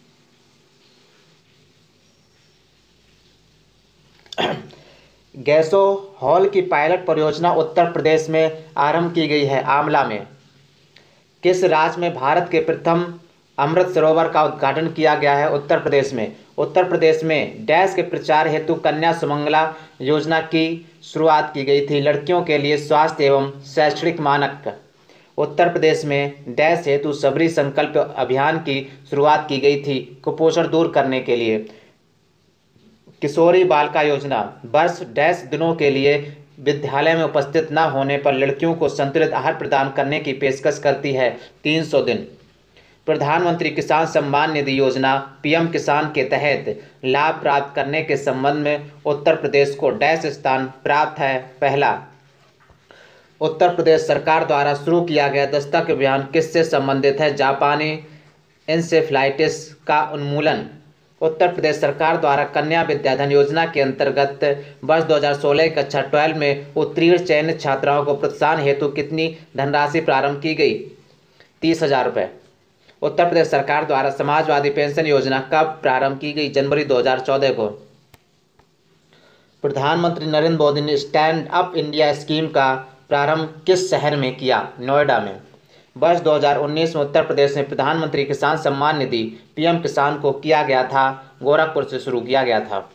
गैसो हॉल की पायलट परियोजना उत्तर प्रदेश में आरंभ की गई है आमला में। किस राज्य में भारत के प्रथम अमृत सरोवर का उद्घाटन किया गया है? उत्तर प्रदेश में। उत्तर प्रदेश में डैश के प्रचार हेतु कन्या सुमंगला योजना की शुरुआत की गई थी। लड़कियों के लिए स्वास्थ्य एवं शैक्षणिक मानक। उत्तर प्रदेश में डैश हेतु सबरी संकल्प अभियान की शुरुआत की गई थी कुपोषण दूर करने के लिए। किशोरी बालिका योजना वर्ष डैश दिनों के लिए विद्यालय में उपस्थित न होने पर लड़कियों को संतुलित आहार प्रदान करने की पेशकश करती है 300 दिन। प्रधानमंत्री किसान सम्मान निधि योजना पीएम किसान के तहत लाभ प्राप्त करने के संबंध में उत्तर प्रदेश को डैश स्थान प्राप्त है? पहला। उत्तर प्रदेश सरकार द्वारा शुरू किया गया दस्तक अभियान किससे संबंधित है? जापानी इंसेफ्लाइटिस का उन्मूलन। उत्तर प्रदेश सरकार द्वारा कन्या विद्याधन योजना के अंतर्गत वर्ष 2016 कक्षा 12 में उत्तीर्ण चयनित छात्राओं को प्रोत्साहन हेतु कितनी धनराशि प्रारंभ की गई? 30,000 रुपये। उत्तर प्रदेश सरकार द्वारा समाजवादी पेंशन योजना कब प्रारंभ की गई? जनवरी 2014 को। प्रधानमंत्री नरेंद्र मोदी ने स्टैंड अप इंडिया स्कीम का प्रारंभ किस शहर में किया? नोएडा में। वर्ष 2019 में उत्तर प्रदेश में प्रधानमंत्री किसान सम्मान निधि पीएम किसान को किया गया था गोरखपुर से शुरू किया गया था।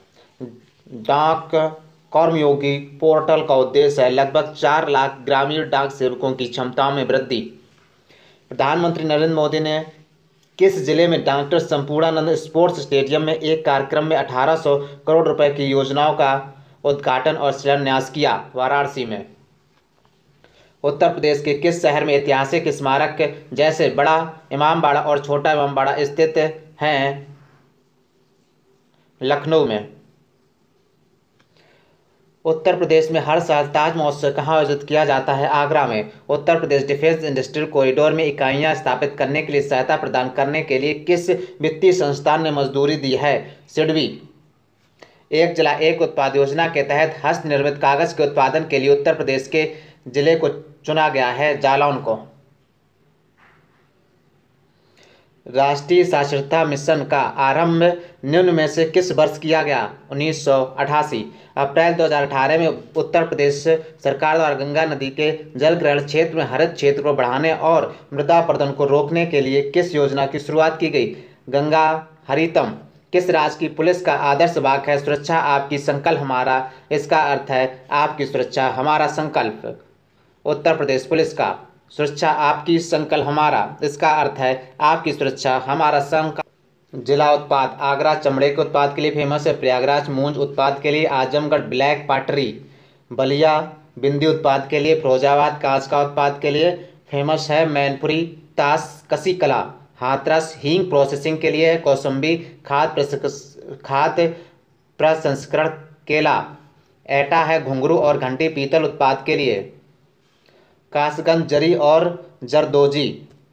डाक कर्मयोगी पोर्टल का उद्देश्य है लगभग 4 लाख ग्रामीण डाक सेवकों की क्षमताओं में वृद्धि। प्रधानमंत्री नरेंद्र मोदी ने किस जिले में डॉक्टर संपूर्णानंद स्पोर्ट्स स्टेडियम में एक कार्यक्रम में 1800 करोड़ रुपए की योजनाओं का उद्घाटन और शिलान्यास किया? वाराणसी में। उत्तर प्रदेश के किस शहर में ऐतिहासिक स्मारक जैसे बड़ा इमामबाड़ा और छोटा इमामबाड़ा स्थित हैं? लखनऊ में। उत्तर प्रदेश में हर साल ताज महोत्सव कहाँ आयोजित किया जाता है? आगरा में। Uttar Pradesh defence industrial corridor में इकाइयाँ स्थापित करने के लिए सहायता प्रदान करने के लिए किस वित्तीय संस्थान ने मंजूरी दी है? सिडबी। एक जिला एक उत्पाद योजना के तहत हस्त निर्मित कागज के उत्पादन के लिए उत्तर प्रदेश के जिले को चुना गया है? जालौन को। राष्ट्रीय साक्षरता मिशन का आरंभ निम्न में से किस वर्ष किया गया? 1988। अप्रैल 2018 में उत्तर प्रदेश सरकार द्वारा गंगा नदी के जलग्रहण क्षेत्र में हरित क्षेत्र को बढ़ाने और मृदा अपरदन को रोकने के लिए किस योजना की शुरुआत की गई? गंगा हरितम। किस राज्य की पुलिस का आदर्श वाक्य है? सुरक्षा आपकी संकल्प हमारा। इसका अर्थ है आपकी सुरक्षा हमारा संकल्प। उत्तर प्रदेश पुलिस का सुरक्षा आपकी संकल्प हमारा, इसका अर्थ है आपकी सुरक्षा हमारा संकल्प। जिला उत्पाद आगरा चमड़े के उत्पाद के लिए फेमस है। प्रयागराज मूंज उत्पाद के लिए। Azamgarh black pottery. बलिया बिंदी उत्पाद के लिए, फिरोजाबाद कांच का उत्पाद के लिए फेमस है, मैनपुरी ताश कसी कला, हाथरस हींग प्रोसेसिंग के लिए है, कौसंबी खाद्य प्रसंस्करण, केला, एटा है घुंघरू और घंटी पीतल उत्पाद के लिए, कासगंज जरी और जरदोजी।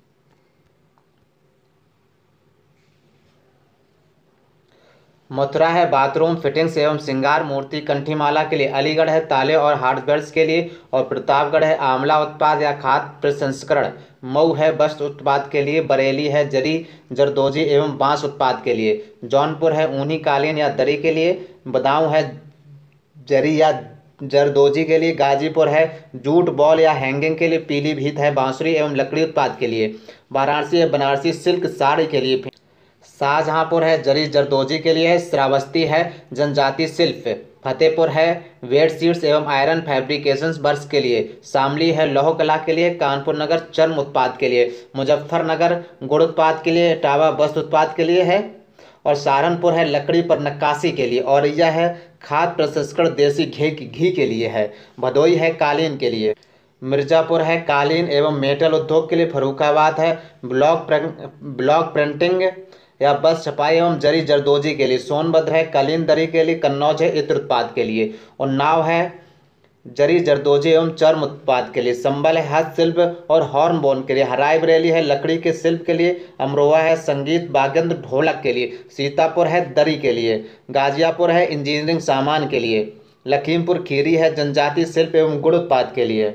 मथुरा है बाथरूम फिटिंग्स एवं श्रृंगार मूर्ति कंठीमाला के लिए, अलीगढ़ है ताले और हार्डवेयर्स के लिए और प्रतापगढ़ है आंवला उत्पाद या खाद्य प्रसंस्करण, मऊ है वस्त्र उत्पाद के लिए, बरेली है जरी जरदोजी एवं बांस उत्पाद के लिए, जौनपुर है ऊनी कालीन या दरी के लिए, बदाऊं है जरी या जरदोजी के लिए, गाजीपुर है जूट बॉल या हैंगिंग के लिए, पीलीभीत है बांसुरी एवं लकड़ी उत्पाद के लिए, वाराणसी है बनारसी सिल्क साड़ी के लिए, शाहजहांपुर है जरी जरदोजी के लिए है, श्रावस्ती है जनजाति शिल्प, फतेहपुर है बेडशीट्स एवं आयरन फैब्रिकेशंस वर्क्स के लिए, शामली है लौह कला के लिए, कानपुर नगर चर्म उत्पाद के लिए, मुजफ्फरनगर गुड़ उत्पाद के लिए, इटावा वस्त्र उत्पाद के लिए है और सहारनपुर है लकड़ी पर नक्काशी के लिए, औरैया है खाद्य प्रसंस्करण देसी घी के लिए है, भदोई है कालीन के लिए, मिर्जापुर है कालीन एवं मेटल उद्योग के लिए, फर्रुखाबाद है ब्लॉक प्रिंटिंग या बस छपाई एवं जरी जरदोजी के लिए, सोनभद्र है कालीन दरी के लिए, कन्नौज है इत्र उत्पाद के लिए, उन्नाव है जरी जरदोजी एवं चर्म उत्पाद के लिए, संबल है हस्तशिल्प और हॉर्नबोन के लिए, रायबरेली है लकड़ी के शिल्प के लिए, अमरोहा है संगीत वाद्ययंत्र ढोलक के लिए, सीतापुर है दरी के लिए, गाजियापुर है इंजीनियरिंग सामान के लिए, लखीमपुर खीरी है जनजाति शिल्प एवं गुड़ उत्पाद के लिए,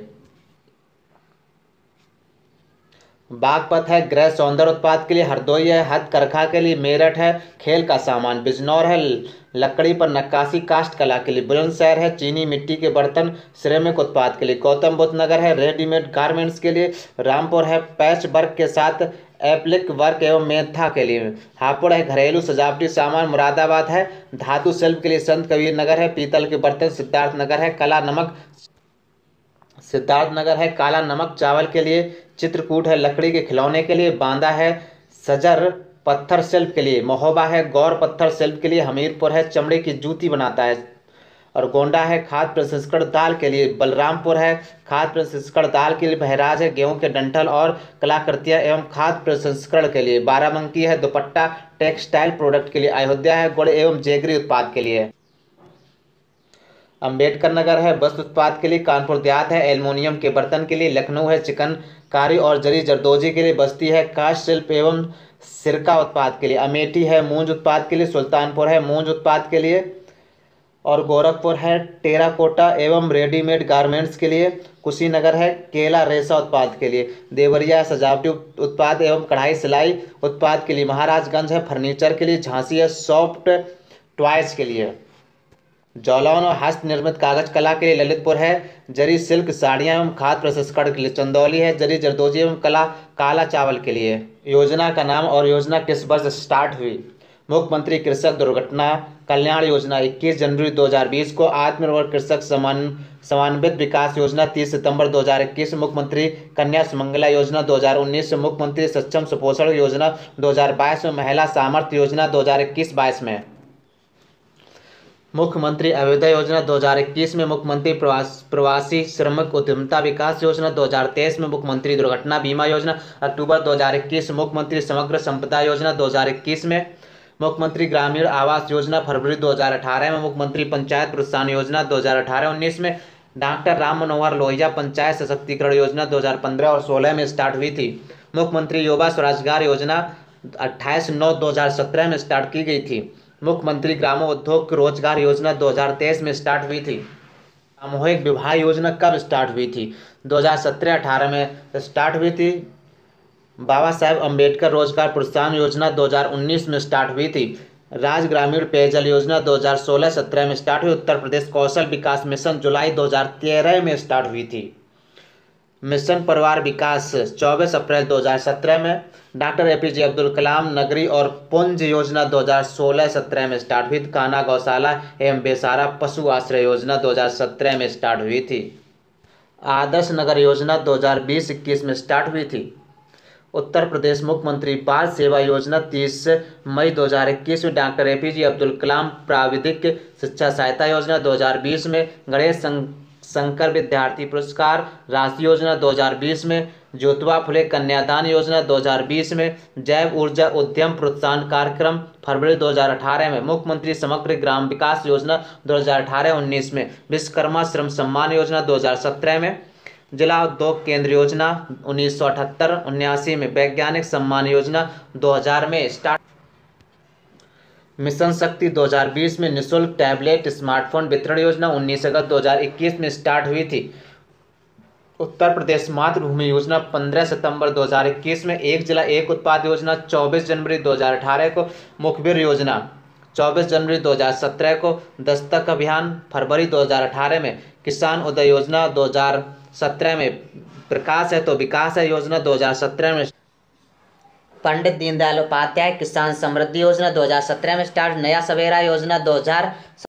बागपत है गृह सौंदर्य उत्पाद के लिए, हरदोई है हथकरघा के लिए, मेरठ है खेल का सामान, बिजनौर है लकड़ी पर नक्काशी काष्ठ कला के लिए, बुलंदशहर है चीनी मिट्टी के बर्तन सिरेमिक उत्पाद के लिए, गौतम बुद्ध नगर है रेडीमेड गारमेंट्स के लिए, रामपुर है पैच वर्क के साथ एप्लिक वर्क एवं मेंथा के लिए, हापुड़ है घरेलू सजावटी सामान, मुरादाबाद है धातु शिल्प के लिए, संत कबीर नगर है पीतल के बर्तन, सिद्धार्थनगर है काला नमक चावल के लिए, चित्रकूट है लकड़ी के खिलौने के लिए, बांदा है सजर पत्थर शिल्प के लिए, महोबा है गौर पत्थर शिल्प के लिए, हमीरपुर है चमड़े की जूती बनाता है और गोंडा है खाद्य प्रसंस्करण दाल के लिए, बलरामपुर है खाद्य प्रसंस्करण दाल के लिए, बहराज है गेहूं के डंठल और कलाकृतियां एवं खाद्य प्रसंस्करण के लिए, बाराबंकी है दुपट्टा टेक्सटाइल प्रोडक्ट के लिए, अयोध्या है गुड़ एवं जेगरी उत्पाद के लिए, अंबेडकर नगर है वस्त्र उत्पाद के लिए, कानपुर देहात है एल्युमिनियम के बर्तन के लिए, लखनऊ है चिकनकारी और जरी जरदोजी के लिए, बस्ती है काष्ठ शिल्प एवं सिरका उत्पाद के लिए, अमेठी है मूंज उत्पाद के लिए, सुल्तानपुर है मूंज उत्पाद के लिए और गोरखपुर है टेराकोटा एवं रेडीमेड गारमेंट्स के लिए, कुशीनगर है केला रेशा उत्पाद के लिए, देवरिया सजावटी उत्पाद एवं कढ़ाई सिलाई उत्पाद के लिए, महाराजगंज है फर्नीचर के लिए, झांसी है सॉफ्ट टॉयज के लिए, जौलौन और हस्त निर्मित कागज कला के लिए, ललितपुर है जरी सिल्क साड़ियाँ एवं खाद्य प्रसंस्करण के लिए, चंदौली है जरी जरदोजी एवं काला चावल के लिए। योजना का नाम और योजना किस वर्ष स्टार्ट हुई? मुख्यमंत्री कृषक दुर्घटना कल्याण योजना 21 जनवरी 2020 को, आत्मनिर्भर कृषक समन्वित विकास योजना 30 सितंबर 2021, मुख्यमंत्री कन्या सुमंगला योजना 2019 में, मुख्यमंत्री सक्षम सुपोषण योजना 2022 में, महिला सामर्थ्य योजना 2021-22 में, मुख्यमंत्री अभ्युदय योजना 2021 में, मुख्यमंत्री प्रवासी श्रमिक उद्यमिता विकास योजना 2023 में, मुख्यमंत्री दुर्घटना बीमा योजना अक्टूबर 2021, मुख्यमंत्री समग्र संपदा योजना 2021 में, मुख्यमंत्री ग्रामीण आवास योजना फरवरी 2018 में, मुख्यमंत्री पंचायत प्रोत्साहन योजना 2018-19 में, डॉक्टर राम मनोहर लोहिया पंचायत सशक्तिकरण योजना 2015 और 16 में स्टार्ट हुई थी, मुख्यमंत्री युवा स्वरोजगार योजना 28/9/2017 में स्टार्ट की गई थी, मुख्यमंत्री ग्रामोद्योग रोजगार योजना 2023 में स्टार्ट हुई थी, सामूहिक विवाह योजना कब स्टार्ट हुई थी? 2017-18 में स्टार्ट हुई थी, बाबा साहेब अम्बेडकर रोजगार प्रोत्साहन योजना 2019 में स्टार्ट हुई थी, राज्य ग्रामीण पेयजल योजना 2016-17 में स्टार्ट हुई, उत्तर प्रदेश कौशल विकास मिशन जुलाई 2013 में स्टार्ट हुई थी, मिशन परिवार विकास 24 अप्रैल 2017 में, डॉक्टर APJ अब्दुल कलाम नगरी और पुंज योजना 2016-17 में स्टार्ट हुई थी, कान्हा गौशाला एवं बेसारा पशु आश्रय योजना 2017 में स्टार्ट हुई थी, आदर्श नगर योजना 2020-21 में स्टार्ट हुई थी, उत्तर प्रदेश मुख्यमंत्री बाल सेवा योजना 30 मई 2021 में, डॉक्टर APJ अब्दुल कलाम प्राविधिक शिक्षा सहायता योजना 2020 में, गणेश शंकर विद्यार्थी पुरस्कार राष्ट्रीय योजना 2020 में, ज्योतिबा फुले कन्यादान योजना 2020 में, जैव ऊर्जा उद्यम प्रोत्साहन कार्यक्रम फरवरी 2018 में, मुख्यमंत्री समग्र ग्राम विकास योजना 2018-19 में, विश्वकर्मा श्रम सम्मान योजना 2017 में, जिला उद्योग केंद्र योजना 1978-79 में, वैज्ञानिक सम्मान योजना 2000 में स्टार्ट, मिशन शक्ति 2020 में निःशुल्क टैबलेट स्मार्टफोन वितरण योजना 19 अगस्त 2021 में स्टार्ट हुई थी। उत्तर प्रदेश मातृभूमि योजना 15 सितंबर 2021 में, एक जिला एक उत्पाद योजना 24 जनवरी 2018 को, मुखबिर योजना 24 जनवरी 2017 को, दस्तक अभियान फरवरी 2018 में, किसान उदय योजना 2017 में, प्रकाश है तो विकास है योजना 2017 में, पंडित दीनदयाल उपाध्याय किसान समृद्धि योजना 2017 में स्टार्ट, नया सवेरा योजना 2000